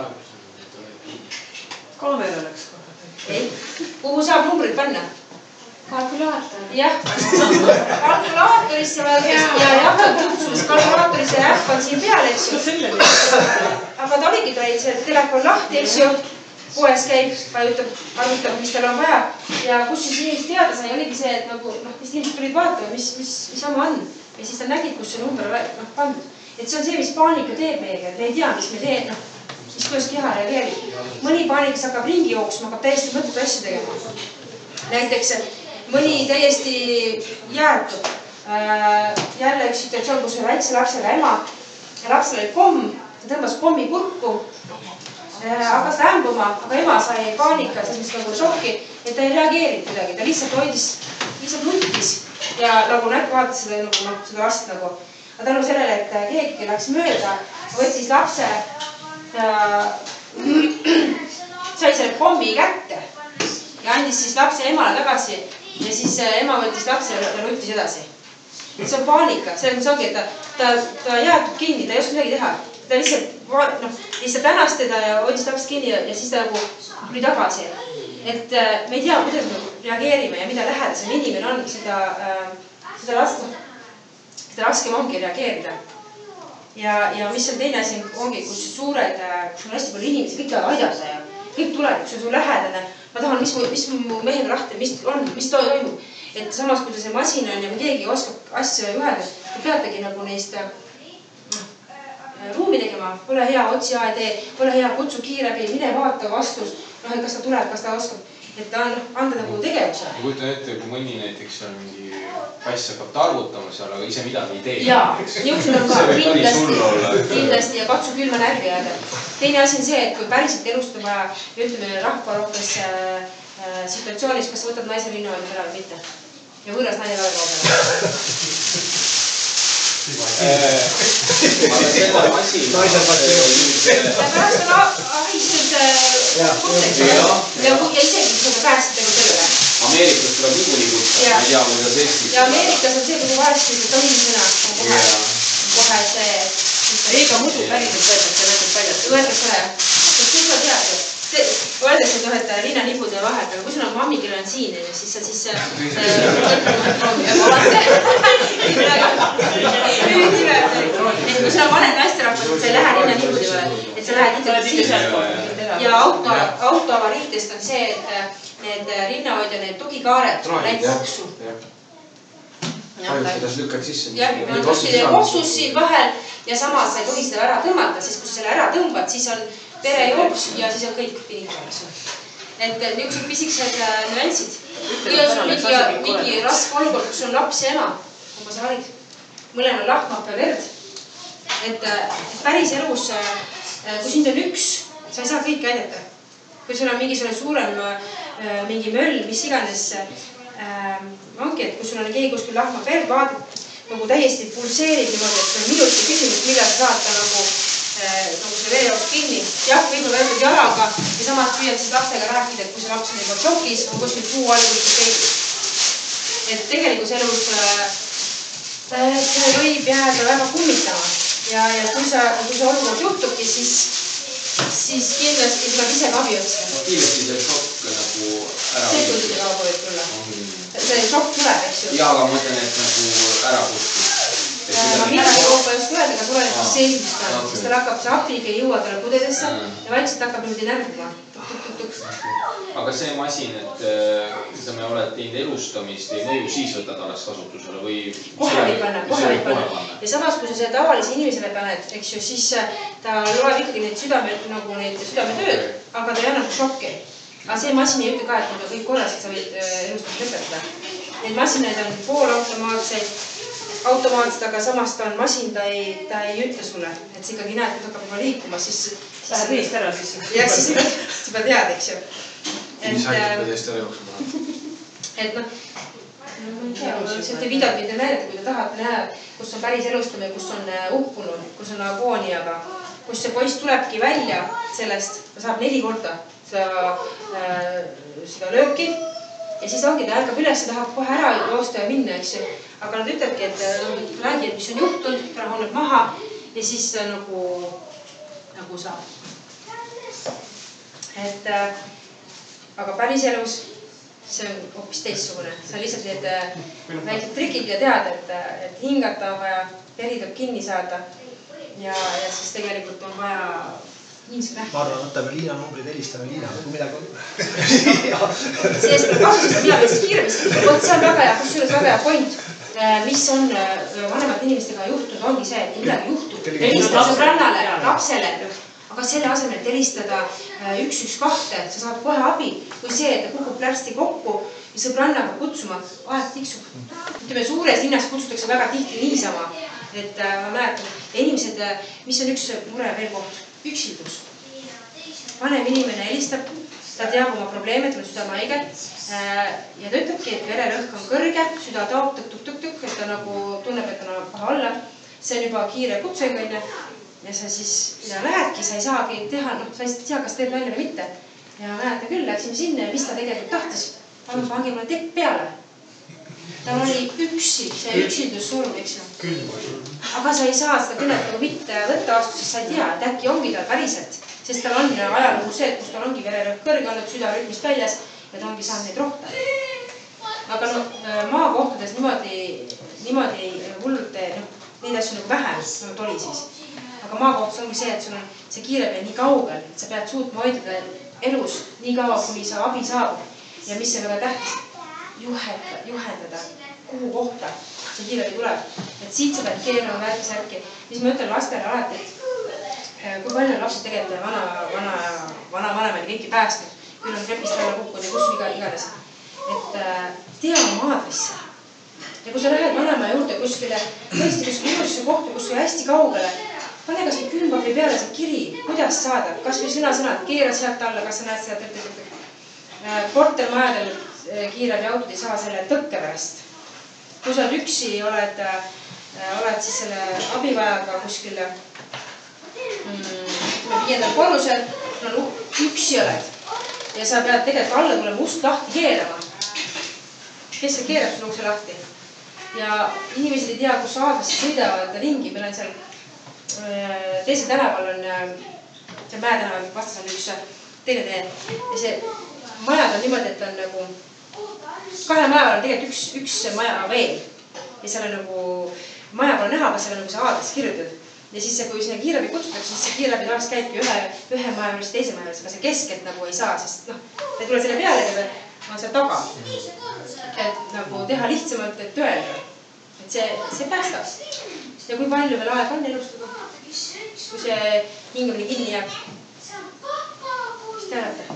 Kaamera läks kohe. Ei. Kuhu saab numbrid panna? Kalkulaator. Jah. Kalkulaatorisse kalkulaatorisse äpp on siin peal, eks ju. Aga ta oligi, ta oli see telefon lahti, eks ju. Poes käib, vajutab, arvutab, mis tal on vaja. Ja kus siis inimesed teada sai, oligi see, et nagu, mis inimesed tulid vaatama, mis sama on. Ja siis ta nägid, kus see number pandud. Et see on see, mis paanika teeb meiega, et me ei tea, mis kuidas keha reageerib. Mõni paanikas hakkab ringi jooksma, hakkab täiesti mõttetu asju tegema. Näiteks mõni täiesti jäätub. Jälle üks situatsioon, kus on väikse lapsega ema ja lapsel oli komm, ta tõmbas kommi kurku, hakkas ämbuma, aga ema sai paanika, sellist nagu šokki, et ta ei reageerinud kuidagi, ta lihtsalt nutis ja nagu näkku vaatas seda last nagu. Aga tänu sellele, et keegi läks mööda, võttis lapse sai selle kommi kätte ja andis siis lapse emale tagasi ja siis ema võttis lapse ja nutis edasi. See on paanika, selles mõttes ongi, et ta jäätub kinni, ta ei oska midagi teha. Ta lihtsalt tänas teda ja võttis lapsest kinni ja siis ta nagu tuli tagasi. Et me ei tea, kuidas me reageerime ja mida lähedasem inimene on, seda raskem ongi reageerida. Ja mis on teine asi, ongi, kus on hästi palju inimesi, kõik tahavad aidata ja kõik tuleb, kus on su lähedane. Ma tahan, mis mu mehega lahti, mis toimub. Et samas, kui see masin on ja keegi oskab asja juhelda, te peategi nagu neist ruumi tegema. Ole hea, otsi AED, ole hea, kutsu kiirabi, mine vaata vastus. Kas ta tuleb, kas ta oskab. Et anda nagu tegevuse. Ma kujutan ette, kui mõni näiteks on mingi kass hakkab tarvutama seal, aga ise midagi ei tee. Jaa, niisugused on ka kindlasti ja katsu külma närvi jääda. Teine asi on see, et kui päriselt elust on vaja, ütleme rahvarohkes situatsioonis, kas sa võtad naise rinnahoidma ära või mitte. Ja võõras naine väga kaubele. Naisel pärast on ahistud kutseks ja isegi seda päästid nagu sellele. Ameerikas tuleb niikuinii kutsa, ma ei tea, kuidas Eestis. Ja Ameerikas on see, kui vahest tohimisõna kohe see... Ega muidu päriselt võetakse näiteks väljast. Võetakse ära, jah. Siis sa tead, öeldakse, et rinnahibude vahet, aga kui sul on mammi, kellel on siin, siis sa siis... Kui sul on vanet naisterahvas, et sa ei lähe rinnahibude vahel, et sa lähed ikkagi siis. Ja autoavariitest on see, et need rinnahoidja, need tugikaared läid koksu. Kuidas lükkad sisse? Jah, koksus siin vahel ja samas sa ei tohi seda ära tõmmata, siis kui sa selle ära tõmbad, siis on perejooks ja siis on kõik pinitamas. Et niisugused pisikesed nüansid. Kui on sul mingi raske olukord, kus on laps ja ema, kui sa valid, mõlemal lahmab ja verd. Et päris elus, kui sind on üks, sa ei saa kõike aidata. Kui sul on mingi suurem mingi möll, mis iganes ongi, et kui sul on keegi kuskil lahmab verd, vaadad, nagu täiesti pulseerib niimoodi, et on minuti küsimus, millal sa saad ta nagu see verejooks kinni. Jah, võib-olla võetud jalaga ja samas püüad siis lapsega rääkida, et kui see laps on juba šokis, on kuskil suu all kuskil peeglis. Et tegelikult elus see võib jääda väga kummitama. Ja kui see olukord juhtubki, siis kindlasti tuleb ise abi otsida. Kindlasti see šokk nagu ära... See tundide kaupa võib tulla. See šokk tuleb, eks ju. Jaa, aga ma mõtlen, et nagu ära kuskil. Ma midagi kaupa just öelda, aga tuleb seismist ära. Siis tal hakkab see apniga ei jõua talle kudedesse ja vaikselt hakkab niimoodi närvima. Aga see masin, et me oled teinud elustamist, ei mõju siis võtad alles kasutusele või... Kohe võib panna. Ja samas, kui sa selle tavalise inimesele paned, eks ju, siis ta loeb ikkagi neid südametööd, aga ta ei anna šokki. Aga see masin ei ütle ka, et need on kõik korras, et sa võid elustamist lõpetada. Need masinaid on automaatsed, aga samas ta on masin, ta ei ütle sulle, et sa ikkagi näed, et hakkab juba liikuma, siis... Lähed eest ära siis. Jah, siis sa pead tead, eks ju. Mis aitab eest ära jooksma? Et noh, ma ei tea, sealt ei videot mitte näidata, kui te tahate näha, kus on päris elustamine, kus on uppunud, kus on agooniaga, kus see poiss tulebki välja sellest, ta saab 4 korda seda lööki ja siis ongi, ta ärkab üles ja tahab kohe ära joosta ja minna, eks ju. Aga nad ütlebki, et räägi, et mis on juhtunud, ta rahuneb maha ja siis nagu saab. Et aga päris elus see on hoopis teistsugune. See on lihtsalt need väiksed trikid ja teada, et hingata on vaja, veri tuleb kinni saada ja siis tegelikult on vaja inimesed nähta. Ma arvan, võtame Liina numbrid, helistame Liina, kui midagi on. Sees peab kasutada, mida meil siis kiiremist. Vot see on väga hea, kusjuures väga hea point. Mis on vanemate inimestega juhtunud, ongi see, et midagi juhtub. Helistad sõbrannale, lapsele. Aga aga selle asemel, et helistada 112, sa saad kohe abi, kui see, et ta kukub plärsti kokku ja sõbranna hakkab kutsuma, aeg tiksub. Ütleme, suures linnas kutsutakse väga tihti niisama, et ma mäletan, inimesed, mis on üks mure veel koht, üksildus. Vanem inimene helistab, ta teab oma probleeme, tal on südamehaige ja ta ütlebki, et vererõhk on kõrge, süda taob tõk-tõk-tõk-tõk, et ta nagu tunneb, et ta on paha olla. See on juba kiire kutsengõine ja sa siis lähedki, sa ei saagi teha, sa ei tea, kas teeb välja või mitte. Ja mäletan küll, läksime sinna ja mis ta tegelikult tahtis. Palun pange mulle tekk peale. Tal oli üksi, see üksildus surm, eks ju. Aga sa ei saa seda kõnet nagu mitte võtta vastu, sest sa ei tea, et äkki ongi tal päriselt. Sest tal on ajalugu see, kus tal ongi vererõhk kõrge olnud, südarütmist väljas ja ta ongi saanud neid rohta. Aga maakohtades niimoodi hullult, neid asju nagu vähem, nagu oli siis. Aga maakohtus ongi see, et sul on see kiirabi nii kaugel, et sa pead suutma hoida elus nii kaua, kuni sa abi saabub. Ja mis see väga tähtis, juhendada, kuhu kohta see kiirabi tuleb. Et siit sa pead keerama värki-särki. Mis ma ütlen lastele alati, et kui palju lapsed tegelikult vana-vanemaid kõiki päästnud, küll on trepist alla kukkunud ja kus iganes. Et tea oma aadressi. Ja kui sa lähed vanema juurde kuskile, tõesti kuskile ilusesse kohta, kus on hästi kaugele, pane kas või külmpapri peale see kiri, kuidas saada, kas või sõna-sõnad, keera sealt alla, kas sa näed seda kortermajadel kiirabi autod ei saa selle tõkke pärast. Kui sa oled üksi, oled siis selle abivajaga kuskil 5. korrusel, üksi oled ja sa pead tegelikult alla tulema ust lahti keerama. Kes see keerab sul ukse lahti? Ja inimesed ei tea, kus aadressid sõidavad ringi. Meil on seal teisel tänaval on, see Mäe tänaval vastas on üks teine tee. Ja see majad on niimoodi, et on nagu, kahe maja on tegelikult üks maja veel. Ja seal on nagu, maja pole näha, aga seal on nagu see aadress kirjutatud. Ja siis kui sinna kiirabi kutsutakse, siis see kiirabi tavaliselt käibki ühe maja juures, teise maja juures, aga see keskelt nagu ei saa, sest ta ei tule selle peale, on seal taga. Et nagu teha lihtsamalt, et öelda. Et see päästab. Ja kui palju veel aeg on elustada, kui see hingamine kinni jääb, siis teadate.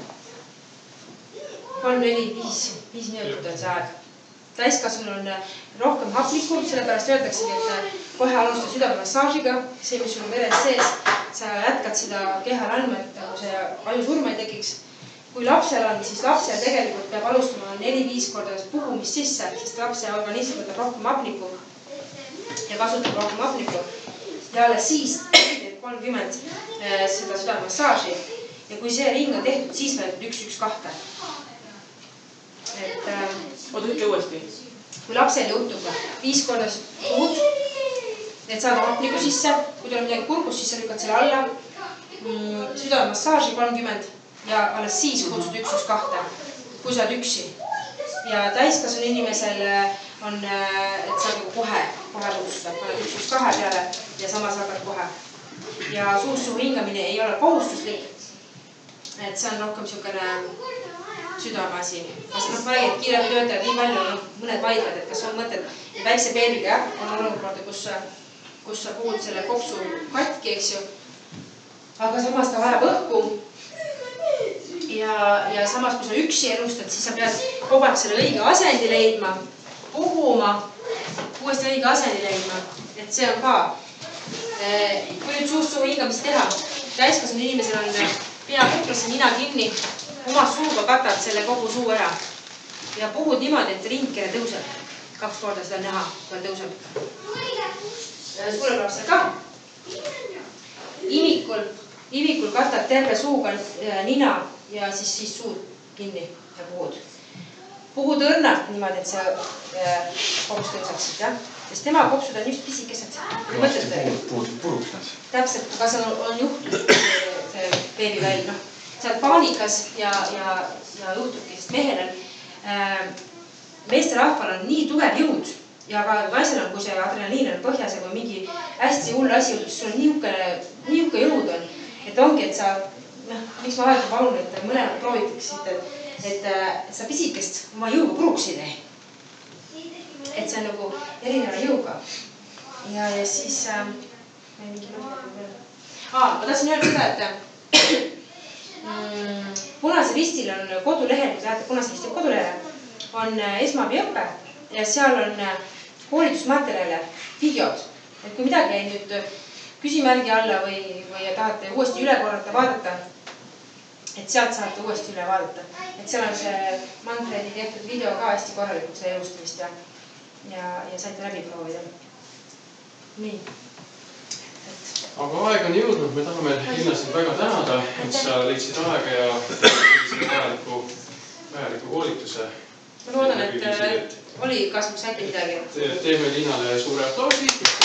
3, 4, 5 minutit on see aeg. Täiskasvunul on rohkem haplikku, sellepärast öeldaksegi, et kohe alusta südamemassaažiga, see, mis sul on veres sees, sa jätkad seda kehal andma, et see ajusurma ei tekiks. Kui lapsel on, siis lapsel tegelikult peab alustama 4-5 korda puhumist sisse, sest lapse organism võtab rohkem haplikku ja kasutab rohkem haplikku. Ja alles siis 30 seda südamemassaaži. Ja kui see ring on tehtud, siis veel 1-1-2. Oota, ütle uuesti. Kui lapsel juhtub 5 korda puhud, et saada haplikku sisse, kui tuleb midagi kurgus, siis sa lükkad selle alla, südamemassaaži 30 ja alles siis kutsud 1-1-2, kui sa oled üksi. Ja täiskasvanu inimesel on, et sa kohe kutsuda, paned 1-1-2 peale ja samas hakkad kohe. Ja suust-suu hingamine ei ole kohustuslik, et see on rohkem niisugune südameasi. Ma räägin, et kiirabi töötajad nii palju, mõned vaidlevad, et kas on mõtted väikse beebiga on olukorda, kus sa puhud selle kopsu katki, eks ju. Aga samas ta vajab õhku. Ja samas, kui sa üksi elustad, siis sa pead kogu aeg selle õige asendi leidma, puhuma, uuesti õige asendi leidma. Et see on ka. Kui nüüd suust-suu hingamist teha, täiskasvanu inimesel on pea kuklasse nina kinni, oma suuga katad selle kogu suu ära ja puhud niimoodi, et ringkene tõuseb. 2 korda seda näha, kui tõuseb. Suurem lapsel ka. Imikul katad terve suuga nina ja siis suud kinni ja puhud. Puhud õrnalt niimoodi, et see kops tõusaksid, jah? Sest tema kopsud on just pisikesed. Puhud puruks näes. Täpselt, aga see on juhtunud see beebi väl, noh. Sa oled paanikas ja juhtubki, sest mehel on, meeste rahval on nii tugev jõud ja ka naisel on, kui see adrenaliin on põhjas ja kui mingi hästi hull asi juhtub, siis sul on niuke jõud on, et ongi, et sa, miks ma alati palun, et mõlemad proovitaksid, et sa pisikest oma jõuga puruks ei tee. Et see on nagu erineva jõuga. Ja siis, ma tahtsin öelda seda, et Punasel Ristil on kodulehel, kui te lähete Punase Risti kodulehele, on esmaabiõpe ja seal on koolitusmaterjale, videod. Et kui midagi jäi nüüd küsimärgi alla või tahate uuesti üle korrata, vaadata, et sealt saate uuesti üle vaadata. Et seal on see Manfredi tehtud video ka hästi korralikult see jõustamist ja saite läbi proovida. Nii. Aga aeg on jõudnud, me tahame Linnasid väga tänada, et sa leidsid aega ja vajaliku koolituse. Ma loodan, et oli kasvus äkki midagi. Teeme Linnale suure aplausi.